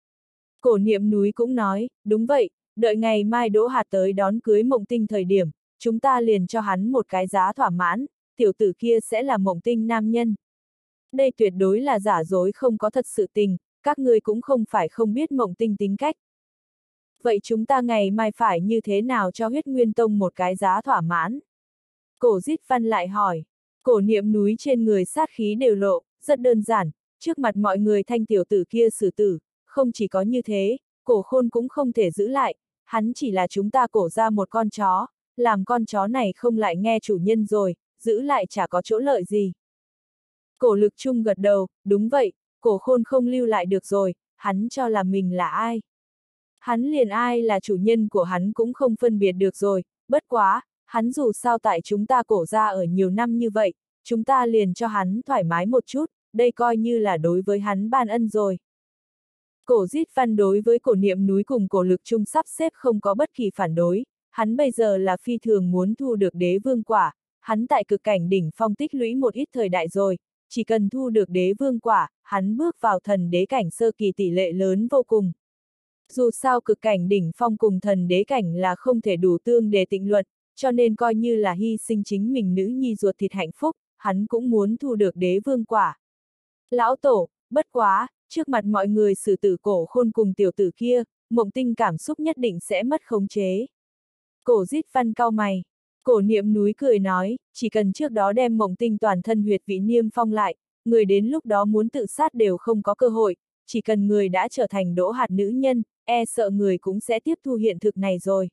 Cổ Niệm Núi cũng nói, đúng vậy, đợi ngày mai Đỗ Hạt tới đón cưới Mộng Tinh thời điểm, chúng ta liền cho hắn một cái giá thỏa mãn, tiểu tử kia sẽ là Mộng Tinh nam nhân. Đây tuyệt đối là giả dối không có thật sự tình, các ngươi cũng không phải không biết Mộng Tinh tính cách. Vậy chúng ta ngày mai phải như thế nào cho Huyết Nguyên Tông một cái giá thỏa mãn? Cổ Dít Văn lại hỏi, Cổ Niệm Núi trên người sát khí đều lộ, rất đơn giản, trước mặt mọi người thanh tiểu tử kia xử tử, không chỉ có như thế, Cổ Khôn cũng không thể giữ lại, hắn chỉ là chúng ta Cổ ra một con chó, làm con chó này không lại nghe chủ nhân rồi, giữ lại chả có chỗ lợi gì. Cổ Lực Trung gật đầu, đúng vậy, Cổ Khôn không lưu lại được rồi, hắn cho là mình là ai. Hắn liền ai là chủ nhân của hắn cũng không phân biệt được rồi, bất quá, hắn dù sao tại chúng ta Cổ ra ở nhiều năm như vậy, chúng ta liền cho hắn thoải mái một chút, đây coi như là đối với hắn ban ân rồi. Cổ Dít Văn đối với Cổ Niệm Núi cùng Cổ Lực Trung sắp xếp không có bất kỳ phản đối, hắn bây giờ là phi thường muốn thu được đế vương quả, hắn tại cực cảnh đỉnh phong tích lũy một ít thời đại rồi, chỉ cần thu được đế vương quả, hắn bước vào thần đế cảnh sơ kỳ tỷ lệ lớn vô cùng. Dù sao cực cảnh đỉnh phong cùng thần đế cảnh là không thể đủ tương để tịnh luận, cho nên coi như là hy sinh chính mình nữ nhi ruột thịt hạnh phúc, hắn cũng muốn thu được đế vương quả. Lão tổ, bất quá, trước mặt mọi người xử tử Cổ Khôn cùng tiểu tử kia, Mộng Tinh cảm xúc nhất định sẽ mất khống chế. Cổ Dít Văn cau mày. Cổ Niệm Núi cười nói, chỉ cần trước đó đem Mộng Tinh toàn thân huyệt vị niêm phong lại, người đến lúc đó muốn tự sát đều không có cơ hội, chỉ cần người đã trở thành Đỗ Hạt nữ nhân, e sợ người cũng sẽ tiếp thu hiện thực này rồi.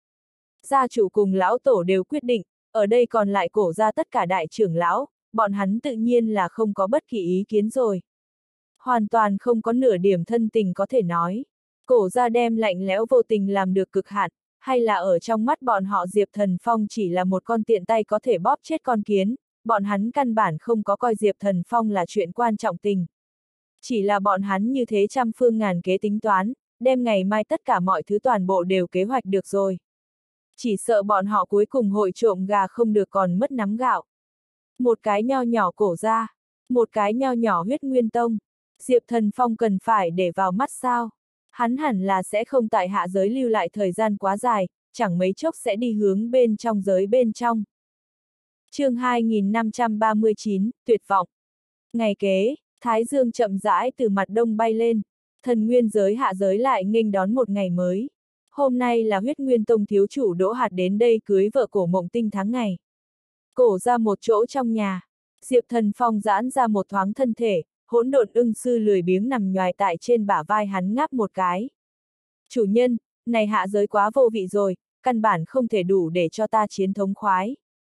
Gia chủ cùng lão tổ đều quyết định, ở đây còn lại cổ ra tất cả đại trưởng lão, bọn hắn tự nhiên là không có bất kỳ ý kiến rồi. Hoàn toàn không có nửa điểm thân tình có thể nói. Cổ ra đem lạnh lẽo vô tình làm được cực hạn, hay là ở trong mắt bọn họ Diệp Thần Phong chỉ là một con tiện tay có thể bóp chết con kiến, bọn hắn căn bản không có coi Diệp Thần Phong là chuyện quan trọng tình. Chỉ là bọn hắn như thế trăm phương ngàn kế tính toán, đem ngày mai tất cả mọi thứ toàn bộ đều kế hoạch được rồi. Chỉ sợ bọn họ cuối cùng hội trộm gà không được còn mất nắm gạo. Một cái nho nhỏ cổ ra, một cái nho nhỏ huyết nguyên tông, Diệp Thần Phong cần phải để vào mắt sao? Hắn hẳn là sẽ không tại hạ giới lưu lại thời gian quá dài, chẳng mấy chốc sẽ đi hướng bên trong giới bên trong. Chương hai nghìn năm trăm ba mươi chín, tuyệt vọng. Ngày kế, Thái Dương chậm rãi từ mặt đông bay lên, thần nguyên giới hạ giới lại nghênh đón một ngày mới. Hôm nay là huyết nguyên tông thiếu chủ Đỗ Hạt đến đây cưới vợ Cổ Mộng Tinh tháng ngày. Cổ ra một chỗ trong nhà, Diệp Thần Phong giãn ra một thoáng thân thể, hỗn độn ưng sư lười biếng nằm nhoài tại trên bả vai hắn ngáp một cái. Chủ nhân, này hạ giới quá vô vị rồi, căn bản không thể đủ để cho ta chiến thống khoái.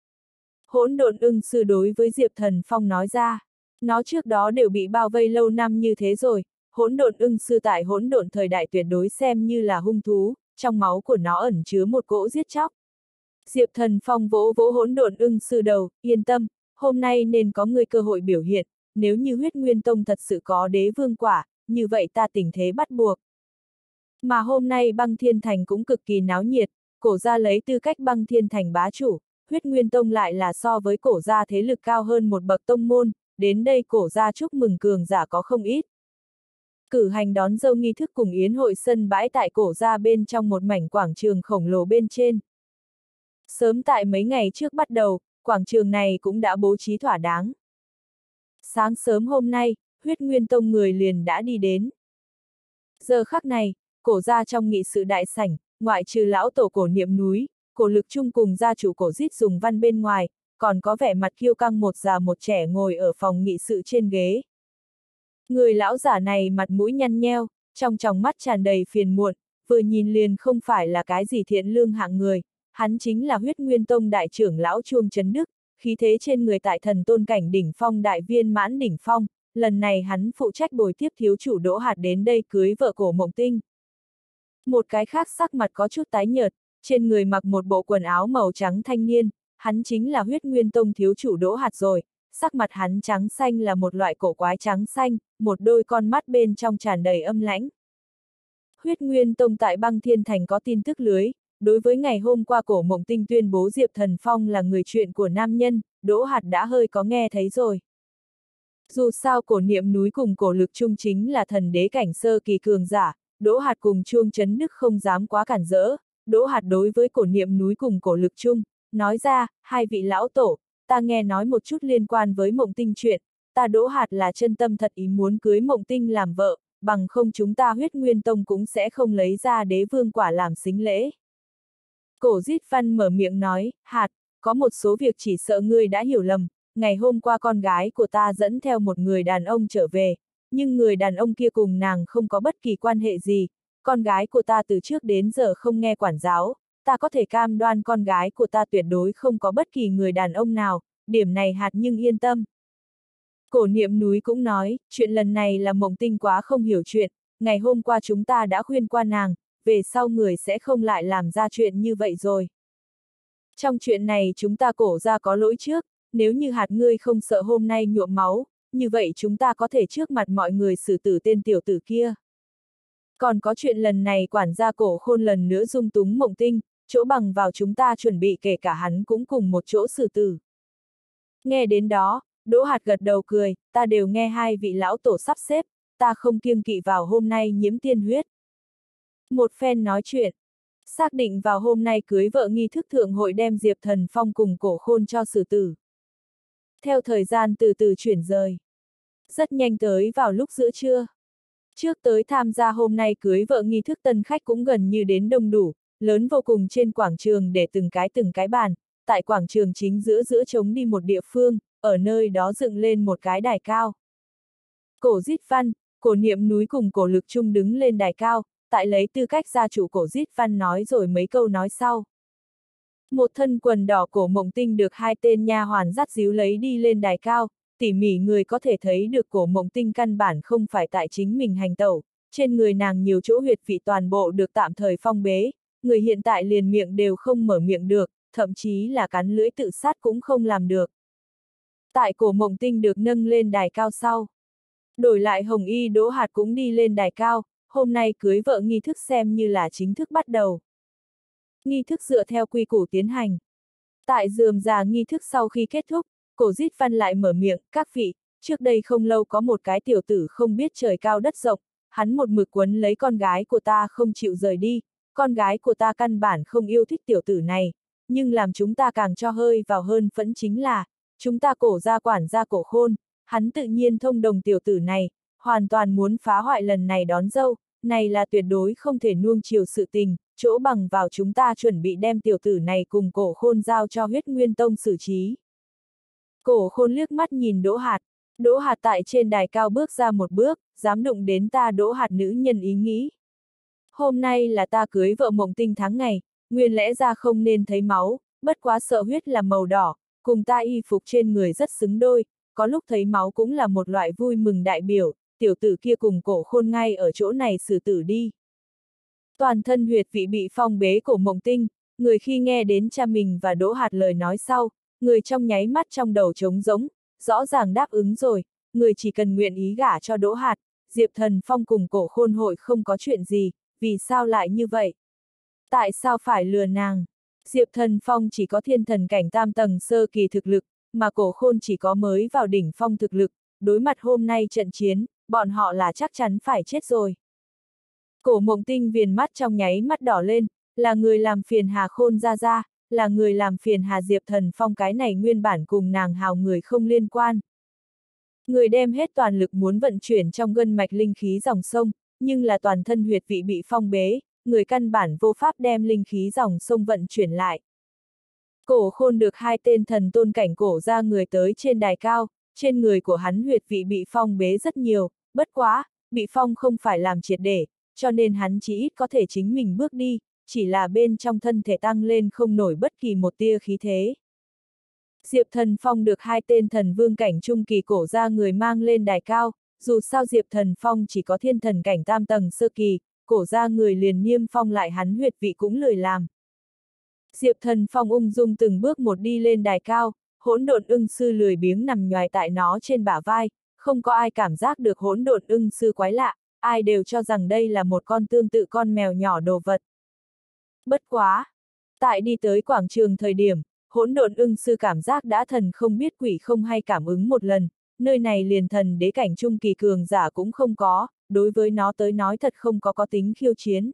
Hỗn độn ưng sư đối với Diệp Thần Phong nói ra, nó trước đó đều bị bao vây lâu năm như thế rồi, hỗn độn ưng sư tại hỗn độn thời đại tuyệt đối xem như là hung thú, trong máu của nó ẩn chứa một cỗ giết chóc. Diệp Thần Phong vỗ vỗ hỗn độn ưng sư đầu, yên tâm, hôm nay nên có người cơ hội biểu hiện, nếu như huyết nguyên tông thật sự có đế vương quả, như vậy ta tình thế bắt buộc. Mà hôm nay băng thiên thành cũng cực kỳ náo nhiệt, cổ gia lấy tư cách băng thiên thành bá chủ, huyết nguyên tông lại là so với cổ gia thế lực cao hơn một bậc tông môn, đến đây cổ gia chúc mừng cường giả có không ít. Cử hành đón dâu nghi thức cùng yến hội sân bãi tại cổ gia bên trong một mảnh quảng trường khổng lồ bên trên. Sớm tại mấy ngày trước bắt đầu, quảng trường này cũng đã bố trí thỏa đáng. Sáng sớm hôm nay, huyết nguyên tông người liền đã đi đến. Giờ khắc này, cổ gia trong nghị sự đại sảnh, ngoại trừ lão tổ Cổ Niệm Núi, Cổ Lực Trung cùng gia chủ Cổ Dít dùng văn bên ngoài, còn có vẻ mặt kiêu căng một già một trẻ ngồi ở phòng nghị sự trên ghế. Người lão giả này mặt mũi nhăn nheo, trong tròng mắt tràn đầy phiền muộn, vừa nhìn liền không phải là cái gì thiện lương hạng người, hắn chính là huyết nguyên tông đại trưởng lão Chuông Trấn Đức, khí thế trên người tại thần tôn cảnh đỉnh phong đại viên mãn đỉnh phong, lần này hắn phụ trách bồi tiếp thiếu chủ Đỗ Hạt đến đây cưới vợ Cổ Mộng Tinh. Một cái khác sắc mặt có chút tái nhợt, trên người mặc một bộ quần áo màu trắng thanh niên, hắn chính là huyết nguyên tông thiếu chủ Đỗ Hạt rồi, sắc mặt hắn trắng xanh là một loại cổ quái trắng xanh, một đôi con mắt bên trong tràn đầy âm lãnh. Huyết nguyên tông tại băng thiên thành có tin tức lưới, đối với ngày hôm qua Cổ Mộng Tinh tuyên bố Diệp Thần Phong là người chuyện của nam nhân, Đỗ Hạt đã hơi có nghe thấy rồi. Dù sao Cổ Niệm Núi cùng Cổ Lực Trung chính là thần đế cảnh sơ kỳ cường giả, Đỗ Hạt cùng Chuông Trấn Đức không dám quá cản rỡ, Đỗ Hạt đối với Cổ Niệm Núi cùng Cổ Lực Trung, nói ra, hai vị lão tổ, ta nghe nói một chút liên quan với Mộng Tinh chuyện, ta Đỗ Hạt là chân tâm thật ý muốn cưới Mộng Tinh làm vợ, bằng không chúng ta huyết nguyên tông cũng sẽ không lấy ra đế vương quả làm sính lễ. Cổ Dít Văn mở miệng nói, Hạt, có một số việc chỉ sợ ngươi đã hiểu lầm, ngày hôm qua con gái của ta dẫn theo một người đàn ông trở về, nhưng người đàn ông kia cùng nàng không có bất kỳ quan hệ gì, con gái của ta từ trước đến giờ không nghe quản giáo, ta có thể cam đoan con gái của ta tuyệt đối không có bất kỳ người đàn ông nào, điểm này Hạt nhưng yên tâm. Cổ Niệm Núi cũng nói, chuyện lần này là Mộng Tinh quá không hiểu chuyện, ngày hôm qua chúng ta đã khuyên qua nàng, về sau người sẽ không lại làm ra chuyện như vậy rồi. Trong chuyện này chúng ta cổ ra có lỗi trước, nếu như Hạt ngươi không sợ hôm nay nhuộm máu, như vậy chúng ta có thể trước mặt mọi người xử tử tên tiểu tử kia. Còn có chuyện lần này quản gia Cổ Khôn lần nữa dung túng Mộng Tinh, chỗ bằng vào chúng ta chuẩn bị kể cả hắn cũng cùng một chỗ xử tử. Nghe đến đó, Đỗ Hạt gật đầu cười, ta đều nghe hai vị lão tổ sắp xếp, ta không kiêng kỵ vào hôm nay nhiễm tiên huyết. Một phen nói chuyện, xác định vào hôm nay cưới vợ nghi thức thượng hội đem Diệp Thần Phong cùng Cổ Khôn cho xử tử. Theo thời gian từ từ chuyển rời, rất nhanh tới vào lúc giữa trưa. Trước tới tham gia hôm nay cưới vợ nghi thức tân khách cũng gần như đến đông đủ, lớn vô cùng trên quảng trường để từng cái từng cái bàn, tại quảng trường chính giữa giữa trống đi một địa phương, ở nơi đó dựng lên một cái đài cao. Cổ Dít Văn, Cổ Niệm Núi cùng Cổ Lực Trung đứng lên đài cao, tại lấy tư cách gia chủ Cổ Dít Văn nói rồi mấy câu nói sau. Một thân quần đỏ Cổ Mộng Tinh được hai tên nha hoàn dắt díu lấy đi lên đài cao, tỉ mỉ người có thể thấy được Cổ Mộng Tinh căn bản không phải tại chính mình hành tẩu, trên người nàng nhiều chỗ huyệt vị toàn bộ được tạm thời phong bế, người hiện tại liền miệng đều không mở miệng được, thậm chí là cắn lưỡi tự sát cũng không làm được. Tại Cổ Mộng Tinh được nâng lên đài cao sau. Đổi lại Hồng Y Đỗ Hạt cũng đi lên đài cao, hôm nay cưới vợ nghi thức xem như là chính thức bắt đầu. Nghi thức dựa theo quy củ tiến hành. Tại rườm rà nghi thức sau khi kết thúc, Cổ Dít Văn lại mở miệng, các vị, trước đây không lâu có một cái tiểu tử không biết trời cao đất rộng, hắn một mực quấn lấy con gái của ta không chịu rời đi, con gái của ta căn bản không yêu thích tiểu tử này, nhưng làm chúng ta càng cho hơi vào hơn phẫn chính là, chúng ta Cổ gia quản gia Cổ Khôn, hắn tự nhiên thông đồng tiểu tử này, hoàn toàn muốn phá hoại lần này đón dâu, này là tuyệt đối không thể nuông chiều sự tình, chỗ bằng vào chúng ta chuẩn bị đem tiểu tử này cùng Cổ Khôn giao cho Huyết Nguyên Tông xử trí. Cổ Khôn liếc mắt nhìn Đỗ Hạt, Đỗ Hạt tại trên đài cao bước ra một bước, dám đụng đến ta Đỗ Hạt nữ nhân ý nghĩ. Hôm nay là ta cưới vợ Mộng Tinh tháng ngày, nguyên lẽ ra không nên thấy máu, bất quá sợ huyết là màu đỏ, cùng ta y phục trên người rất xứng đôi, có lúc thấy máu cũng là một loại vui mừng đại biểu, tiểu tử kia cùng Cổ Khôn ngay ở chỗ này xử tử đi. Toàn thân huyệt vị bị phong bế Cổ Mộng Tinh, người khi nghe đến cha mình và Đỗ Hạt lời nói sau, người trong nháy mắt trong đầu trống rỗng, rõ ràng đáp ứng rồi, người chỉ cần nguyện ý gả cho Đỗ Hạt, Diệp Thần Phong cùng Cổ Khôn hội không có chuyện gì, vì sao lại như vậy? Tại sao phải lừa nàng? Diệp Thần Phong chỉ có thiên thần cảnh tam tầng sơ kỳ thực lực, mà Cổ Khôn chỉ có mới vào đỉnh phong thực lực, đối mặt hôm nay trận chiến, bọn họ là chắc chắn phải chết rồi. Cổ Mộng Tinh viền mắt trong nháy mắt đỏ lên, là người làm phiền Hà Khôn ra ra, là người làm phiền Hà Diệp Thần Phong, cái này nguyên bản cùng nàng hào người không liên quan. Người đem hết toàn lực muốn vận chuyển trong gân mạch linh khí dòng sông, nhưng là toàn thân huyệt vị bị phong bế, người căn bản vô pháp đem linh khí dòng sông vận chuyển lại. Cổ Khôn được hai tên thần tôn cảnh cổ ra người tới trên đài cao, trên người của hắn huyệt vị bị phong bế rất nhiều, bất quá, bị phong không phải làm triệt để, cho nên hắn chỉ ít có thể chính mình bước đi, chỉ là bên trong thân thể tăng lên không nổi bất kỳ một tia khí thế. Diệp Thần Phong được hai tên thần vương cảnh trung kỳ cổ ra người mang lên đài cao, dù sao Diệp Thần Phong chỉ có thiên thần cảnh tam tầng sơ kỳ, cổ ra người liền niêm phong lại hắn huyệt vị cũng lười làm. Diệp Thần Phong ung dung từng bước một đi lên đài cao, hỗn độn ưng sư lười biếng nằm nhoài tại nó trên bả vai, không có ai cảm giác được hỗn độn ưng sư quái lạ, ai đều cho rằng đây là một con tương tự con mèo nhỏ đồ vật. Bất quá! Tại đi tới quảng trường thời điểm, hỗn độn ưng sư cảm giác đã thần không biết quỷ không hay cảm ứng một lần, nơi này liền thần đế cảnh trung kỳ cường giả cũng không có, đối với nó tới nói thật không có có tính khiêu chiến.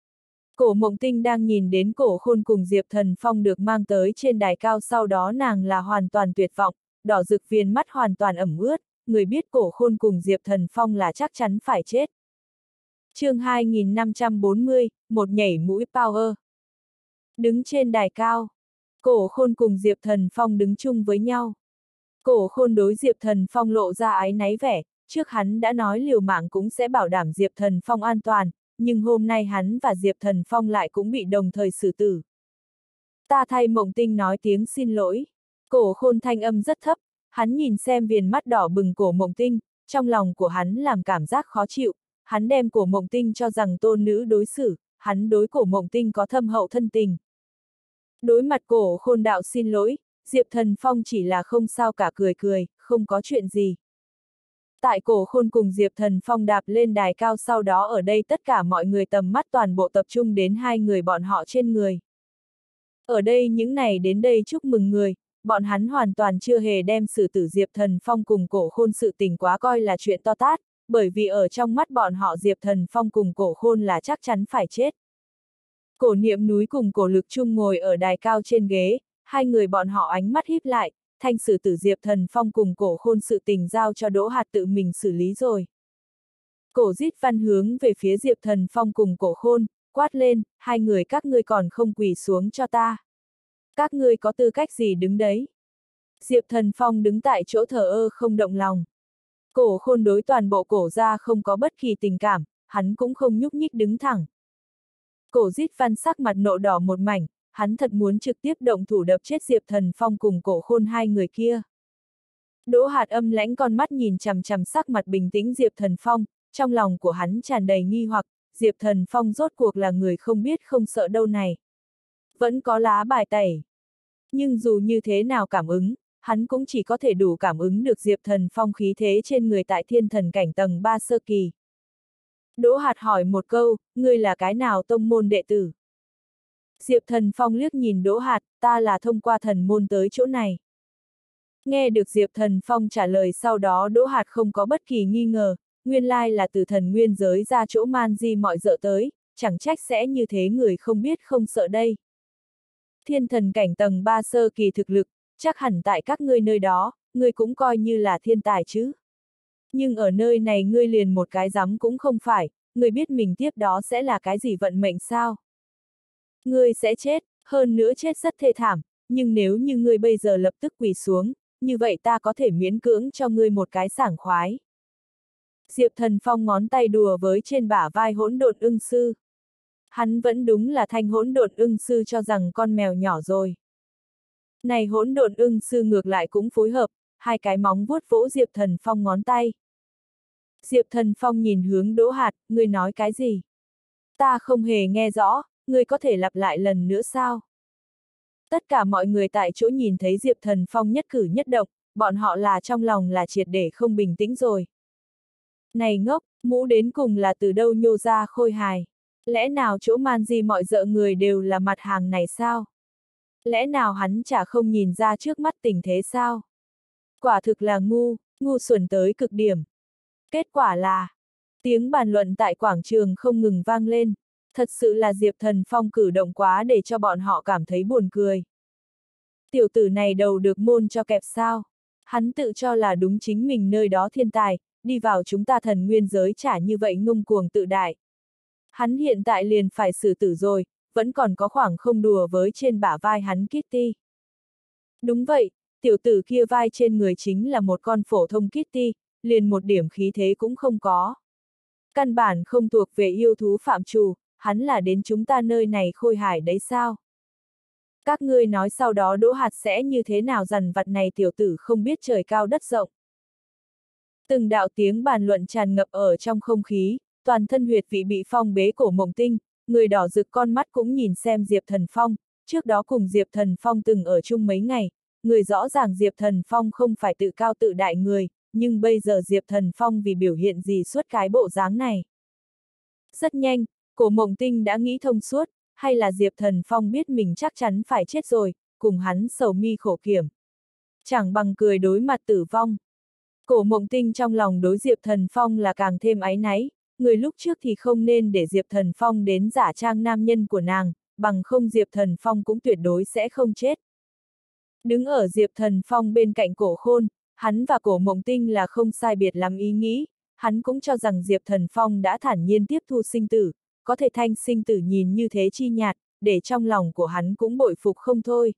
Cổ Mộng Tinh đang nhìn đến Cổ Khôn cùng Diệp Thần Phong được mang tới trên đài cao, sau đó nàng là hoàn toàn tuyệt vọng, đỏ rực viền mắt hoàn toàn ẩm ướt, người biết Cổ Khôn cùng Diệp Thần Phong là chắc chắn phải chết. Chương hai nghìn năm trăm bốn mươi, một nhảy mũi power. Đứng trên đài cao, Cổ Khôn cùng Diệp Thần Phong đứng chung với nhau. Cổ Khôn đối Diệp Thần Phong lộ ra áy náy vẻ, trước hắn đã nói liều mạng cũng sẽ bảo đảm Diệp Thần Phong an toàn, nhưng hôm nay hắn và Diệp Thần Phong lại cũng bị đồng thời xử tử. Ta thay Mộng Tinh nói tiếng xin lỗi. Cổ Khôn thanh âm rất thấp, hắn nhìn xem viền mắt đỏ bừng Cổ Mộng Tinh, trong lòng của hắn làm cảm giác khó chịu, hắn đem Cổ Mộng Tinh cho rằng tôn nữ đối xử, hắn đối Cổ Mộng Tinh có thâm hậu thân tình. Đối mặt Cổ Khôn đạo xin lỗi, Diệp Thần Phong chỉ là không sao cả cười cười, không có chuyện gì. Tại Cổ Khôn cùng Diệp Thần Phong đạp lên đài cao sau đó, ở đây tất cả mọi người tầm mắt toàn bộ tập trung đến hai người bọn họ trên người. Ở đây những này đến đây chúc mừng người, bọn hắn hoàn toàn chưa hề đem xử tử Diệp Thần Phong cùng Cổ Khôn sự tình quá coi là chuyện to tát, bởi vì ở trong mắt bọn họ Diệp Thần Phong cùng Cổ Khôn là chắc chắn phải chết. Cổ Niệm Núi cùng Cổ Lực Trung ngồi ở đài cao trên ghế, hai người bọn họ ánh mắt híp lại, thanh xử tử Diệp Thần Phong cùng Cổ Khôn sự tình giao cho Đỗ Hạt tự mình xử lý rồi. Cổ Dít Văn hướng về phía Diệp Thần Phong cùng Cổ Khôn, quát lên, hai người các ngươi còn không quỳ xuống cho ta. Các ngươi có tư cách gì đứng đấy? Diệp Thần Phong đứng tại chỗ thờ ơ không động lòng. Cổ Khôn đối toàn bộ cổ gia không có bất kỳ tình cảm, hắn cũng không nhúc nhích đứng thẳng. Cổ Dít Văn sắc mặt nộ đỏ một mảnh, hắn thật muốn trực tiếp động thủ đập chết Diệp Thần Phong cùng Cổ Khôn hai người kia. Đỗ Hạt âm lãnh con mắt nhìn chằm chằm sắc mặt bình tĩnh Diệp Thần Phong, trong lòng của hắn tràn đầy nghi hoặc, Diệp Thần Phong rốt cuộc là người không biết không sợ đâu này. Vẫn có lá bài tẩy. Nhưng dù như thế nào cảm ứng, hắn cũng chỉ có thể đủ cảm ứng được Diệp Thần Phong khí thế trên người tại thiên thần cảnh tầng ba sơ kỳ. Đỗ Hạt hỏi một câu, ngươi là cái nào tông môn đệ tử? Diệp Thần Phong liếc nhìn Đỗ Hạt, ta là thông qua thần môn tới chỗ này. Nghe được Diệp Thần Phong trả lời sau đó Đỗ Hạt không có bất kỳ nghi ngờ, nguyên lai là từ thần nguyên giới ra chỗ man di mọi dợ tới, chẳng trách sẽ như thế người không biết không sợ đây. Thiên thần cảnh tầng ba sơ kỳ thực lực, chắc hẳn tại các ngươi nơi đó, ngươi cũng coi như là thiên tài chứ. Nhưng ở nơi này ngươi liền một cái rắm cũng không phải, ngươi biết mình tiếp đó sẽ là cái gì vận mệnh sao? Ngươi sẽ chết, hơn nữa chết rất thê thảm, nhưng nếu như ngươi bây giờ lập tức quỳ xuống, như vậy ta có thể miễn cưỡng cho ngươi một cái sảng khoái. Diệp Thần Phong ngón tay đùa với trên bả vai hỗn độn ưng sư. Hắn vẫn đúng là thanh hỗn độn ưng sư cho rằng con mèo nhỏ rồi. Này hỗn độn ưng sư ngược lại cũng phối hợp, hai cái móng vuốt vỗ Diệp Thần Phong ngón tay. Diệp Thần Phong nhìn hướng Đỗ Hạt, ngươi nói cái gì? Ta không hề nghe rõ, ngươi có thể lặp lại lần nữa sao? Tất cả mọi người tại chỗ nhìn thấy Diệp Thần Phong nhất cử nhất động, bọn họ là trong lòng là triệt để không bình tĩnh rồi. Này ngốc, mũ đến cùng là từ đâu nhô ra khôi hài? Lẽ nào chỗ man di mọi dợ người đều là mặt hàng này sao? Lẽ nào hắn chả không nhìn ra trước mắt tình thế sao? Quả thực là ngu, ngu xuẩn tới cực điểm. Kết quả là, tiếng bàn luận tại quảng trường không ngừng vang lên, thật sự là Diệp Thần Phong cử động quá để cho bọn họ cảm thấy buồn cười. Tiểu tử này đầu được môn cho kẹp sao? Hắn tự cho là đúng chính mình nơi đó thiên tài, đi vào chúng ta thần nguyên giới chả như vậy ngông cuồng tự đại. Hắn hiện tại liền phải xử tử rồi, vẫn còn có khoảng không đùa với trên bả vai hắn Kitty. Đúng vậy, tiểu tử kia vai trên người chính là một con phổ thông Kitty, liền một điểm khí thế cũng không có. Căn bản không thuộc về yêu thú phạm trù, hắn là đến chúng ta nơi này khôi hài đấy sao? Các ngươi nói sau đó Đỗ Hạt sẽ như thế nào dằn vặt này tiểu tử không biết trời cao đất rộng. Từng đạo tiếng bàn luận tràn ngập ở trong không khí, toàn thân huyệt vị bị phong bế Cổ Mộng Tinh, người đỏ rực con mắt cũng nhìn xem Diệp Thần Phong, trước đó cùng Diệp Thần Phong từng ở chung mấy ngày, người rõ ràng Diệp Thần Phong không phải tự cao tự đại người, nhưng bây giờ Diệp Thần Phong vì biểu hiện gì suốt cái bộ dáng này. Rất nhanh, Cổ Mộng Tinh đã nghĩ thông suốt, hay là Diệp Thần Phong biết mình chắc chắn phải chết rồi, cùng hắn sầu mi khổ kiểm. Chẳng bằng cười đối mặt tử vong. Cổ Mộng Tinh trong lòng đối Diệp Thần Phong là càng thêm áy náy, người lúc trước thì không nên để Diệp Thần Phong đến giả trang nam nhân của nàng, bằng không Diệp Thần Phong cũng tuyệt đối sẽ không chết. Đứng ở Diệp Thần Phong bên cạnh Cổ Khôn, hắn và Cổ Mộng Tinh là không sai biệt lắm ý nghĩ, hắn cũng cho rằng Diệp Thần Phong đã thản nhiên tiếp thu sinh tử, có thể thanh sinh tử nhìn như thế chi nhạt, để trong lòng của hắn cũng bội phục không thôi.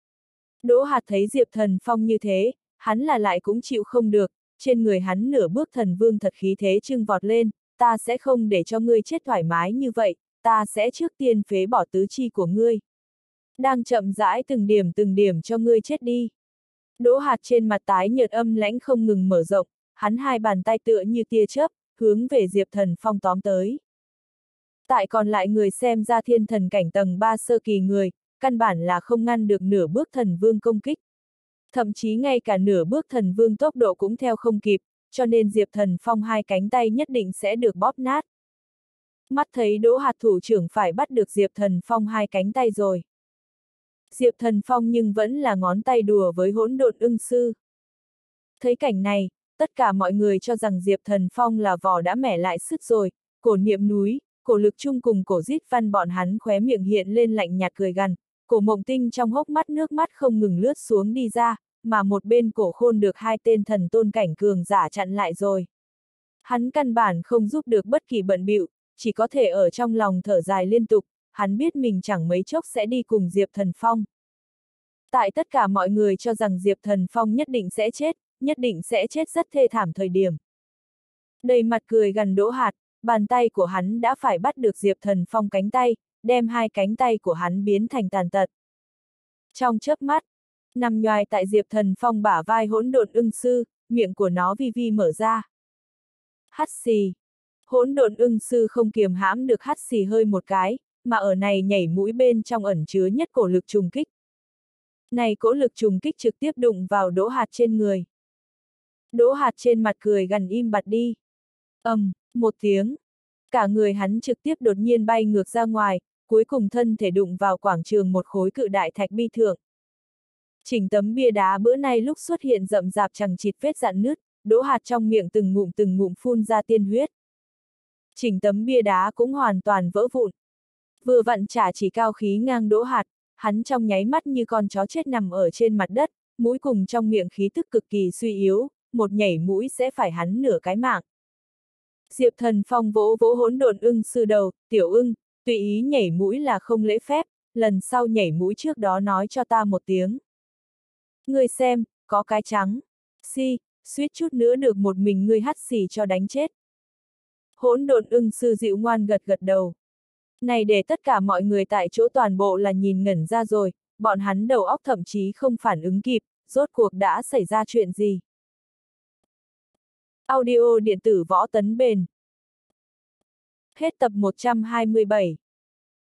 Đỗ Hạt thấy Diệp Thần Phong như thế, hắn là lại cũng chịu không được, trên người hắn nửa bước thần vương thật khí thế trưng vọt lên, ta sẽ không để cho ngươi chết thoải mái như vậy, ta sẽ trước tiên phế bỏ tứ chi của ngươi. Đang chậm rãi từng điểm từng điểm cho ngươi chết đi. Đỗ Hạt trên mặt tái nhợt âm lãnh không ngừng mở rộng, hắn hai bàn tay tựa như tia chớp, hướng về Diệp Thần Phong tóm tới. Tại còn lại người xem ra thiên thần cảnh tầng ba sơ kỳ người, căn bản là không ngăn được nửa bước thần vương công kích. Thậm chí ngay cả nửa bước thần vương tốc độ cũng theo không kịp, cho nên Diệp Thần Phong hai cánh tay nhất định sẽ được bóp nát. Mắt thấy Đỗ Hạt thủ trưởng phải bắt được Diệp Thần Phong hai cánh tay rồi. Diệp Thần Phong nhưng vẫn là ngón tay đùa với hỗn độn ưng sư. Thấy cảnh này, tất cả mọi người cho rằng Diệp Thần Phong là vò đã mẻ lại sức rồi, Cổ Niệm Núi, Cổ Lực Trung cùng Cổ Dít Văn bọn hắn khóe miệng hiện lên lạnh nhạt cười gằn, Cổ Mộng Tinh trong hốc mắt nước mắt không ngừng lướt xuống đi ra, mà một bên Cổ Khôn được hai tên thần tôn cảnh cường giả chặn lại rồi. Hắn căn bản không giúp được bất kỳ bận bịu, chỉ có thể ở trong lòng thở dài liên tục, hắn biết mình chẳng mấy chốc sẽ đi cùng Diệp Thần Phong. Tại tất cả mọi người cho rằng Diệp Thần Phong nhất định sẽ chết, nhất định sẽ chết rất thê thảm thời điểm, Đầy mặt cười gần Đỗ Hạt, bàn tay của hắn đã phải bắt được Diệp Thần Phong cánh tay, đem hai cánh tay của hắn biến thành tàn tật. Trong chớp mắt, nằm nhoài tại Diệp Thần Phong bả vai hỗn độn ưng sư, miệng của nó vi vi mở ra. Hắt xì. Hỗn độn ưng sư không kiềm hãm được hắt xì hơi một cái, mà ở này nhảy mũi bên trong ẩn chứa nhất cổ lực trùng kích. Này cỗ lực trùng kích trực tiếp đụng vào Đỗ Hạt trên người. Đỗ Hạt trên mặt cười gần im bặt đi. ầm, um, một tiếng. Cả người hắn trực tiếp đột nhiên bay ngược ra ngoài, cuối cùng thân thể đụng vào quảng trường một khối cự đại thạch bi thượng. Chỉnh tấm bia đá bữa nay lúc xuất hiện rậm rạp chằng chịt vết dạn nứt, Đỗ Hạt trong miệng từng ngụm từng ngụm phun ra tiên huyết. Chỉnh tấm bia đá cũng hoàn toàn vỡ vụn. Vừa vặn trả chỉ cao khí ngang Đỗ Hạt, hắn trong nháy mắt như con chó chết nằm ở trên mặt đất, mũi cùng trong miệng khí tức cực kỳ suy yếu, một nhảy mũi sẽ phải hắn nửa cái mạng. Diệp Thần Phong vỗ vỗ hỗn độn ưng sư đầu, tiểu ưng, tùy ý nhảy mũi là không lễ phép, lần sau nhảy mũi trước đó nói cho ta một tiếng. Ngươi xem, có cái trắng. Si, suýt chút nữa được một mình ngươi hắt xì cho đánh chết. Hỗn độn ưng sư dịu ngoan gật gật đầu. Này để tất cả mọi người tại chỗ toàn bộ là nhìn ngẩn ra rồi, bọn hắn đầu óc thậm chí không phản ứng kịp, rốt cuộc đã xảy ra chuyện gì. Audio điện tử Võ Tấn Bền. Hết tập một trăm hai mươi bảy.